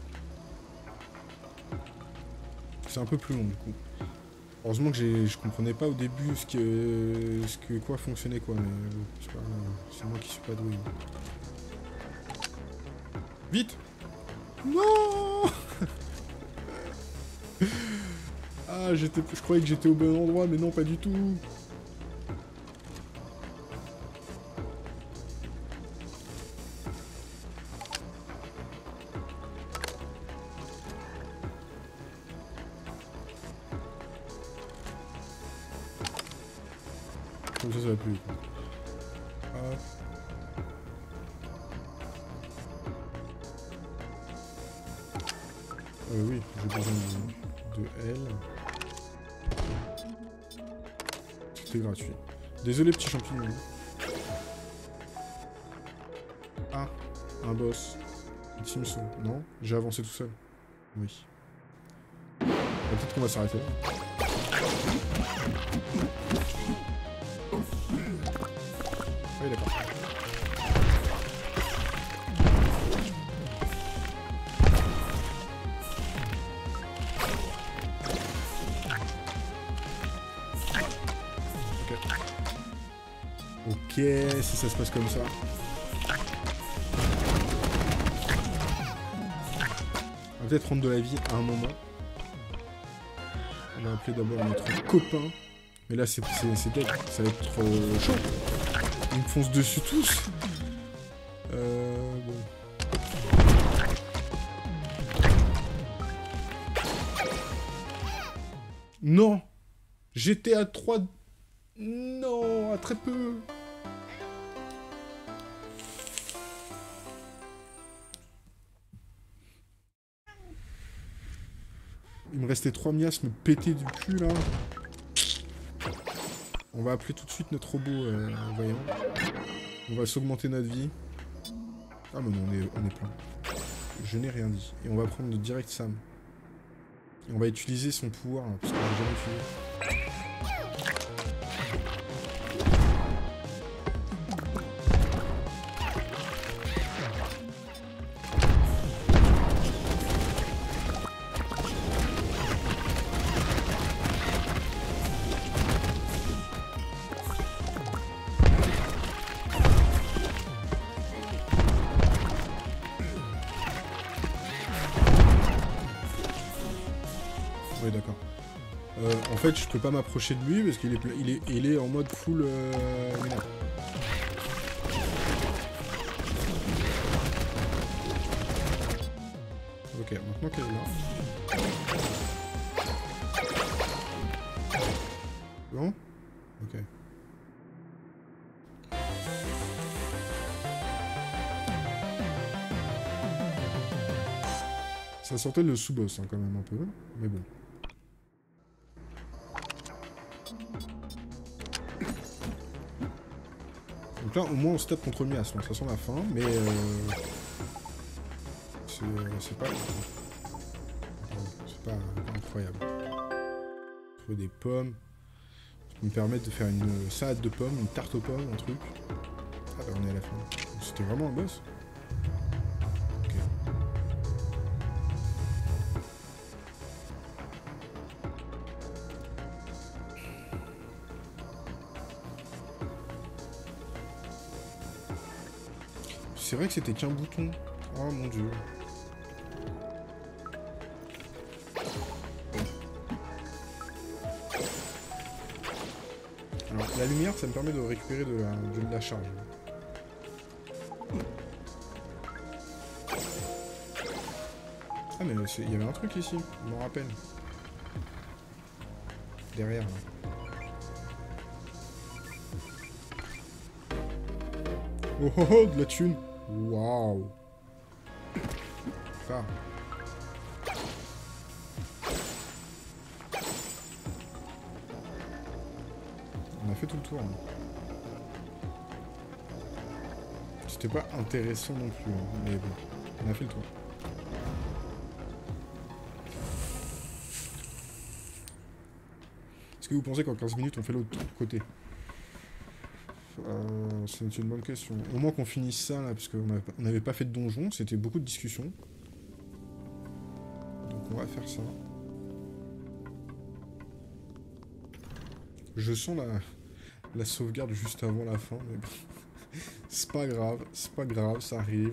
C'est un peu plus long du coup. Heureusement que je comprenais pas au début quoi fonctionnait quoi, mais bon, c'est moi qui suis pas doué. Vite! Non! Ah, je croyais que j'étais au bon endroit, mais non, pas du tout. Comme ça va plus vite. Hop. Oui, j'ai besoin de L. C'était gratuit. Désolé, petit champignon. Ah, un boss. Timson. Non, j'ai avancé tout seul. Oui. Peut-être qu'on va s'arrêter là. Oui, d'accord. Ok, si ça se passe comme ça. On va peut-être prendre de la vie à un moment. On va appeler d'abord notre copain. Mais là, c'est dead. Ça va être chaud. Ils me foncent dessus tous. Bon. Non. J'étais à 3... Non, à très peu. Il me restait 3 miasmes pétés du cul, là. On va appeler tout de suite notre robot voyant. On va s'augmenter notre vie. Ah mais non, on est plein. Je n'ai rien dit. Et on va prendre direct Sam. Et on va utiliser son pouvoir, là, parce qu'on l'a jamais utilisé. En fait, je peux pas m'approcher de lui parce qu'il est, il est en mode full... merde. Ok, maintenant qu'elle est là. Bon. Ok. Ça sentait le sous-boss hein, quand même un peu, mais bon. Donc là, au moins, on se tape contre le miasme, donc ça sent la fin, mais c'est pas incroyable. Trouver des pommes, ça peut me permettre de faire une salade de pommes, une tarte aux pommes, un truc. Ah bah on est à la fin. C'était vraiment un boss. Ok. C'est vrai que c'était qu'un bouton. Oh mon dieu. Alors la lumière ça me permet de récupérer de la charge. Ah mais il y avait un truc ici, je m'en rappelle. Derrière là. Oh oh oh, de la thune. Waouh. Ça. On a fait tout le tour. Hein. C'était pas intéressant non plus, hein, mais bon, on a fait le tour. Est-ce que vous pensez qu'en 15 minutes on fait l'autre côté? C'est une bonne question. Au moins qu'on finisse ça là, parce qu'on n'avait pas fait de donjon, c'était beaucoup de discussions. Donc on va faire ça. Je sens la sauvegarde juste avant la fin, mais bon. C'est pas grave, ça arrive.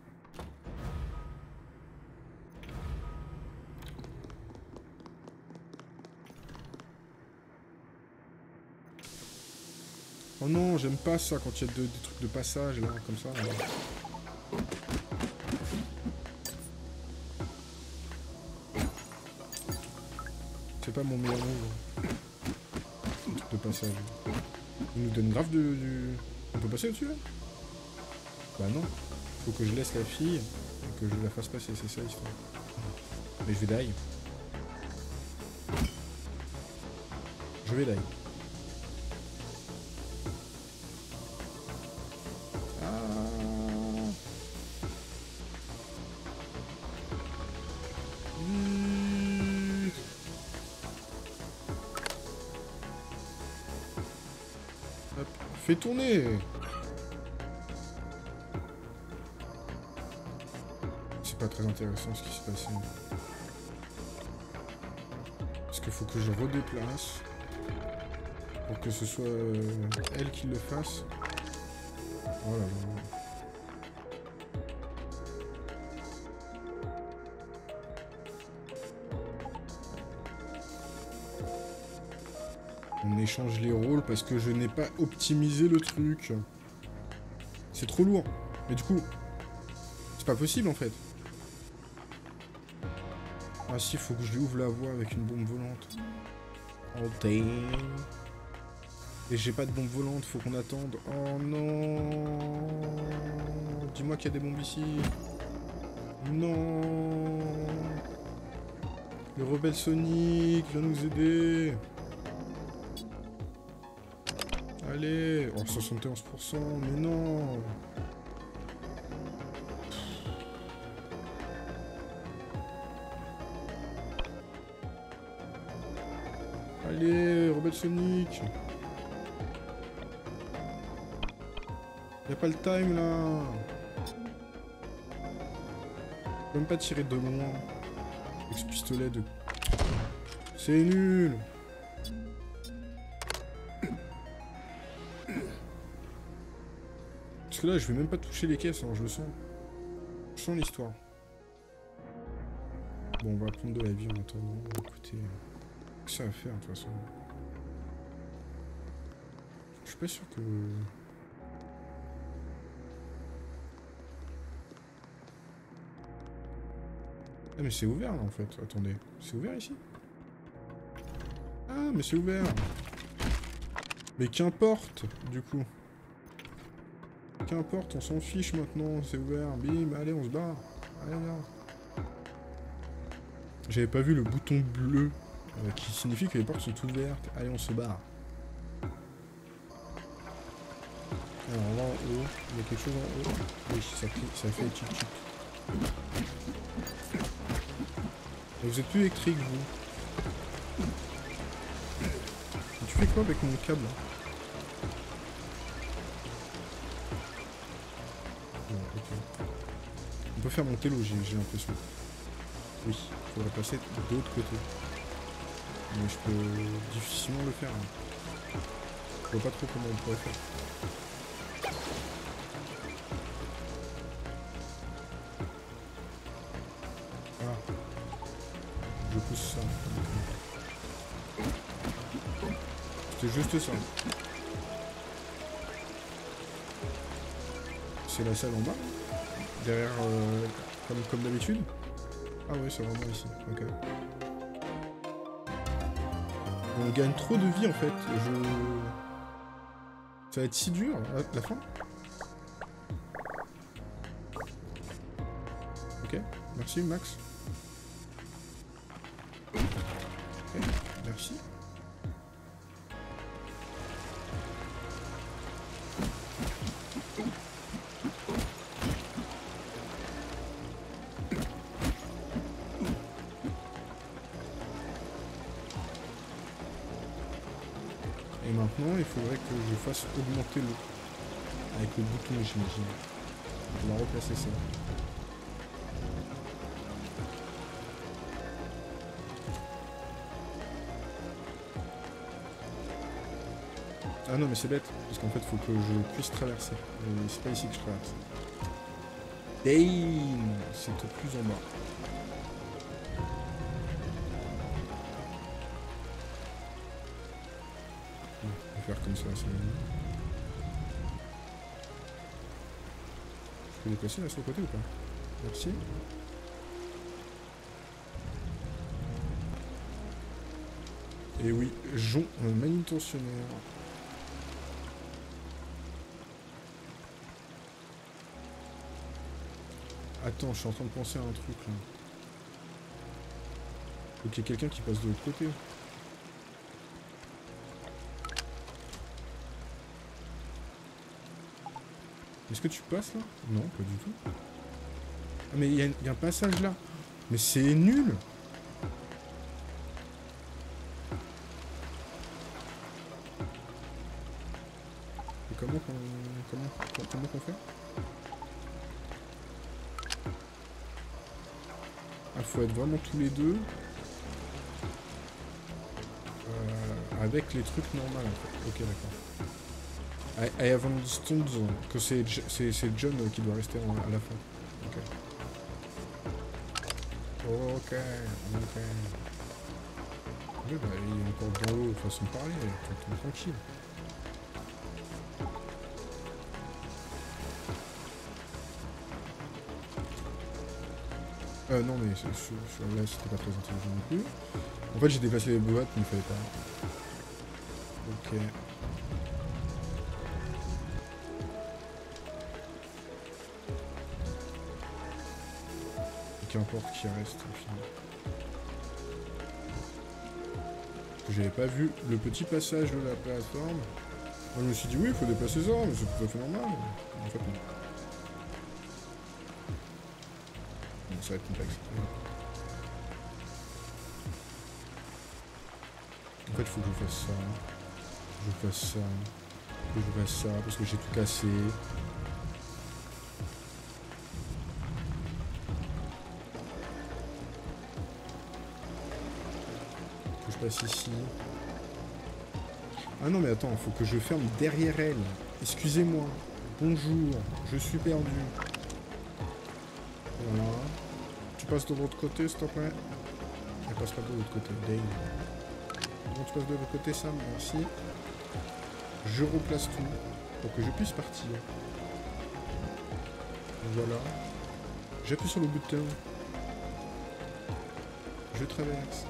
Oh non, j'aime pas ça quand il y a des trucs de passage là, comme ça. Là. C'est pas mon meilleur move. Un truc de passage. Il nous donne grave du... On peut passer au-dessus là? Bah non. Faut que je laisse la fille et que je la fasse passer, c'est ça l'histoire. Mais je vais die. Je vais die. Fais tourner. C'est pas très intéressant ce qui s'est passé. Parce qu'il faut que je redéplace pour que ce soit elle qui le fasse. Oh là là. On échange les rôles parce que je n'ai pas optimisé le truc. C'est trop lourd. Mais du coup, c'est pas possible en fait. Ah si, faut que je lui ouvre la voie avec une bombe volante. Oh damn. Et j'ai pas de bombe volante, faut qu'on attende. Oh non. Dis-moi qu'il y a des bombes ici. Non. Le rebelle Sonic vient nous aider. Allez, oh 71%, mais non. Allez, Rebelle Sonic. Y'a pas le time là. Je peux même pas tirer de loin. Avec ce pistolet de... C'est nul. Parce que là, je vais même pas toucher les caisses, hein, je le sens. Je sens l'histoire. Bon, on va prendre de la vie en attendant. Écoutez, que ça à faire de toute façon. Je suis pas sûr que... Ah mais c'est ouvert là en fait, attendez. C'est ouvert ici? Ah mais c'est ouvert. Mais qu'importe du coup. Qu'importe, on s'en fiche maintenant, c'est ouvert. Bim, allez on se barre. Allez là. J'avais pas vu le bouton bleu qui signifie que les portes sont ouvertes. Allez on se barre. Alors là en haut, il y a quelque chose en haut. Oui, ça fait tic tic. Mais vous êtes plus électrique vous. Et tu fais quoi avec mon câble là? Bon, ok. On peut faire monter l'eau, j'ai l'impression. Oui, il faudrait passer de l'autre côté. Mais je peux difficilement le faire. Hein. Je vois pas trop comment on pourrait faire. Ah. Je pousse ça. C'est juste ça. C'est la salle en bas. Derrière, comme d'habitude. Ah ouais, c'est vraiment ici. Ok. On gagne trop de vie en fait. Ça va être si dur la fin. Ok, merci Max. Ok, merci. Et maintenant, il faudrait que je fasse augmenter l'eau. Avec le bouton, j'imagine. On va replacer ça. Ah non, mais c'est bête. Parce qu'en fait, il faut que je puisse traverser. Et c'est pas ici que je traverse. Damn, c'est au plus en bas. Faire comme ça, c'est mieux. Je peux déplacer là sur le côté ou pas? Merci. Et oui, Jon, manutentionnaire. Attends, je suis en train de penser à un truc là. Faut qu'il y ait quelqu'un qui passe de l'autre côté. Est-ce que tu passes là? Non, pas du tout. Ah, mais il y a un passage là. Mais c'est nul. Et comment qu'on fait? Ah, faut être vraiment tous les deux. Avec les trucs normaux en fait. Ok, d'accord. I have understood que c'est John qui doit rester à la fin. Ok. Ok. Oui, bah, il est encore dans l'eau de façon de parler, tranquille. Non, mais là, c'était pas très intelligent non plus. En fait, j'ai déplacé les boîtes, mais il fallait pas. Ok. Qu'importe qui reste au final. J'avais pas vu le petit passage de la plateforme. Moi, je me suis dit oui, il faut déplacer ça, mais c'est tout à fait normal. Mais en fait, non. Bon, ça va être complexe. En fait, il faut que je fasse ça. Je fasse ça. Que je fasse ça, parce que j'ai tout cassé. Passe ici. Ah non mais attends, faut que je ferme derrière elle. Excusez-moi. Bonjour, je suis perdu. Voilà. Tu passes de l'autre côté s'il te plaît. Elle passe pas de l'autre côté. Dang. Comment tu passes de l'autre côté, Sam? Merci. Je replace tout pour que je puisse partir. Voilà. J'appuie sur le bouton. Je traverse.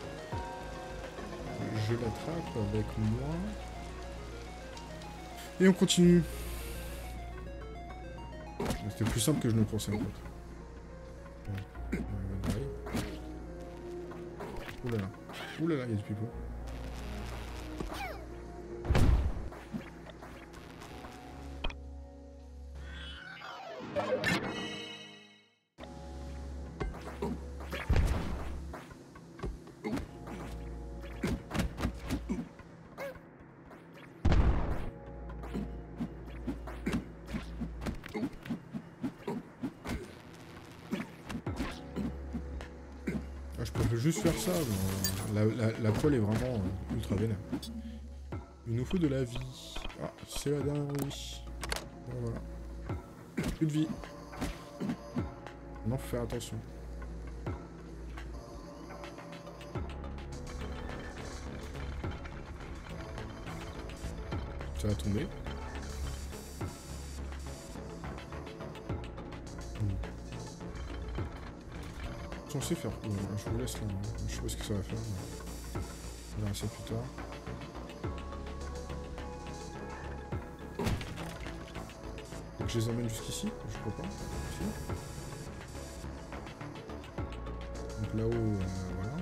Je l'attrape avec moi. Et on continue. C'était plus simple que je ne le pensais en fait. Oulala. Oulala, il y a du pipeau. Je peux juste faire ça, la poêle est vraiment ultra vénère. Il nous faut de la vie. Ah, c'est la dernière vie. Voilà. Plus de vie. Maintenant, faut faire attention. Ça va tomber. Censé faire. Je vous laisse là. Je sais pas ce que ça va faire. Mais... on verra ça plus tard. Faut que je les emmène jusqu'ici. Je crois pas. Ici. Donc là-haut, voilà.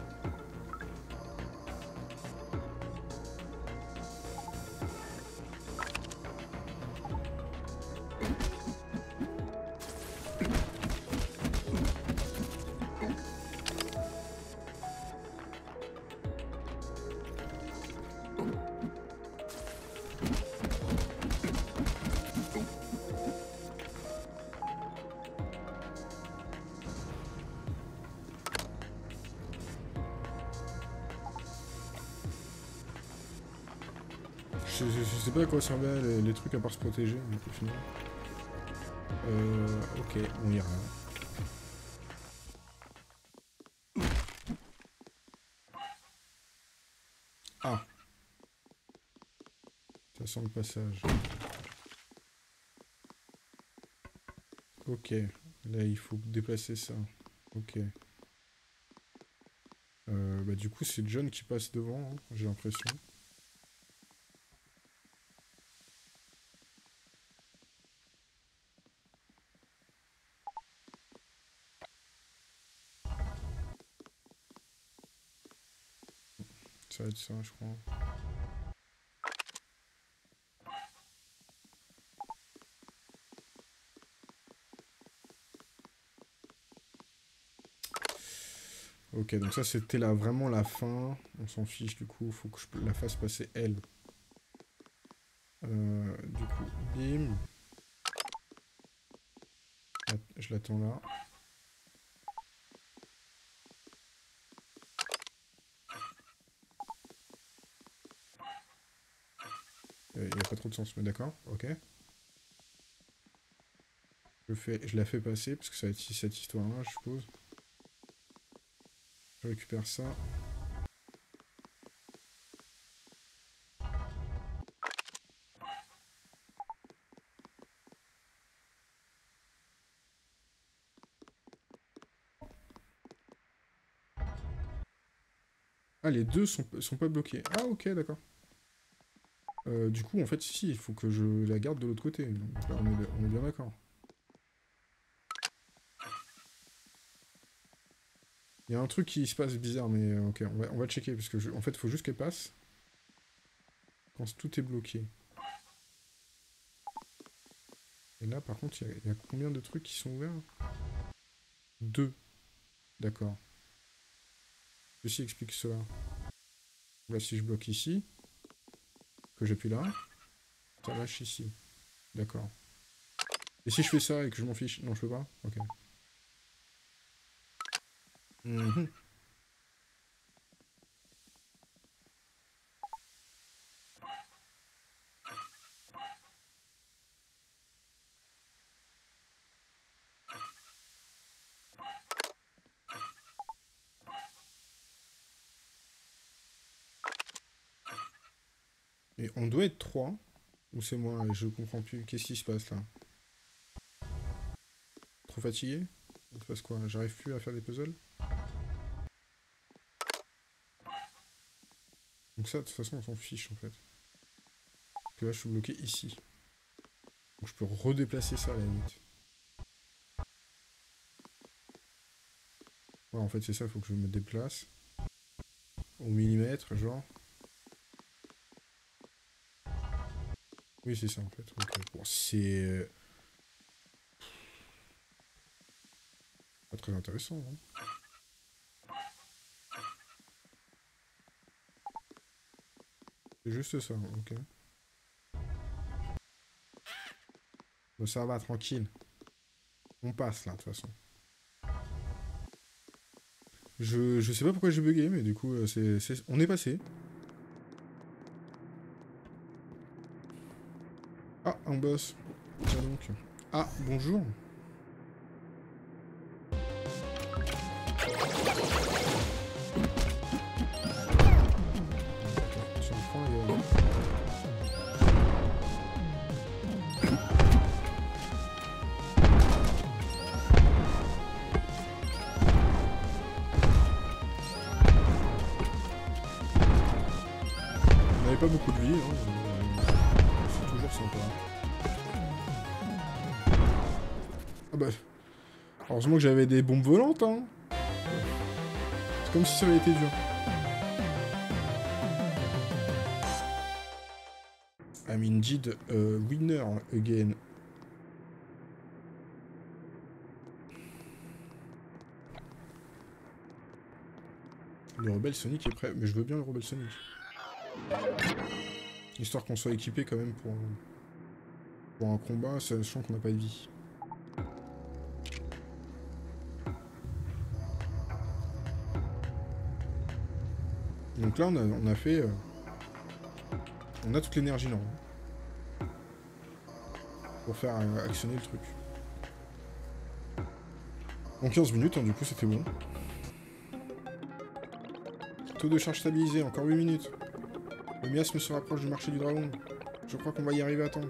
Je sais pas à quoi servaient les trucs à part se protéger, mais au final. Ok, on y a rien. Ah! Ça sent le passage. Ok, là il faut déplacer ça. Ok. Bah du coup c'est John qui passe devant, hein, j'ai l'impression. Ça va être ça, je crois. Ok, donc ça c'était là vraiment la fin. On s'en fiche du coup, faut que je la fasse passer elle. Du coup, bim. Je l'attends là. Il n'y a pas trop de sens, mais d'accord, ok. Je la fais passer, parce que ça va être cette histoire-là, je suppose. Je récupère ça. Ah, les deux sont pas bloqués. Ah, ok, d'accord. Du coup, en fait, si, il faut que je la garde de l'autre côté. Donc là, on est bien d'accord. Il y a un truc qui se passe bizarre, mais ok, on va checker, parce que en fait, il faut juste qu'elle passe. Quand tout est bloqué. Et là, par contre, il y a combien de trucs qui sont ouverts? 2. D'accord. Ceci explique cela. Là, si je bloque ici, que j'appuie là, ça lâche ici. D'accord. Et si je fais ça et que je m'en fiche? Non, je peux pas? Ok. Mhm. Et on doit être 3. Ou c'est moi, je comprends plus. Qu'est-ce qui se passe là? Trop fatigué? Il se passe quoi? J'arrive plus à faire des puzzles? Donc ça, de toute façon, on s'en fiche en fait. Parce que là, je suis bloqué ici. Donc je peux redéplacer ça à la limite. Ouais, en fait, c'est ça, il faut que je me déplace. Au millimètre, genre. Oui, c'est ça en fait. Okay. Bon, c'est pas très intéressant. Hein. C'est juste ça, ok. Bon, ça va, tranquille. On passe là, de toute façon. Je sais pas pourquoi j'ai bugué, mais du coup, on est passé. Ah, un boss. Tiens donc. Ah, bonjour. Sur le point, il y a... On n'avait pas beaucoup de vie, hein. C'est toujours sympa. Ah bah... Heureusement que j'avais des bombes volantes, hein. C'est comme si ça avait été dur. I'm indeed a winner again. Le rebelle Sonic est prêt, mais je veux bien le rebelle Sonic. Histoire qu'on soit équipé quand même pour un combat, sachant qu'on n'a pas de vie. Donc là, on a fait... on a toute l'énergie là. Pour faire actionner le truc. En 15 minutes, hein, du coup, c'était bon. Taux de charge stabilisé, encore 8 minutes. Le miasme se rapproche du marché du dragon. Je crois qu'on va y arriver à temps.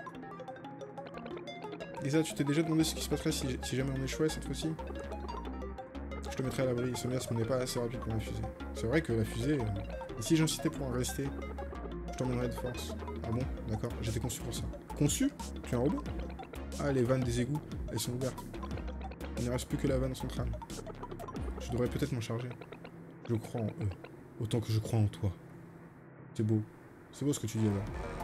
Lisa, tu t'es déjà demandé ce qui se passerait si jamais on échouait cette fois-ci? Je te mettrai à l'abri, ce miasme n'est pas assez rapide pour la fusée. C'est vrai que la fusée... Et si j'incitais pour en rester, je t'emmènerais de force. Ah bon? D'accord, j'étais conçu pour ça. Conçu? Tu es un robot? Ah, les vannes des égouts, elles sont ouvertes. Il ne reste plus que la vanne centrale. Je devrais peut-être m'en charger. Je crois en eux, autant que je crois en toi. C'est beau. C'est beau ce que tu dis là.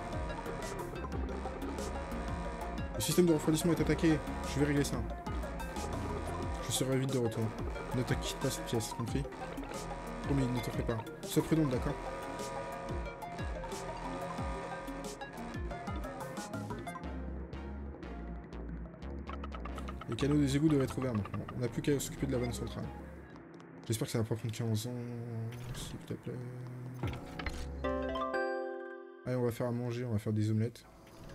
Le système de refroidissement est attaqué. Je vais régler ça. Je serai vite de retour. Ne te quitte pas cette pièce, compris? Promis, ne te fais pas. Sois prudente, d'accord? Les canaux des égouts doivent être ouverts maintenant. On n'a plus qu'à s'occuper de la vanne centrale. J'espère que ça va pas prendre 15 ans, s'il te plaît. Allez, on va faire à manger, on va faire des omelettes.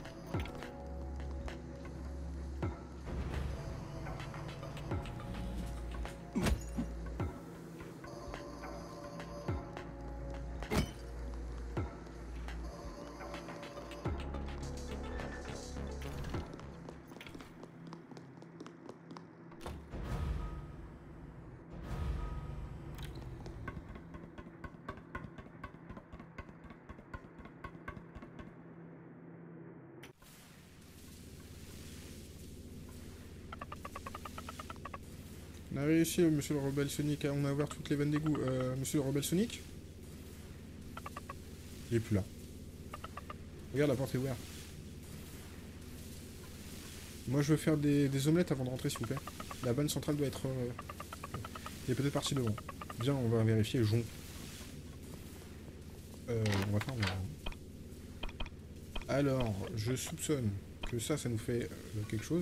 On a réussi, monsieur le rebelle Sonic, on a ouvert toutes les vannes d'égout. Monsieur le rebelle Sonic? Il est plus là. Regarde, la porte est ouverte. Moi, je veux faire des omelettes avant de rentrer, s'il vous plaît. La vanne centrale doit être... Il est peut-être parti devant. Bien, on va vérifier. On va faire... Alors, je soupçonne que ça nous fait quelque chose.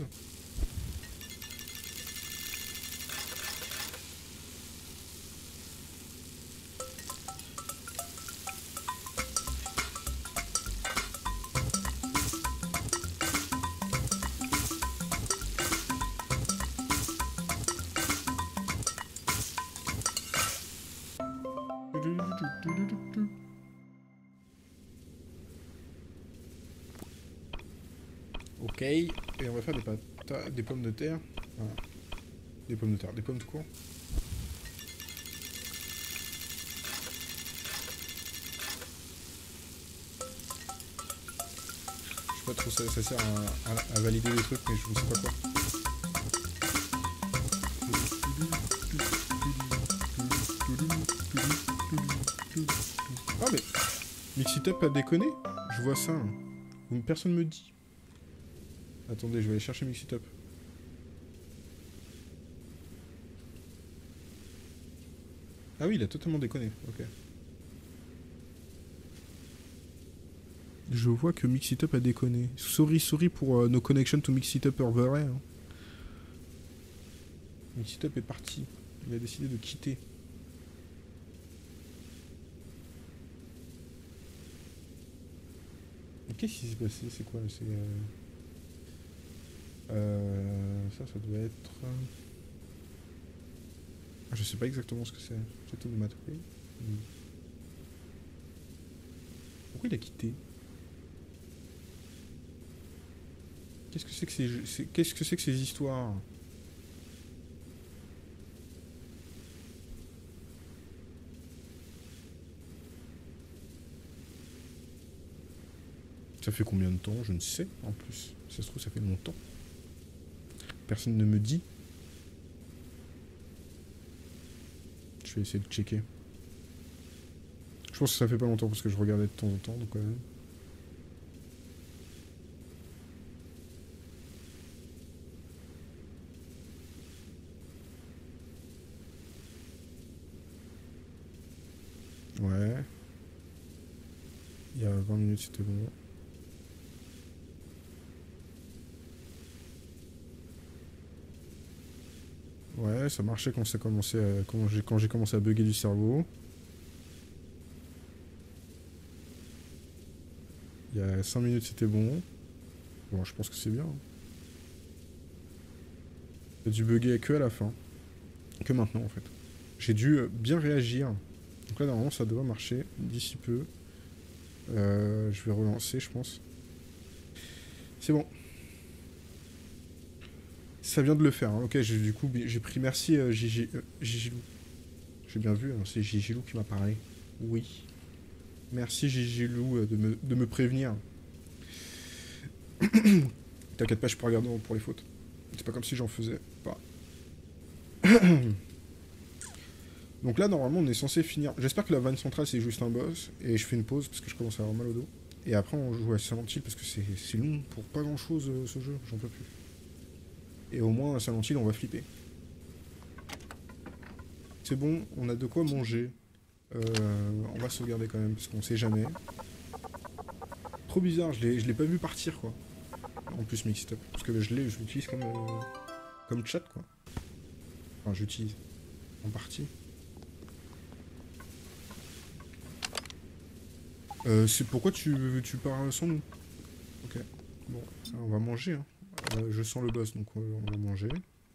Ok. Et on va faire des patates, des pommes de terre. Voilà. Des pommes de terre, des pommes de cours. Je sais pas trop, ça sert à valider des trucs, mais je ne sais pas quoi. Ah mais Mixitup a déconné. Je vois ça. Hein. Personne me dit. Attendez, je vais aller chercher Mixitup. Ah oui, il a totalement déconné. Ok. Je vois que Mixitup a déconné. Sorry pour no connection to Mixitup over there. Hein. Mixitup est parti. Il a décidé de quitter. Qu'est-ce qui s'est passé? C'est quoi? C'est ça doit être... Ah, je sais pas exactement ce que c'est. Château de Matoué. Pourquoi il a quitté? Qu'est-ce que c'est que ces... Qu'est-ce que c'est que ces histoires? Ça fait combien de temps? Je ne sais, en plus. Ça se trouve, ça fait longtemps. Personne ne me dit. Je vais essayer de checker. Je pense que ça fait pas longtemps parce que je regardais de temps en temps, donc quand même. Ouais. Il y a 20 minutes, c'était bon. Ouais, ça marchait quand ça commençait à, quand j'ai commencé à bugger du cerveau. Il y a 5 minutes, c'était bon. Bon, je pense que c'est bien. J'ai dû bugger que à la fin. Que maintenant, en fait. J'ai dû bien réagir. Donc là, normalement, ça devrait marcher d'ici peu. Je vais relancer, je pense. C'est bon. Ça vient de le faire, hein. Ok, du coup, j'ai pris merci Gigilou. J'ai bien vu, hein, c'est Gigilou qui m'a parlé. Oui. Merci Gigilou de me prévenir. T'inquiète pas, je peux regarder pour les fautes. C'est pas comme si j'en faisais pas. Donc là, normalement, on est censé finir... J'espère que la vanne centrale, c'est juste un boss. Et je fais une pause, parce que je commence à avoir mal au dos. Et après, on joue à Silent Hill, parce que c'est long pour pas grand-chose, ce jeu. J'en peux plus. Et au moins, à Silent Hill, on va flipper. C'est bon, on a de quoi manger. On va sauvegarder quand même, parce qu'on sait jamais. Trop bizarre, je l'ai pas vu partir, quoi. En plus, Mixitup. Parce que je l'utilise comme chat, quoi. Enfin, j'utilise. En partie. C'est pourquoi tu pars sans nous. Ok. Bon, on va manger, hein. Je sens le boss, donc on va manger.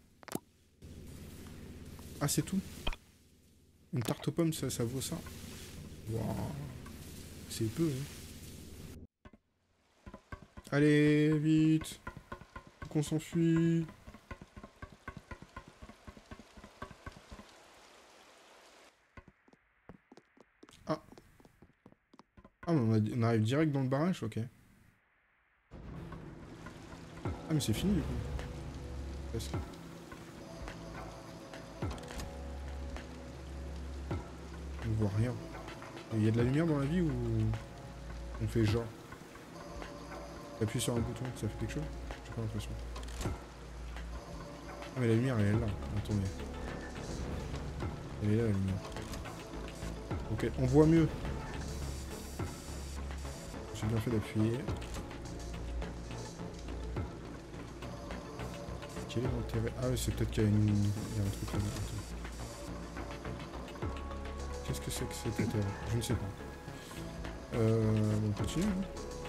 Ah, c'est tout? Une tarte aux pommes, ça vaut ça? Waouh. C'est peu, hein. Allez, vite. Faut qu'on s'enfuit. Ah. Ah, mais on arrive direct dans le barrage, ok. Ah mais c'est fini du coup. Presque. On voit rien. Il y a de la lumière dans la vie ou on fait genre? T'appuies sur un bouton, ça fait quelque chose? J'ai pas l'impression. Ah mais la lumière elle est là. Attendez. Elle est là la lumière. Ok, on voit mieux. J'ai bien fait d'appuyer. Quel est l'intérêt? Ah ouais, c'est peut-être qu'il y a un truc là-bas. Qu'est-ce que c'est que cet intérêt? Je ne sais pas. On continue. Hein.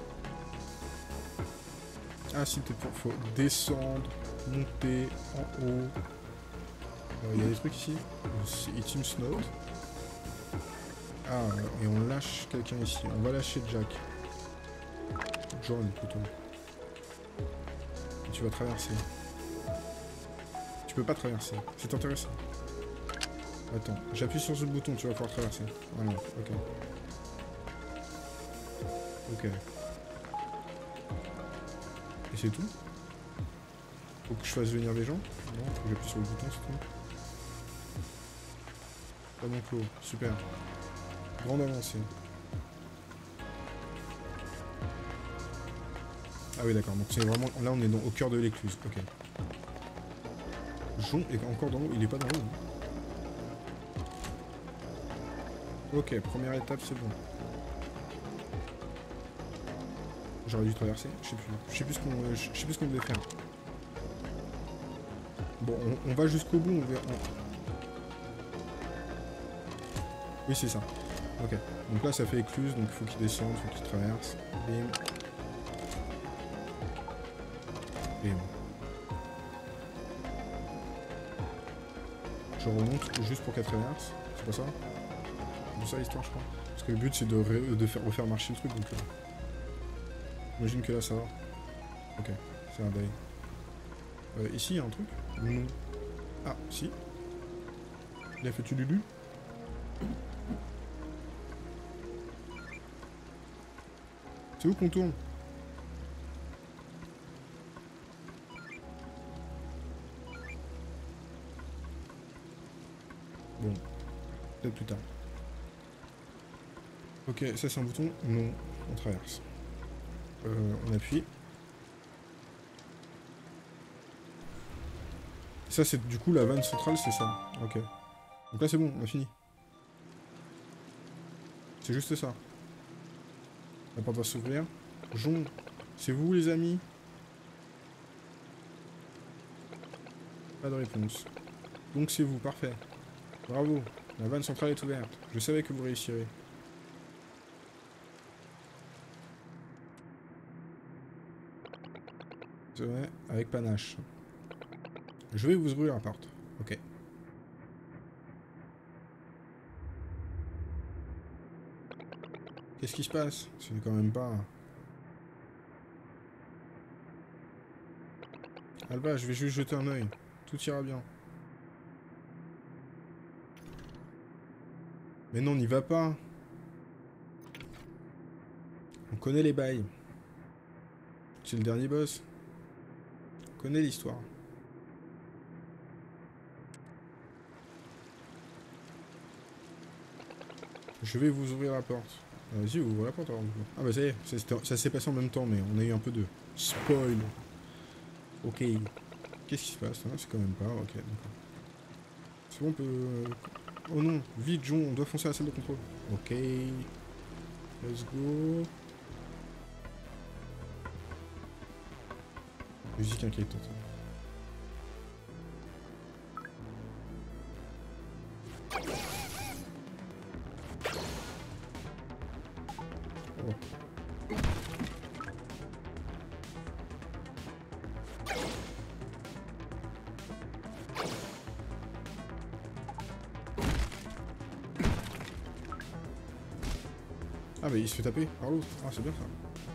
Ah si, peut-être faut descendre, monter en haut. Il y a des trucs ici. Team Snow. Ah, et on lâche quelqu'un ici. On va lâcher Jack. John plutôt. tu vas traverser. Tu peux pas traverser. C'est intéressant. Attends, j'appuie sur ce bouton, tu vas pouvoir traverser. Voilà, ok. Ok. Et c'est tout? Faut que je fasse venir des gens? Non, faut que j'appuie sur le bouton, c'est tout. Pas bon clos, super. Grande avancée. Ah oui d'accord, donc c'est vraiment... Là on est au cœur de l'écluse, ok. Jon est encore dans l'eau, il est pas dans l'eau. Hein. Ok, première étape c'est bon. J'aurais dû traverser, je sais plus. Je sais plus ce qu'on devait faire. Bon, on va jusqu'au bout, on verra. Oui c'est ça. Ok. Donc là ça fait écluse, donc il faut qu'il descende, il faut qu'il traverse. Bim. Bim. Je remonte juste pour qu'elle traverse. C'est pas ça? C'est ça l'histoire je crois. Parce que le but c'est de refaire marcher le truc donc... J'imagine que là ça va. Ok, c'est un bail. Ici il y a un truc? Non. Ah, si. Il a fait tu Lulu? C'est où qu'on tourne? Bon. Peut-être plus tard. Ok, ça c'est un bouton? Non. On traverse. On appuie. Ça c'est du coup la vanne centrale, c'est ça. Ok. Donc là c'est bon, on a fini. C'est juste ça. La porte va s'ouvrir. Jon, c'est vous les amis? Pas de réponse. Donc c'est vous, parfait. Bravo, la vanne centrale est ouverte. Je savais que vous réussirez. C'est vrai, avec panache. Je vais vous ouvrir la porte. Ok. Qu'est-ce qui se passe? C'est quand même pas... Alba, je vais juste jeter un œil. Tout ira bien. Mais non, n'y va pas. On connaît les bails. C'est le dernier boss. On connaît l'histoire. Je vais vous ouvrir la porte. Vas-y, ouvre la porte alors. Ah bah ça y est, ça s'est passé en même temps, mais on a eu un peu de spoil. Ok. Qu'est-ce qui se passe? C'est quand même pas... Ok, d'accord. C'est bon, on peut... Oh non, vite Jon, on doit foncer à la salle de contrôle. Ok. Let's go. Musique inquiétante. Oh. Ah mais il se fait taper par l'autre. Ah c'est bien ça.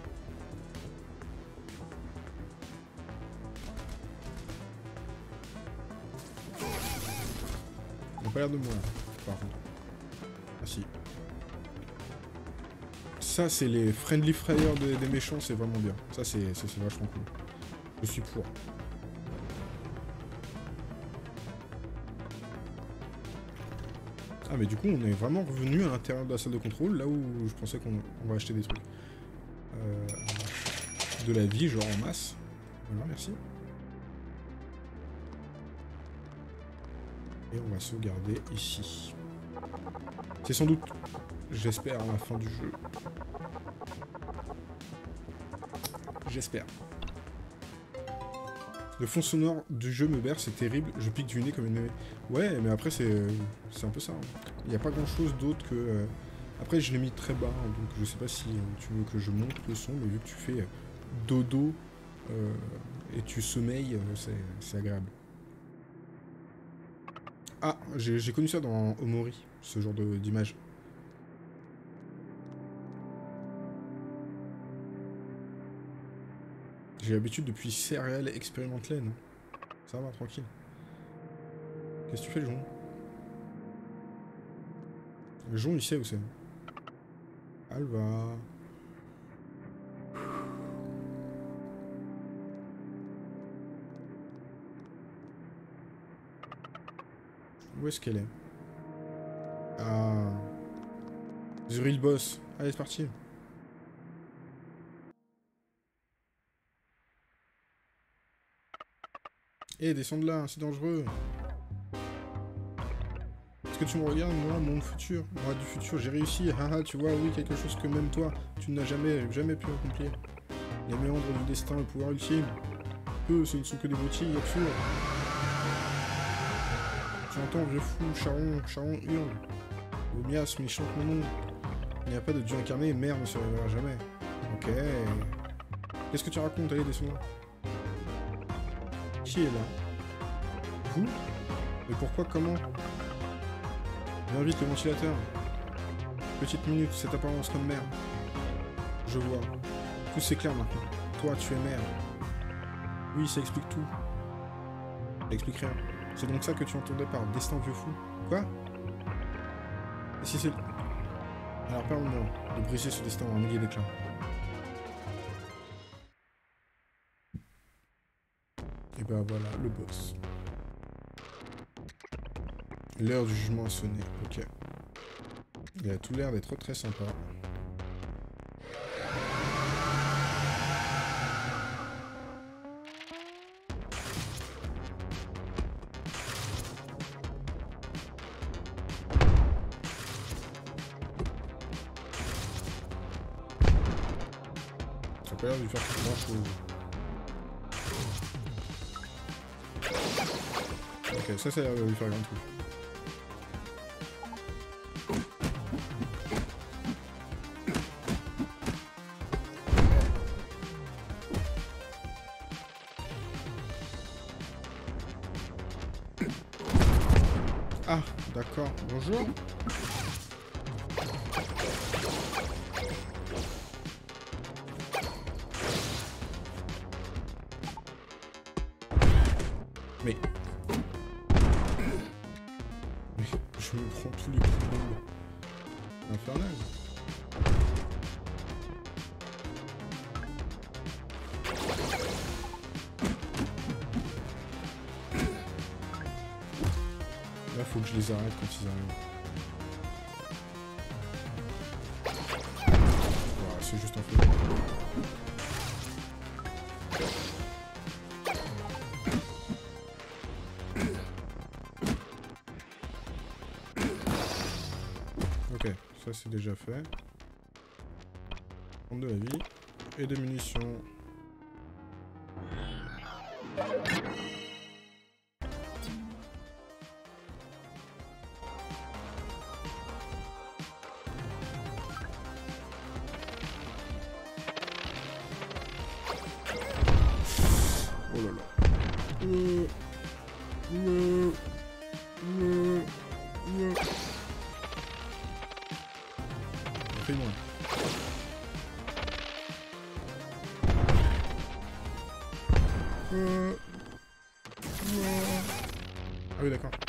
Il n'a pas l'air de moi par contre. Ah si. Ça c'est les friendly fire des méchants, c'est vraiment bien. Ça c'est vachement cool. Je suis pour. Ah mais du coup on est vraiment revenu à l'intérieur de la salle de contrôle, là où je pensais qu'on va acheter des trucs. De la vie genre en masse. Voilà, merci. Et on va sauvegarder ici. C'est sans doute, j'espère, la fin du jeu. J'espère. Le fond sonore du jeu me berce, c'est terrible, je pique du nez comme une mémé. Ouais, mais après c'est un peu ça. Hein. Il n'y a pas grand chose d'autre que... Après je l'ai mis très bas, hein, donc je sais pas si tu veux que je monte le son, mais vu que tu fais dodo et tu sommeilles, c'est agréable. Ah, j'ai connu ça dans Omori, ce genre d'image. J'ai l'habitude depuis CRL expérimente laine. Ça va, tranquille. Qu'est-ce que tu fais, Jon? Le Jon, il sait où c'est. Alva. Où est-ce qu'elle est? Ah. The Real Boss. Allez, c'est parti. Eh, descends de là, c'est dangereux. Est-ce que tu me regardes, moi, mon futur? Moi, du futur, j'ai réussi. Haha, tu vois, oui, quelque chose que même toi, tu n'as jamais pu accomplir. Les méandres du destin, le pouvoir ultime. Eux, ce ne sont que des broutilles absurdes. Tu entends, vieux fou, Charon hurle. Le miasme, il chante mon nom. Il n'y a pas de dieu incarné, mère ne se révélera jamais. Ok. Qu'est-ce que tu racontes? Allez, descends-moi. Qui est là? Vous? Mais pourquoi? Comment? Viens vite, le ventilateur. Petite minute, cette apparence comme mère. Je vois. Tout s'éclaire maintenant. Toi, tu es mère. Oui, ça explique tout. Ça explique rien. C'est donc ça que tu entendais par destin vieux fou? Quoi? Et si c'est... Alors parle-moi de briser ce destin en un millier d'éclats. Et ben voilà, le boss. L'heure du jugement a sonné, ok. Il a tout l'air d'être très sympa. Ça a pas l'air de lui faire grand chose. Ok, ça a l'air de lui faire grand truc. Ah, d'accord. Bonjour. Mais je me prends tous les coups de bombe. Infernal. Là, faut que je les arrête quand ils arrivent. Voilà, c'est juste un peu. Ok, ça c'est déjà fait. Prendre de la vie et des munitions. Oh là là. Fais-moi. Ah oui, d'accord.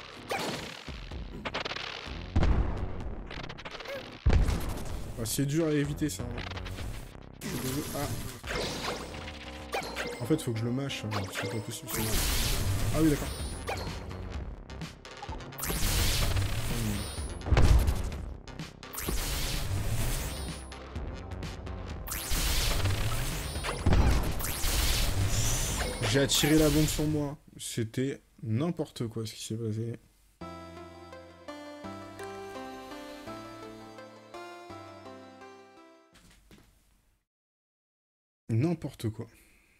Ah, c'est dur à éviter ça. Ah. En fait, faut que je le mâche. Hein. C'est pas possible. Ah oui, d'accord. J'ai attiré la bombe sur moi. C'était n'importe quoi ce qui s'est passé. N'importe quoi.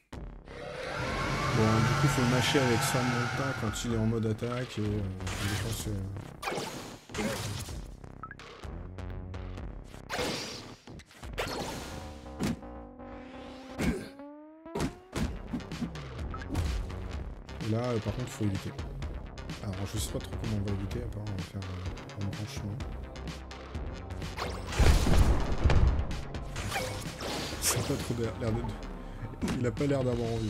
Bon, du coup, faut le mâcher avec Samantha quand il est en mode attaque et je pense là, par contre, faut éviter. Alors, je sais pas trop comment on va éviter, à part on va faire un grand chemin. Ça n'a pas trop l'air de... Il a pas l'air d'avoir envie.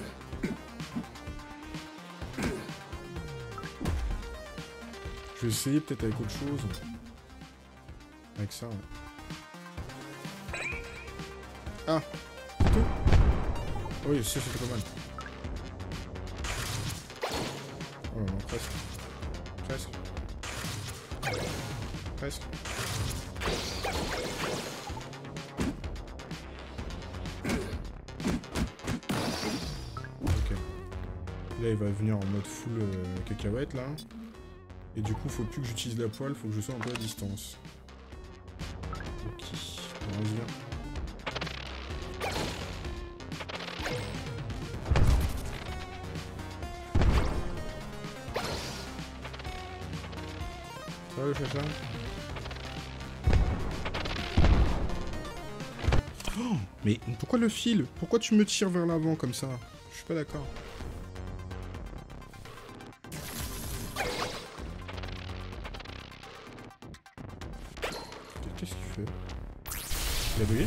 Je vais essayer peut-être avec autre chose. Avec ça. Ouais. Ah, tout. Oui, ça c'était pas mal. Oh non, presque. Presque. Presque. Ok. Là, il va venir en mode full cacahuète, là. Et du coup, faut plus que j'utilise la poêle, faut que je sois un peu à distance. Ok, on revient. Ça va le chacha? Oh, mais pourquoi le fil? Pourquoi tu me tires vers l'avant comme ça? Je suis pas d'accord. Qu'est-ce qu'il fait? Il a bugué?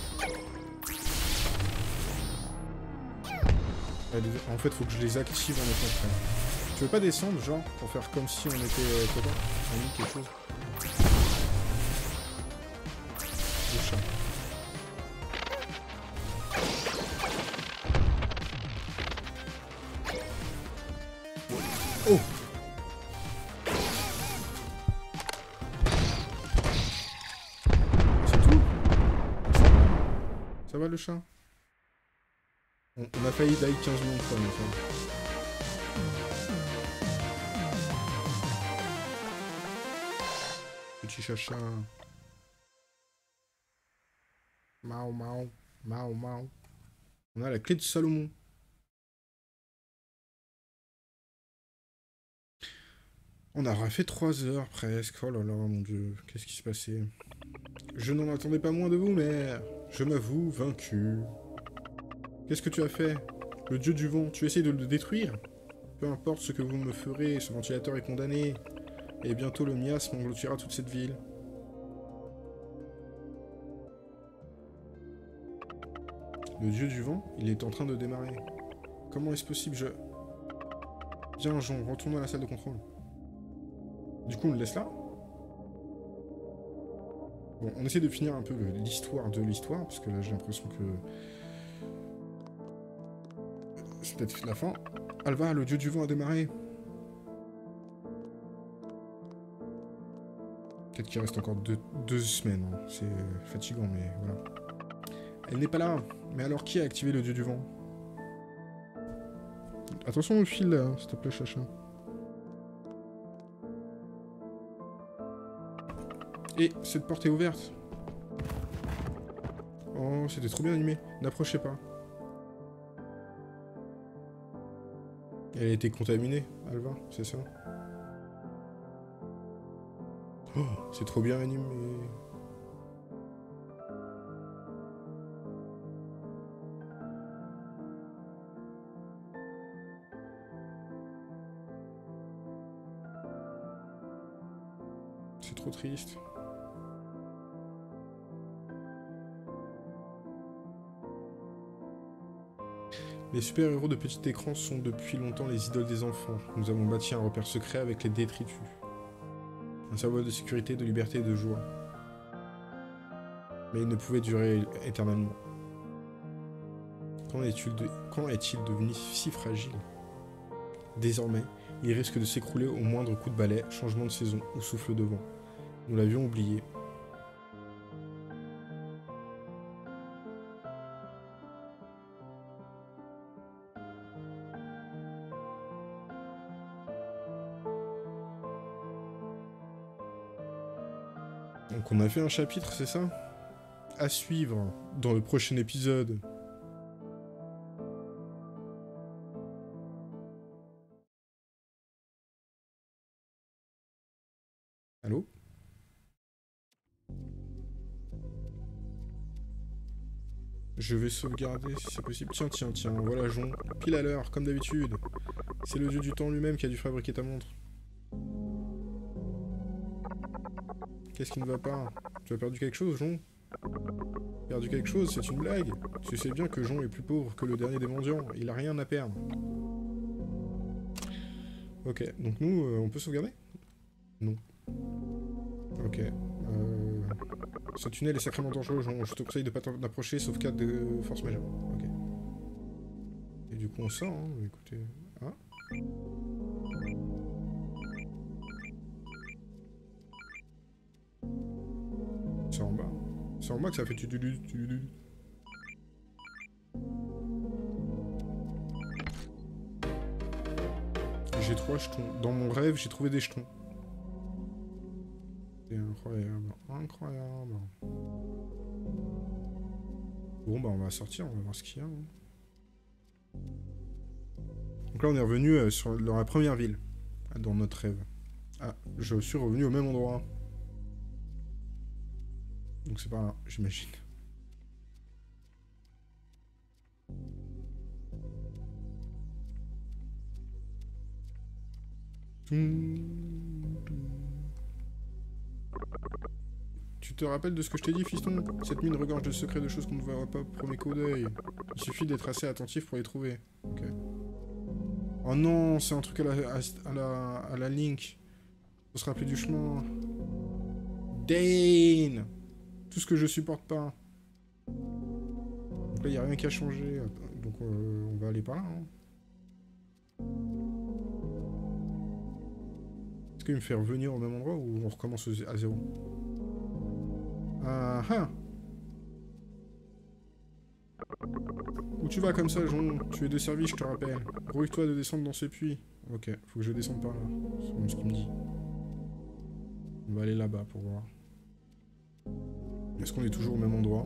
En fait, faut que je les active en étant prêt. Tu veux pas descendre, genre, pour faire comme si on était copains? Amis, quelque chose? Le chat. Oh! C'est tout? Ça va le chat? On a failli die 15 millions de fois, mais ça. Petit chacha. Mao, mao, mao, mao. On a la clé de Salomon. On aura fait 3 heures presque. Oh là là, mon dieu. Qu'est-ce qui se passait? Je n'en attendais pas moins de vous, mère. Je m'avoue vaincu. Qu'est-ce que tu as fait? Le dieu du vent, tu essayes de le détruire? Peu importe ce que vous me ferez, ce ventilateur est condamné. Et bientôt le miasme engloutira toute cette ville. Le dieu du vent, il est en train de démarrer. Comment est-ce possible? Viens, Jean, retourne à la salle de contrôle. Du coup, on le laisse là? Bon, on essaie de finir un peu l'histoire de l'histoire, parce que là, j'ai l'impression que... c'est peut-être la fin. Alva, le dieu du vent a démarré. Peut-être qu'il reste encore deux semaines. Hein. C'est fatigant, mais voilà. Elle n'est pas là. Mais alors, qui a activé le dieu du vent? Attention au fil, là, s'il te plaît, chacha. Et cette porte est ouverte. Oh, c'était trop bien animé. N'approchez pas. Elle a été contaminée, Alva, c'est ça? Oh, c'est trop bien animé. C'est trop triste. Les super-héros de petit écran sont depuis longtemps les idoles des enfants. Nous avons bâti un repère secret avec les détritus. Un symbole de sécurité, de liberté et de joie. Mais il ne pouvait durer éternellement. Quand est-il devenu si fragile? Désormais, il risque de s'écrouler au moindre coup de balai, changement de saison ou souffle de vent. Nous l'avions oublié. Donc on a fait un chapitre, c'est ça? À suivre dans le prochain épisode. Allô? Je vais sauvegarder si c'est possible. Tiens, voilà Jon. Pile à l'heure, comme d'habitude. C'est le dieu du temps lui-même qui a dû fabriquer ta montre. Qu'est-ce qui ne va pas? Tu as perdu quelque chose, Jon? Perdu quelque chose, c'est une blague. Tu sais bien que Jon est plus pauvre que le dernier des mendiants. Il a rien à perdre. Ok, donc nous, on peut sauvegarder? Non. Ok. Ce tunnel est sacrément dangereux, Jon. Je te conseille de pas t'approcher, sauf cas de force majeure. Ok. Et du coup, on sort, hein. Écoutez... Ah. C'est en bas. C'est en bas que ça fait tutulu. J'ai 3 jetons. Dans mon rêve, j'ai trouvé des jetons. C'est incroyable. Incroyable. Bon, bah on va sortir, on va voir ce qu'il y a. Hein. Donc là, on est revenu dans la première ville. Dans notre rêve. Ah, je suis revenu au même endroit. Donc c'est pas là, j'imagine. Tu te rappelles de ce que je t'ai dit, fiston? Cette mine regorge de secrets, de choses qu'on ne voit pas au premier coup d'œil. Il suffit d'être assez attentif pour les trouver. Ok. Oh non, c'est un truc à la Link. Faut se rappeler du chemin. Dane! Tout ce que je supporte pas. Donc là, il n'y a rien qu'à changer. Donc on va aller par là. Hein. Est-ce qu'il me fait revenir au même endroit ou on recommence à zéro? Ah ah! Où tu vas comme ça, Jon? Tu es de service, je te rappelle. Brouille-toi de descendre dans ce puits. Ok, faut que je descende par là. C'est ce qu'il me dit. On va aller là-bas pour voir. Est-ce qu'on est toujours au même endroit?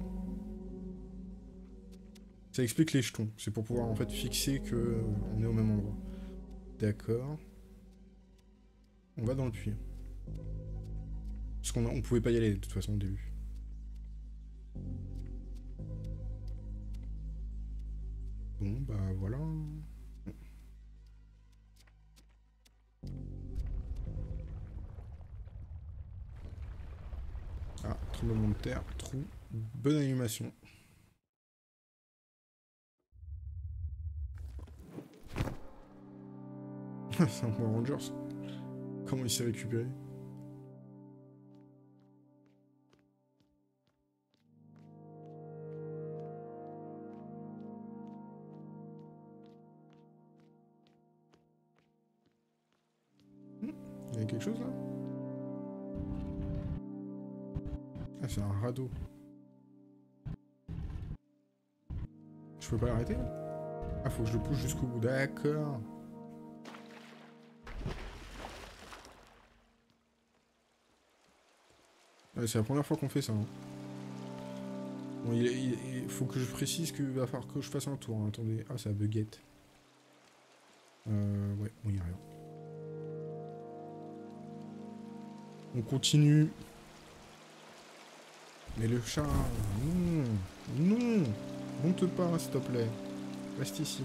Ça explique les jetons. C'est pour pouvoir en fait fixer que on est au même endroit. D'accord. On va dans le puits. Parce qu'on pouvait pas y aller de toute façon au début. Bon bah voilà. Ah, tremblement de terre, trou, bonne animation. C'est un Power Rangers. Comment il s'est récupéré? Il y a quelque chose là? Ah, c'est un radeau. Je peux pas l'arrêter? Ah, faut que je le pousse jusqu'au bout. D'accord. Ouais, c'est la première fois qu'on fait ça. Hein. Bon, il faut que je précise qu'il va falloir que je fasse un tour. Hein. Attendez. Ah, ça buguette. Ouais, bon, il n'y a rien. On continue. Mais le chat... Non. Non. Monte pas, s'il te plaît. Reste ici.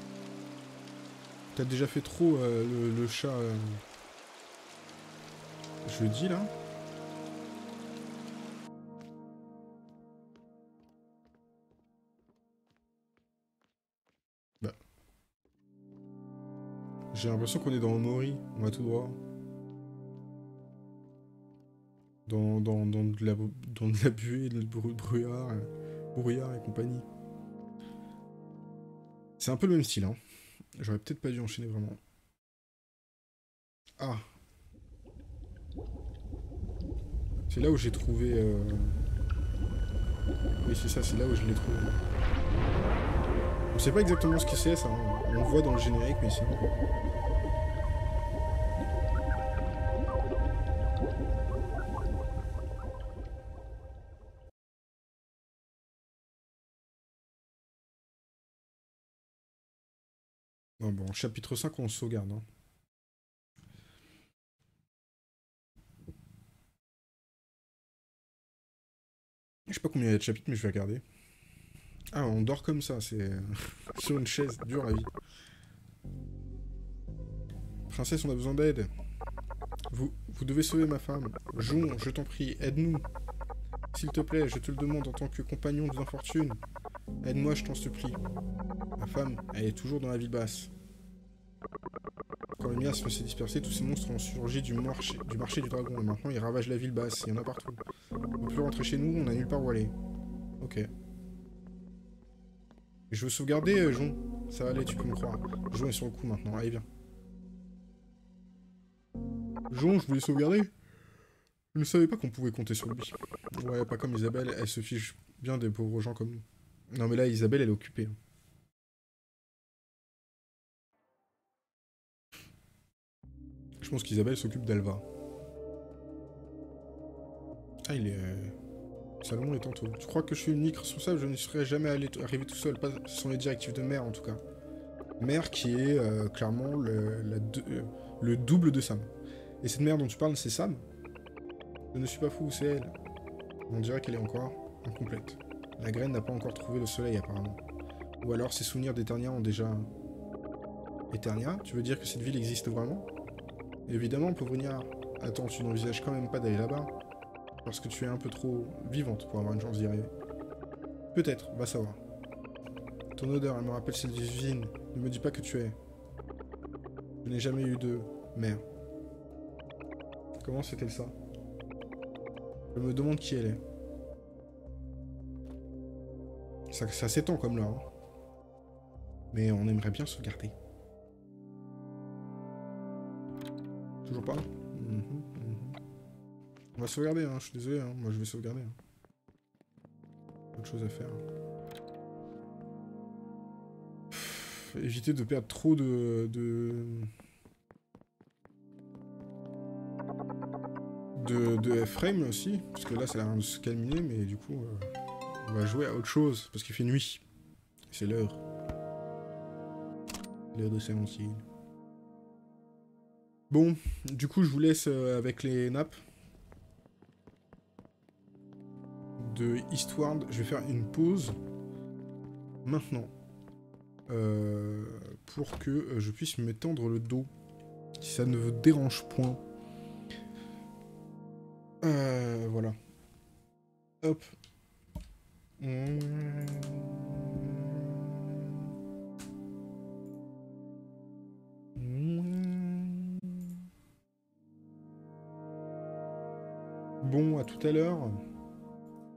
T'as déjà fait trop le chat... Jeudi, là. Bah. J'ai l'impression qu'on est dans Mori. On va tout droit. Dans de la buée, de brouillard et compagnie. C'est un peu le même style, hein. J'aurais peut-être pas dû enchaîner vraiment. Ah. C'est là où j'ai trouvé... Oui, c'est ça, c'est là où je l'ai trouvé. On sait pas exactement ce que c'est, ça. Hein. On le voit dans le générique, mais c'est... Oh bon, chapitre 5, on sauvegarde. Hein. Je sais pas combien il y a de chapitres, mais je vais regarder. Ah, on dort comme ça, c'est... sur une chaise, dur à vie. Princesse, on a besoin d'aide. Vous devez sauver ma femme. Jon, je t'en prie, aide-nous. S'il te plaît, je te le demande en tant que compagnon des infortunes. Aide-moi, je t'en supplie. Ma femme, elle est toujours dans la ville basse. Quand le miasme s'est dispersé, tous ces monstres ont surgi du marché du dragon. Et maintenant, ils ravagent la ville basse. Il y en a partout. On peut plus rentrer chez nous, on a nulle part où aller. Ok. Je veux sauvegarder, Jon. Ça va aller, tu peux me croire. Jon est sur le coup maintenant. Allez, viens. Jon, je voulais sauvegarder. Je ne savais pas qu'on pouvait compter sur lui. Ouais, pas comme Isabelle, elle se fiche bien des pauvres gens comme nous. Non mais là, Isabelle, elle est occupée. Je pense qu'Isabelle s'occupe d'Alva. Ah, il est... Salomon est en taule. Tu crois que je suis l'unique responsable? Je ne serais jamais arrivé tout seul. Pas... Ce sont les directifs de Mère, en tout cas. Mère qui est clairement le double de Sam. Et cette mère dont tu parles, c'est Sam? Je ne suis pas fou, c'est elle. On dirait qu'elle est encore incomplète. La graine n'a pas encore trouvé le soleil, apparemment. Ou alors ses souvenirs d'Eternia ont déjà... Eternia? Tu veux dire que cette ville existe vraiment? Évidemment, pauvre Ignare. Attends, tu n'envisages quand même pas d'aller là-bas? Parce que tu es un peu trop vivante pour avoir une chance d'y arriver. Peut-être, va savoir. Ton odeur, elle me rappelle celle des usines. Ne me dis pas que tu es... Je n'ai jamais eu de mère. Comment c'était ça? Je me demande qui elle est. Ça s'étend comme là. Hein. Mais on aimerait bien sauvegarder. Toujours pas? On va sauvegarder, hein. Je suis désolé. Hein. Moi, je vais sauvegarder. Hein. Autre chose à faire. Éviter de perdre trop de F-frame aussi, parce que là ça a l'air de se calminer, mais du coup on va jouer à autre chose, parce qu'il fait nuit. C'est l'heure. L'heure de Samantine. Bon, du coup je vous laisse avec les nappes de Eastward. Je vais faire une pause maintenant. Pour que je puisse me tendre le dos, si ça ne vous dérange point. Voilà. Hop. Bon, à tout à l'heure.